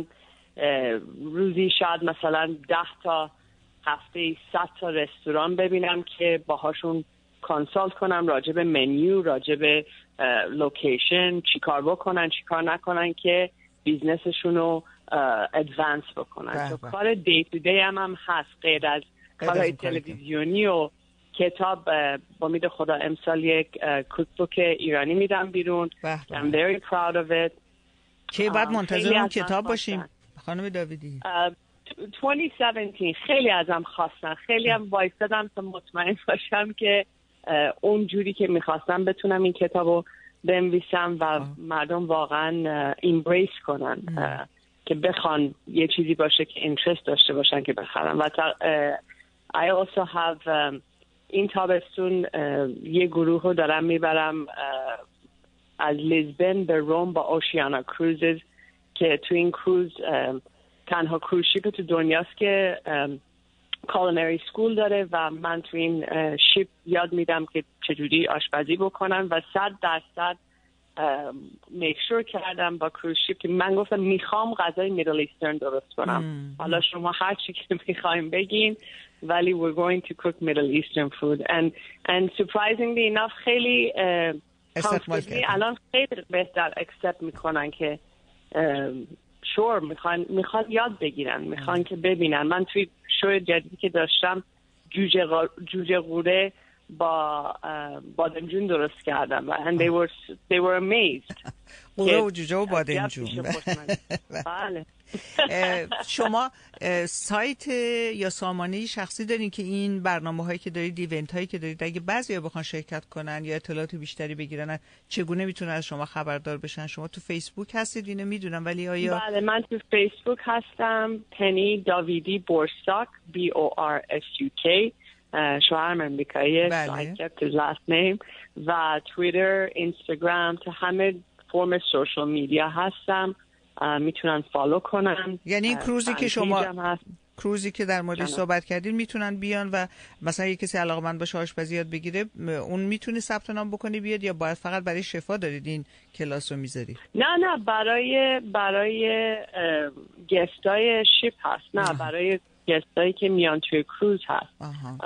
S23: روزی شاید مثلا ده تا هفته صد تا رستوران ببینم که باهاشون کانسالت کنم راجع به منیو، راجع به لوکیشن، چی کار بکنن چی کار نکنن که بیزنسشون رو ادوانس بکنن. تو کار دی تو دی هم هم هست غیر از کارهای تلویزیونی و کتاب. با امید خدا امسال یک کوکبوک ایرانی میدم بیرون. I'm very proud of it.
S3: که بعد منتظر اون کتاب باشیم خانم داویدی؟
S23: بیست هفده خیلی ازم خواستن، خیلی هم وایستادم تا مطمئن باشم که اون جوری که میخواستم بتونم این کتابو بنویسم و آه. مردم واقعا ایمبریس کنن اه. که بخوان یه چیزی باشه که اینترست داشته باشن که بخرن. و تا I also have um, این تابستون یه گروه رو دارم میبرم از لیزبن به روم با اوشیانا کروزز که تو این کروز تنها کروز شیپ تو دنیاست که کالینری سکول داره و من تو این شیپ یاد میدم که چجوری آشپزی بکنن و صد درصد میک شور کردم با کروز شیپ که من گفتم میخوام غذای میدل ایسترن درست کنم. حالا شما هر چی که میخوایم بگین ولی we're going to cook Middle Eastern food and and surprisingly enough خیلی comfortably الان خیلی بهتر accept میکنن که شور میخوان میخوان یاد بگیرن، میخوان که ببینن. من توی شو جدیدی که داشتم جوجه غ... جوجه غوره با بادمجون درست کردم و and they were they were amazed.
S3: غوره و جوجه و بادمجون.
S23: بله.
S3: شما سایت یا سامانه شخصی دارین که این برنامه هایی که دارید، ایونت هایی که دارید، اگه بعضیا بخوان شرکت کنن یا اطلاعات بیشتری بگیرن چگونه میتونن از شما خبردار بشن؟ شما تو فیسبوک هستید اینو میدونم ولی آیا؟
S23: بله من تو فیسبوک هستم، پنی داویدی بورساک بی او آر اس یو کی، شوهرم امریکاییه I kept his last name و توییتر، اینستاگرام، تو همه فرم سوشال میدیا هستم، میتونن فالو کنن.
S3: یعنی این کروزی که شما کروزی که در موردش صحبت کردین میتونن بیان و مثلا یه کسی علاقه‌مند باشه آشپزی یاد بگیره، اون میتونه ثبت نام بکنه بیاد، یا باید فقط برای شفا دارید این کلاس رو میذارید؟
S23: نه نه برای برای گستای شیپ هست، نه آه. برای گستایی که میان توی کروز هست.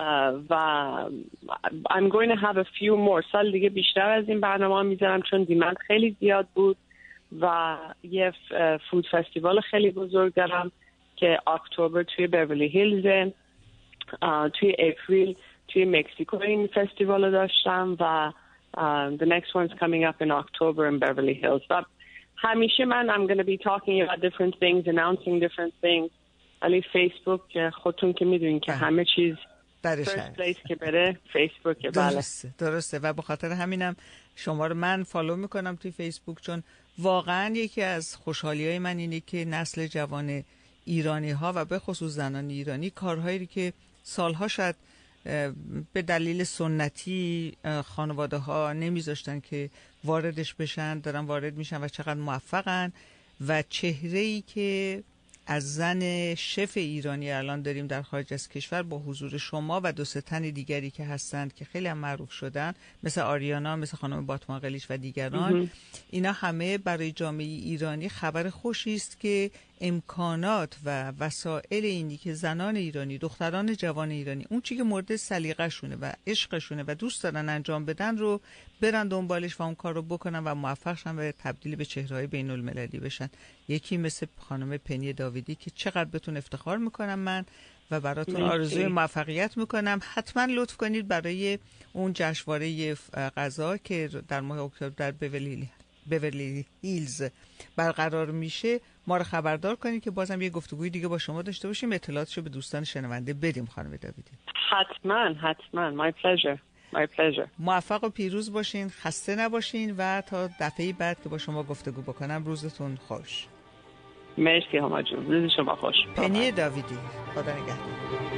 S23: و I'm going to have a few more. سال دیگه بیشتر از این برنامه میذارم چون دیمند خیلی زیاد بود و یه فود فستیوال خیلی بزرگ دارم که اکتبر توی بیورلی هیلز، توی اپریل توی مکزیکو این فستیوال داشتم و uh, the next one's coming up in October in Beverly Hills. و همیشه من I'm going to be talking about different things, announcing different things. علی فیسبوک خودتون که میدونین که همه چیز
S3: درش
S23: first place که بره فیسبوک.
S3: درسته درسته و به خاطر همینم شما رو من فالو میکنم توی فیسبوک، چون واقعا یکی از خوشحالی‌های من اینه که نسل جوان ایرانی ها و به خصوص زنان ایرانی کارهایی که سالها شاید به دلیل سنتی خانواده ها نمیذاشتن که واردش بشن دارن وارد میشن و چقدر موفقن و چهره‌ای که از زن شف ایرانی الان داریم در خارج از کشور با حضور شما و دو سه تن دیگری که هستند که خیلی هم معروف شدن، مثل آریانا، مثل خانم باتما قلیچ و دیگران، اینا همه برای جامعه ایرانی خبر خوشی است که امکانات و وسایل اینی که زنان ایرانی، دختران جوان ایرانی اون چیزی که مورد سلیقه‌شونه و عشقشونه و دوست دارن انجام بدن رو برن دنبالش و اون کار رو بکنن و موفق شن و تبدیل به چهره‌های بین‌المللی بشن. یکی مثل خانم پنی داوودی که چقدر بهتون افتخار میکنم من و براتون آرزوی موفقیت میکنم. حتما لطف کنید برای اون جشنواره غذا که در ماه اکتبر در بیورلی بیورلی هیلز برقرار میشه ما رو خبردار کنید که بازم یه گفتگوی دیگه با شما داشته باشیم، اطلاعاتشو به دوستان شنونده بدیم. خانم داوودی
S23: حتما حتما. My pleasure. My pleasure.
S3: موفق و پیروز باشین، خسته نباشین و تا دفعه بعد که با شما گفتگو بکنم روزتون خوش.
S23: مرسی هما جون، روز شما خوش.
S3: پنی داوودی، خدا نگهدار.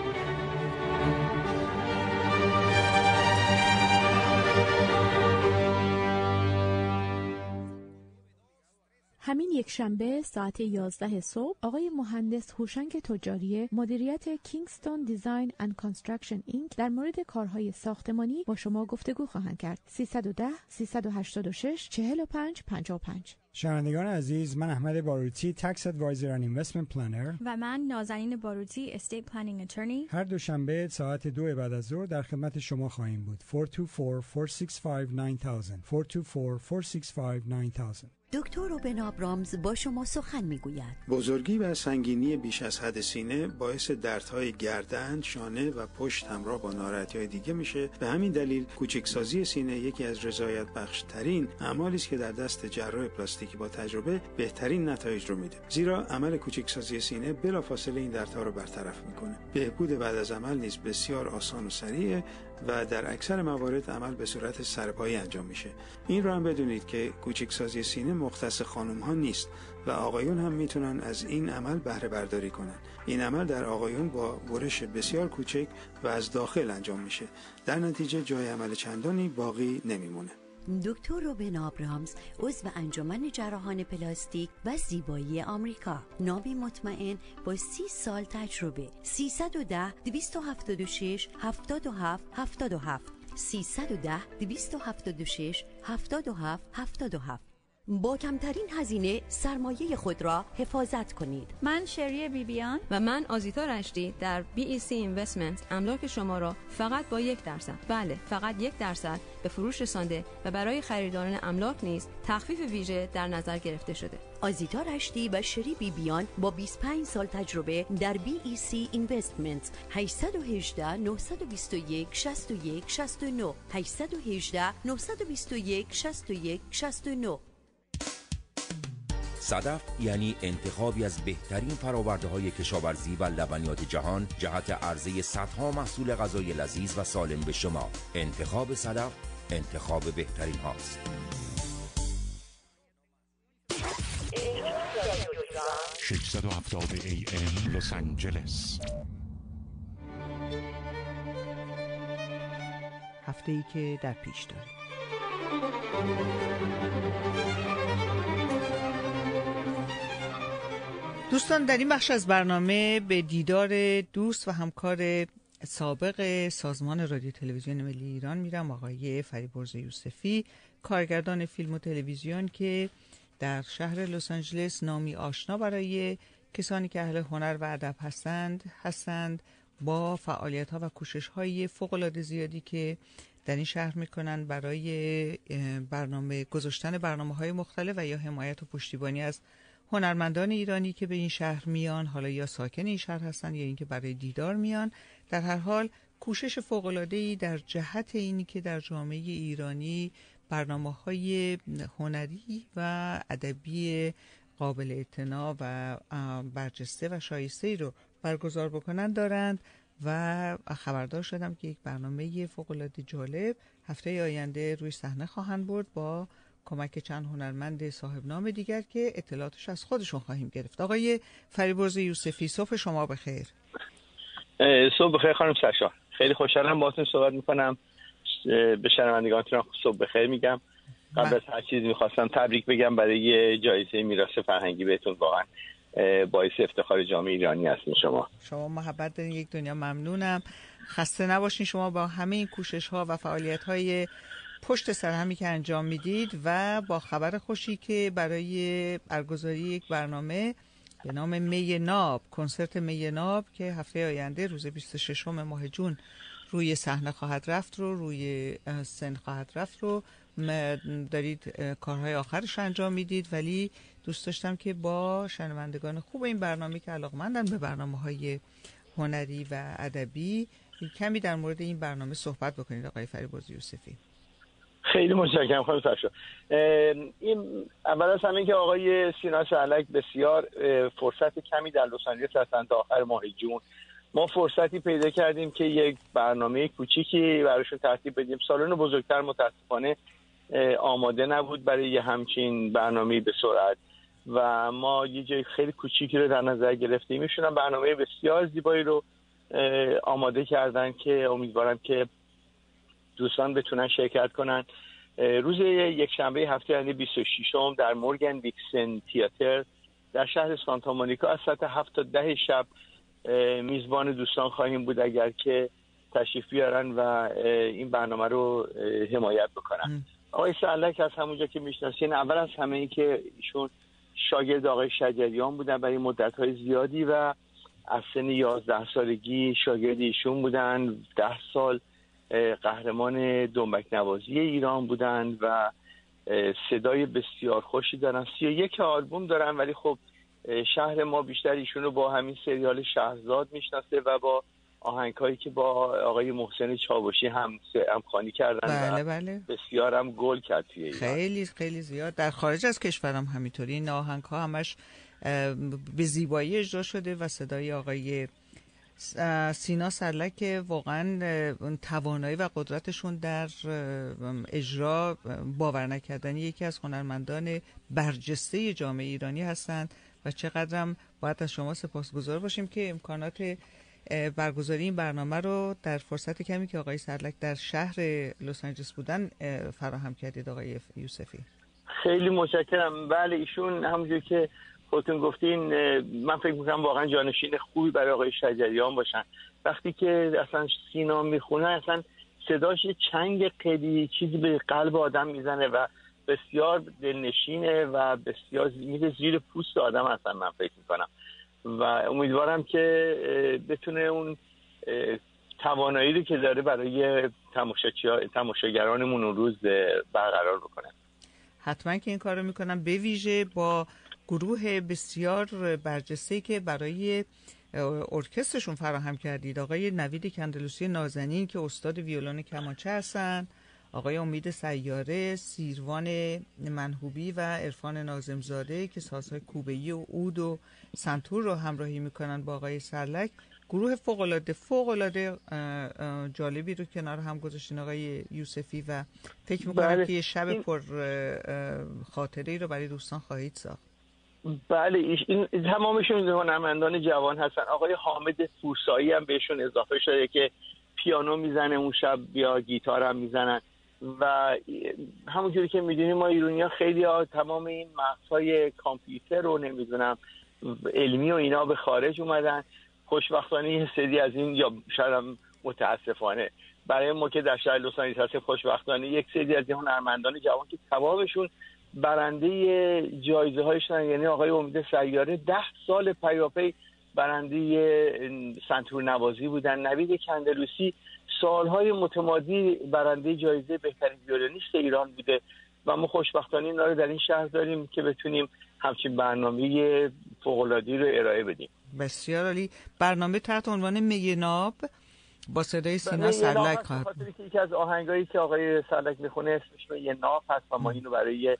S10: همین یک شنبه ساعت یازده صبح آقای مهندس هوشنگ تجاری مدیریت کینگستون دیزاین اند کانستراکشن اینک در مورد کارهای ساختمانی با شما گفتگو خواهند کرد. سیصد و ده سیصد و هشتاد و شش چهل و پنج پنجاه و پنج.
S11: شنوندگان عزیز، من احمد باروتی، تکس ادوایزر اند اینوستمنت پلنر،
S14: و من نازنین باروتی، استیت پلنینگ اتورنی،
S11: هر دوشنبه ساعت دو بعد از ظهر در خدمت شما خواهیم بود. چهار دو چهار، چهار شش پنج، نه صفر صفر چهار دو چهار، چهار شش پنج، نه صفر.
S19: دکتر روبن آبرامز با شما سخن میگوید.
S24: بزرگی و سنگینی بیش از حد سینه باعث دردهای گردن، شانه و پشت همراه با ناراحتی‌های دیگه میشه. به همین دلیل کوچکسازی سینه یکی از رضایت بخش ترین اعمالی است که در دست جراح پلاستیکی با تجربه بهترین نتایج رو میده. زیرا عمل کوچکسازی سینه بلافاصله این دردها رو برطرف میکنه. بهبود بعد از عمل نیز بسیار آسان و سریع و در اکثر موارد عمل به صورت سرپایی انجام میشه. این رو هم بدونید که کوچکسازی سینه مختص خانم ها نیست و آقایون هم میتونن از این عمل بهره برداری کنن. این عمل در آقایون با برش بسیار کوچک و از داخل انجام میشه. در نتیجه جای عمل چندانی باقی نمیمونه.
S19: دکتر روبن آبرامز عضو انجمن جراحان پلاستیک و زیبایی آمریکا، نامی مطمئن با سی سال تجربه. سیصد و ده دویست و هفتاد و شش هفتاد و هفت هفتاد و هفت سیصد و ده دویست و هفتاد و شش هفتاد و هفت هفتاد و هفت. با کمترین هزینه سرمایه خود را حفاظت کنید.
S14: من شری بیبیان
S25: و من آزیتا رشدی در بی ای سی اینوستمنت املاک شما را فقط با یک درصد، بله فقط یک درصد به فروش رسانده و برای خریداران املاک نیز تخفیف ویژه در نظر گرفته شده.
S19: آزیتا رشدی و شری بیبیان با بیست و پنج سال تجربه در بی ای سی اینوستمنت. هشت یک هشت نه دو یک شصت و یک شصت و نه هشت یک هشت نه دو یک شصت و یک شصت و نه.
S27: صدف یعنی انتخابی از بهترین فرآورده‌های کشاورزی و لبنیات جهان جهت عرضه صدها محصول غذای لذیذ و سالم به شما. انتخاب صدف انتخاب بهترین هاست.
S15: ششصد و هفتاد ای ام لس آنجلس.
S3: هفته‌ای که در پیش داریم. دوستان، در این بخش از برنامه به دیدار دوست و همکار سابق سازمان رادیو تلویزیون ملی ایران میرم، آقای فریبرز یوسفی، کارگردان فیلم و تلویزیون که در شهر لس آنجلس نامی آشنا برای کسانی که اهل هنر و ادب هستند هستند با فعالیت‌ها و کوشش‌های فوق‌العاده زیادی که در این شهر میکنن برای برنامه گذاشتن برنامه‌های مختلف و یا حمایت و پشتیبانی از هنرمندان ایرانی که به این شهر میان، حالا یا ساکن این شهر هستن یا اینکه برای دیدار میان. در هر حال کوشش فوق‌العاده‌ای در جهت اینی که در جامعه ایرانی برنامه‌های هنری و ادبی قابل اعتنا و برجسته و شایسته رو برگزار بکنن دارند و خبردار شدم که یک برنامه فوق‌العاده جالب هفته آینده روی صحنه خواهند برد با کمک چند هنرمند صاحب نام دیگر که اطلاعاتش از خودشون خواهیم گرفت. آقای فریبرز یوسفی، صبح شما بخیر.
S1: صبح بخیر خانم سرشار، خیلی خوشحالم باهاتون صحبت میکنم. به شنوندگانتون صبح بخیر میگم. قبل از هر چیز میخواستم تبریک بگم برای جایزه میراث فرهنگی بهتون، واقعا باعث افتخار جامعه ایرانی هستین. شما
S3: شما محبت دارین، یک دنیا ممنونم. خسته نباشین شما با همه این کوشش ها و فعالیت های پشت سر همی که انجام میدید و با خبر خوشی که برای برگزاری یک برنامه به نام می ناب، کنسرت می ناب که هفته آینده روز بیست و ششم ماه جون روی صحنه خواهد رفت رو روی سن خواهد رفت رو دارید کارهای آخرش انجام میدید، ولی دوست داشتم که با شنوندگان خوب این برنامه که علاقمندن به برنامه‌های هنری و ادبی کمی در مورد این برنامه صحبت بکنید. آقای فریبرز یوسفی.
S1: خیلی متشکرم خانم فرشاد. این اول از همه که آقای سینا سهلک بسیار فرصت کمی در لس آنجلس هستند تا آخر ماه جون. ما فرصتی پیدا کردیم که یک برنامه کوچیکی براشون ترتیب بدیم. سالن بزرگتر متاسفانه آماده نبود برای همچین برنامه‌ای به سرعت و ما یه جای خیلی کوچیکی رو در نظر گرفتیم. ایشون هم برنامه بسیار زیبایی رو آماده کردن که امیدوارم که دوستان بتونن شرکت کنن. روز یک شنبه هفته آینده بیست و ششم در مورگان دیکسن تئاتر در شهر سانتا مونیکا از ساعت هفت تا ده شب میزبان دوستان خواهیم بود اگر که تشریف بیارن و این برنامه رو حمایت بکنن. آقای سهلک از همونجا که میشناسین، اول از همه این که ایشون شاگرد آقای شجریان بودن برای مدت‌های زیادی و از سن یازده سالگی شاگرد ایشون بودن. ده سال قهرمان دنبک نوازی ایران بودن و صدای بسیار خوشی دارن. سی و یک آلبوم دارن، ولی خب شهر ما بیشتر ایشون رو با همین سریال شهرزاد میشناسه و با آهنگایی که با آقای محسن چاوشی هم همخوانی کردن.
S3: بله
S1: و
S3: بله.
S1: بسیار هم گل کرد توی ایران.
S3: خیلی خیلی زیاد در خارج از کشورم همینطوری این آهنگ ها همش به زیبایی اجرا شده و صدای آقای سینا سهلک واقعا توانایی و قدرتشون در اجرا باور نکردنی، یکی از هنرمندان برجسته جامعه ایرانی هستند و چقدرم باید از شما سپاسگزار باشیم که امکانات برگزاری این برنامه رو در فرصت کمی که آقای سهلک در شهر لس آنجلس بودن فراهم کردید. آقای یوسفی
S1: خیلی متشکرم. بله ایشون همونجور که خودتون گفتین من فکر میکنم واقعا جانشین خوبی برای آقای شجریان باشن. وقتی که اصلا سینا میخونه اصلا صداش چنگ خیلی چیزی به قلب آدم میزنه و بسیار دلنشینه و بسیار میره زیر پوست آدم هستن. من فکر میکنم و امیدوارم که بتونه اون توانایی رو که داره برای تماشاگرانمون اون روز برقرار بکنه.
S3: حتما که این کار رو میکنم، به ویژه با گروه بسیار برجسته که برای ارکسترشون فراهم کردید. آقای نوید کندلوسی نازنین که استاد ویولون کمانچه هستن، آقای امید سیاره، سیروان منحوبی و عرفان ناظمزاده که سازهای کوبه‌ای و عود و سنتور رو همراهی میکنن با آقای سهلک. گروه فوق‌العاده فوق‌العاده جالبی رو کنار هم گذاشتین آقای یوسفی و فکر میکنم بله. که یه شب پر خاطره‌ای رو برای دوستان خواهید ساخت.
S1: بله این تمامشون هنرمندان جوان هستن. آقای حامد فورسایی هم بهشون اضافه شده که پیانو میزنه اون شب یا گیتار هم میزنن و همونجوری که میدونیم ما ایرانی‌ها خیلی ها تمام این مغزهای کامپیوتر رو نمیدونم علمی و اینا به خارج اومدن. خوشبختانه یه سری از این، یا شاید هم متاسفانه برای ما که در شهر لس آنجلس هستیم، خوشبختانه یک سری از این هنرمندان جوان که تمامشون برنده جایزه هایشون، یعنی آقای امید سیاره ده سال پیاپی برنده سنتور نوازی بودن، نوید کندلوسی سالهای متمادی برنده جایزه بهترین ویولونیست ایران بوده و ما خوشبختانه اینا رو در این شهر داریم که بتونیم همچین برنامه فوق‌العاده‌ای رو ارائه بدیم.
S3: بسیار عالی. برنامه تحت عنوان می ناب با صدای سینا سرلک خواهد بود.
S1: یکی از آهنگایی که آقای سرلک میخونه اسمش می ناب هست و ما اینو برای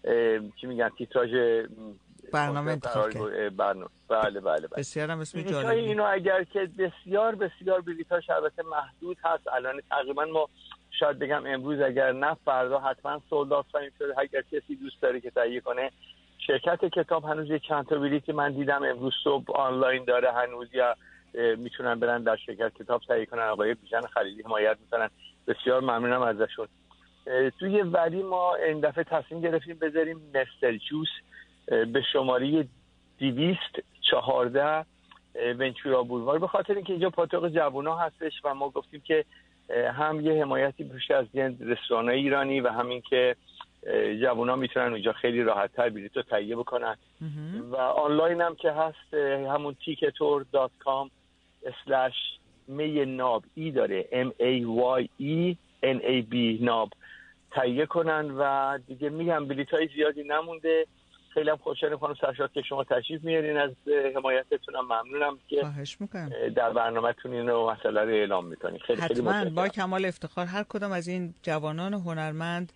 S1: چی میگن تیتراژ
S3: برنامه انتخاب کرد.
S1: برنامه بله بله بله.
S3: بسیار هم اسم جالبی.
S1: اینو اگر که بسیار بسیار بلیطاش البته محدود هست، الان تقریبا ما شاید بگم امروز اگر نه فردا حتما سولد آوت خواهیم شد. اگر کسی دوست داره که تهیه کنه، شرکت کتاب هنوز یک چند تا بلیت من دیدم امروز صبح آنلاین داره هنوز، یا میتونن برن در شرکت کتاب تهیه کنن. آقای بیژن خلیلی حمایت میکنن، بسیار ممنونم ازشون. توی ولی ما این دفعه تصمیم گرفتیم بذاریم مستر جوس به شماره دویست چهارده ونچورا بولوار، به خاطر اینکه اینجا پاتوق جوونا هستش و ما گفتیم که هم یه حمایتی بشه از رستوران‌های ایرانی و همین که جوونا میتونن اونجا خیلی راحت‌تر بلیط رو تهیه بکنن. و آنلاین هم که هست همون تیکتور دات کام اسلش می ناب ای داره ام ای وای ای ان ای بی ناب تهیه کنن و دیگه میگم بلیط‌های زیادی نمونده. خیلی هم خوشحالم خانم سرشاد که شما تشریف میارین، از حمایتتون هم ممنونم که در برنامه‌تون اینو مسئله رو اعلام میکنین. خیلی خیلی
S3: متشکرم. با کمال افتخار هر کدام از این جوانان هنرمند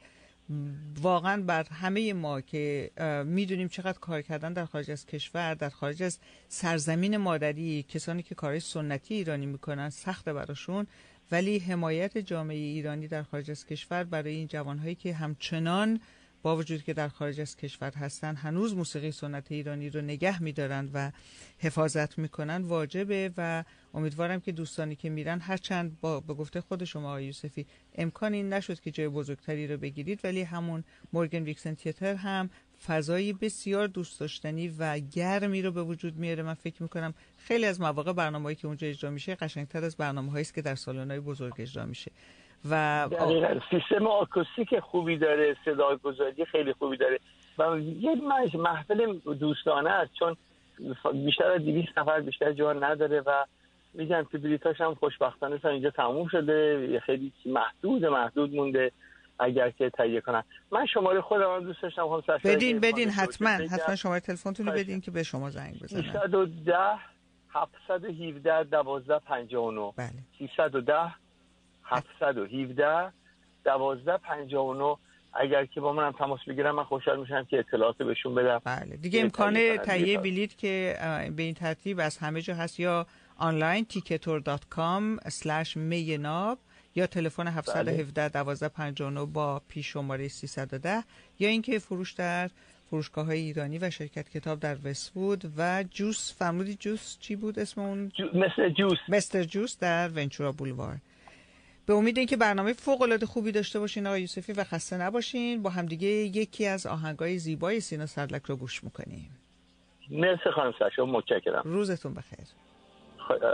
S3: واقعا بر همه ما که میدونیم چقدر کار کردن در خارج از کشور، در خارج از سرزمین مادری، کسانی که کارهای سنتی ایرانی میکنن سخته براشون، ولی حمایت جامعه ایرانی در خارج از کشور برای این جوانهایی که همچنان با وجود که در خارج از کشور هستن هنوز موسیقی سنت ایرانی رو نگه می‌دارند و حفاظت میکنن واجبه و امیدوارم که دوستانی که میرن هرچند با به گفته خود شما آقای یوسفی امکان این نشد که جای بزرگتری رو بگیرید، ولی همون مورگن ویکسن تیاتر هم فضایی بسیار دوست داشتنی و گرمی رو به وجود میاره. من فکر میکنم خیلی از مواقع برنامه‌ای که اونجا اجرا میشه قشنگتر از برنامه‌هایی است که در سالن‌های بزرگ اجرا میشه و
S1: دقیقاً سیستم آکوستیک خوبی داره، صداگذاری خیلی خوبی داره و یه محفل دوستانه است، چون بیشتر از دویست نفر بیشتر جا نداره و میگم که بلیطاش هم خوشبختانه تا اینجا تموم شده، خیلی محدود محدود مونده اگر که تهیه کنن. من شماره خودم دوست داشتم هم سرشت
S3: بدین بدین حتما حتما شماره تلفنتون رو بدین که به شما زنگ بزنم.
S1: سیصد و ده هفتصد و هفده دوازده پنجاه و نه
S3: بله
S1: سیصد و ده هفتصد و هفده دوازده پنجاه و نه. اگر که با منم تماس بگیرم من خوشحال میشم که اطلاعات بهشون بدم.
S3: بله دیگه امکان تهیه بلیط که به این ترتیب از همه جا هست، یا آنلاین تیکتور دات کام اسلش می ناب یا تلفن هفتصد و هفده دوازده پنجاه و نه با پیش شماره سیصد و ده، یا اینکه فروش در فروشگاه‌های ایرانی و شرکت کتاب در وست‌وود و جوس فرمودی جوس چی بود اسم اون؟
S1: جو... مستر جوس
S3: مستر جوس در ونچورا بولوار. به امید اینکه برنامه فوق‌العاده خوبی داشته باشین آقای یوسفی و خسته نباشین. با همدیگه یکی از آهنگای زیبای سینا سرلک رو گوش میکنیم.
S1: مرسی خانم سرشاد، متشکرم.
S3: روزتون بخیر.
S1: خدا.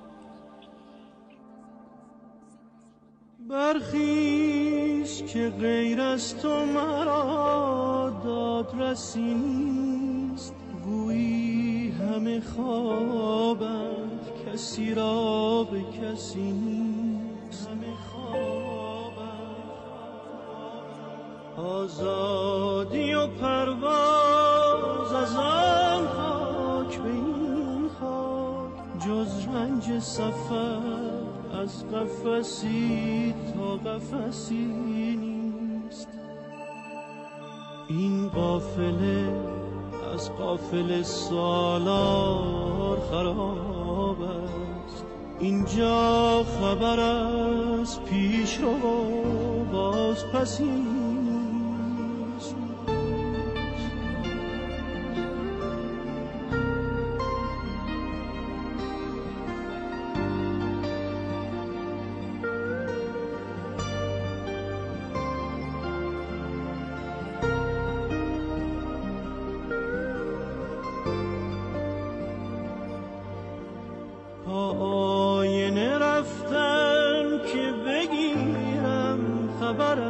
S4: برخیز که غیر از تو مرا دادرسی نیست، گویی همه خوابند کسی را به کسی نیست. همه خوابند آزادی و پرواز از آن خاک به این خاک، جز رنج سفر از قفسی تا قفسی نیست. این قافله از قافله سالار خراب است، اینجا خبر از پیش رو باز پسی نیست.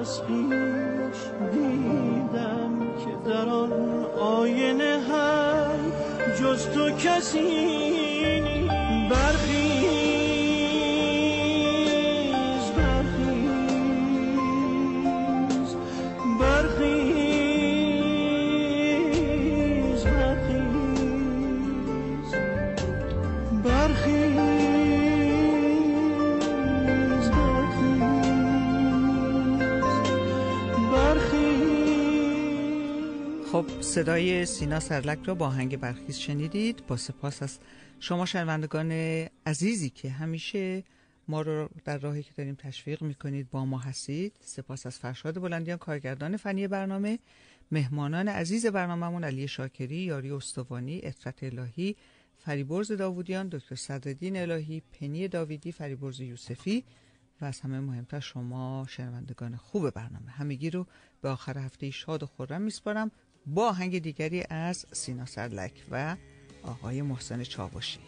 S4: از پیش دیدم که در آن آینه هم جز تو کسی نیست. برخیز
S3: خب صدای سینا سرلک را با آهنگ برخیز شنیدید. با سپاس از شما شنوندگان عزیزی که همیشه ما رو در راهی که داریم تشویق میکنید با ما هستید. سپاس از فرشاد بلندیان کارگردان فنی برنامه، مهمانان عزیز برنامه‌مون علی شاکری، یاری استوانی، عطرت الهی، فریبرز داوودیان، دکتر صدرالدین الهی، پنی داویدی، فریبرز یوسفی و از همه مهمتر شما شنوندگان خوب برنامه. همگی رو به آخر هفته شاد و خرم میسپارم با آهنگ دیگری از سینا سرلک و آقای محسن چاوشی.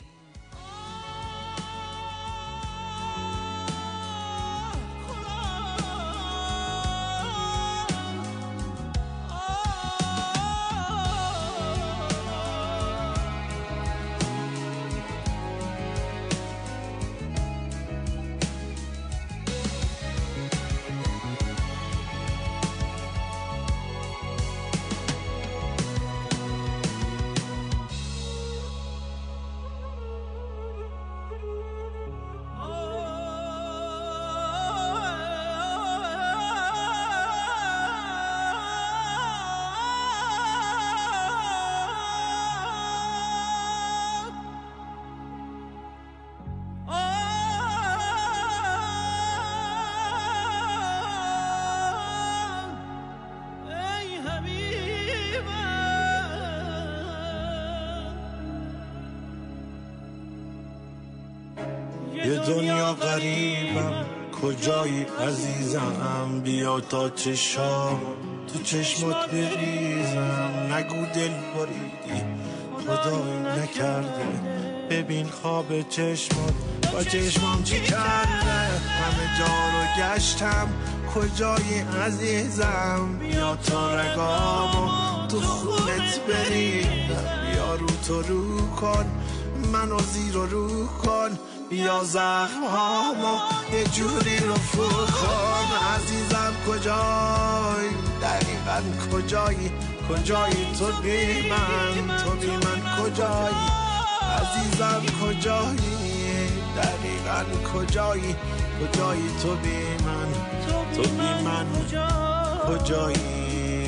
S4: یه دنیا غریبم کجایی عزیزم، بیا تا چشام تو چشمات بریزم. نگو دل بریدی خدایی نکرده، ببین خواب چشمات با چشمام چی کرده. همه جا رو گشتم کجایی عزیزم، بیا تا رگامو تو خونت بریدم. بیا رو تو رو کن منو زیر و رو کن، بیا زخم هامو یه جوری رفو کن. عزیزم کجایی دقیقا کجایی، کجایی تو بی من، تو بی من کجایی. عزیزم کجایی دقیقا کجایی، کجایی تو بی من، تو بی من کجایی.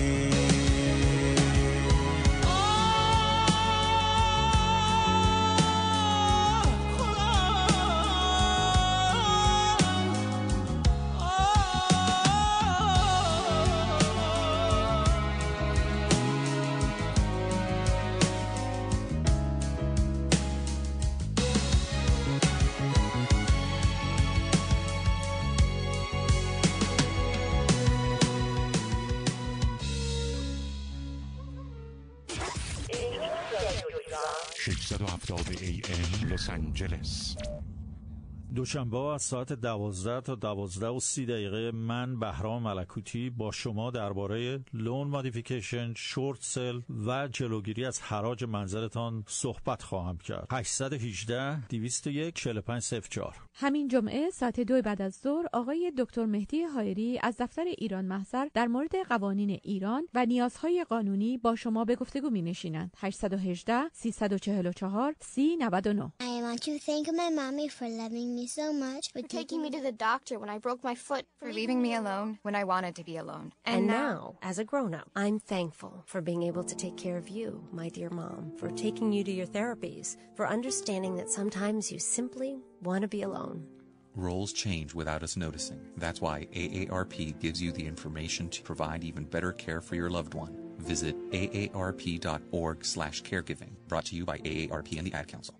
S15: ششصد و هفتاد ای ام لس آنجلس.
S5: دوشنبه از ساعت دوازده تا دوازده و سی دقیقه من بهرام ملکوتی با شما درباره لون مودیفیکیشن، شورت سل و جلوگیری از حراج منزلتان صحبت خواهم کرد. هشت یک هشت دویست و یک چهل و پنج صفر چهار.
S10: همین جمعه ساعت دو بعد از ظهر آقای دکتر مهدی حایری از دفتر ایران محضر در مورد قوانین ایران و نیازهای قانونی با شما به گفتگو می نشینند. هشت یک هشت سه چهار چهار سی نود و نه.
S7: I want to thank my mommy for loving me so much,
S12: for taking me to the doctor when I broke my foot, for leaving me alone when I wanted to be alone.
S13: And now, as a grown-up, I'm thankful for being able to take care of you, my dear mom, for taking you to your therapies, for understanding that sometimes you simply want to be alone.
S18: Roles change without us noticing. That's why A A R P gives you the information to provide even better care for your loved one. Visit A A R P dot org slash caregiving. Brought to you by A A R P and the Ad Council.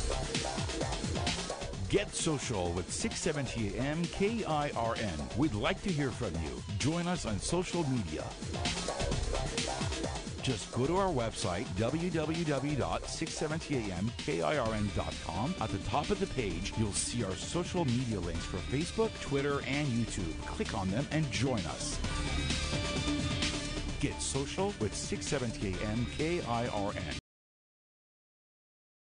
S20: Get social with six seventy A M K I R N. We'd like to hear from you. Join us on social media. Just go to our website, w w w dot six seventy a m k i r n dot com. At the top of the page, you'll see our social media links for Facebook, Twitter, and YouTube. Click on them and join us. Get social with six seventy a m K I R N.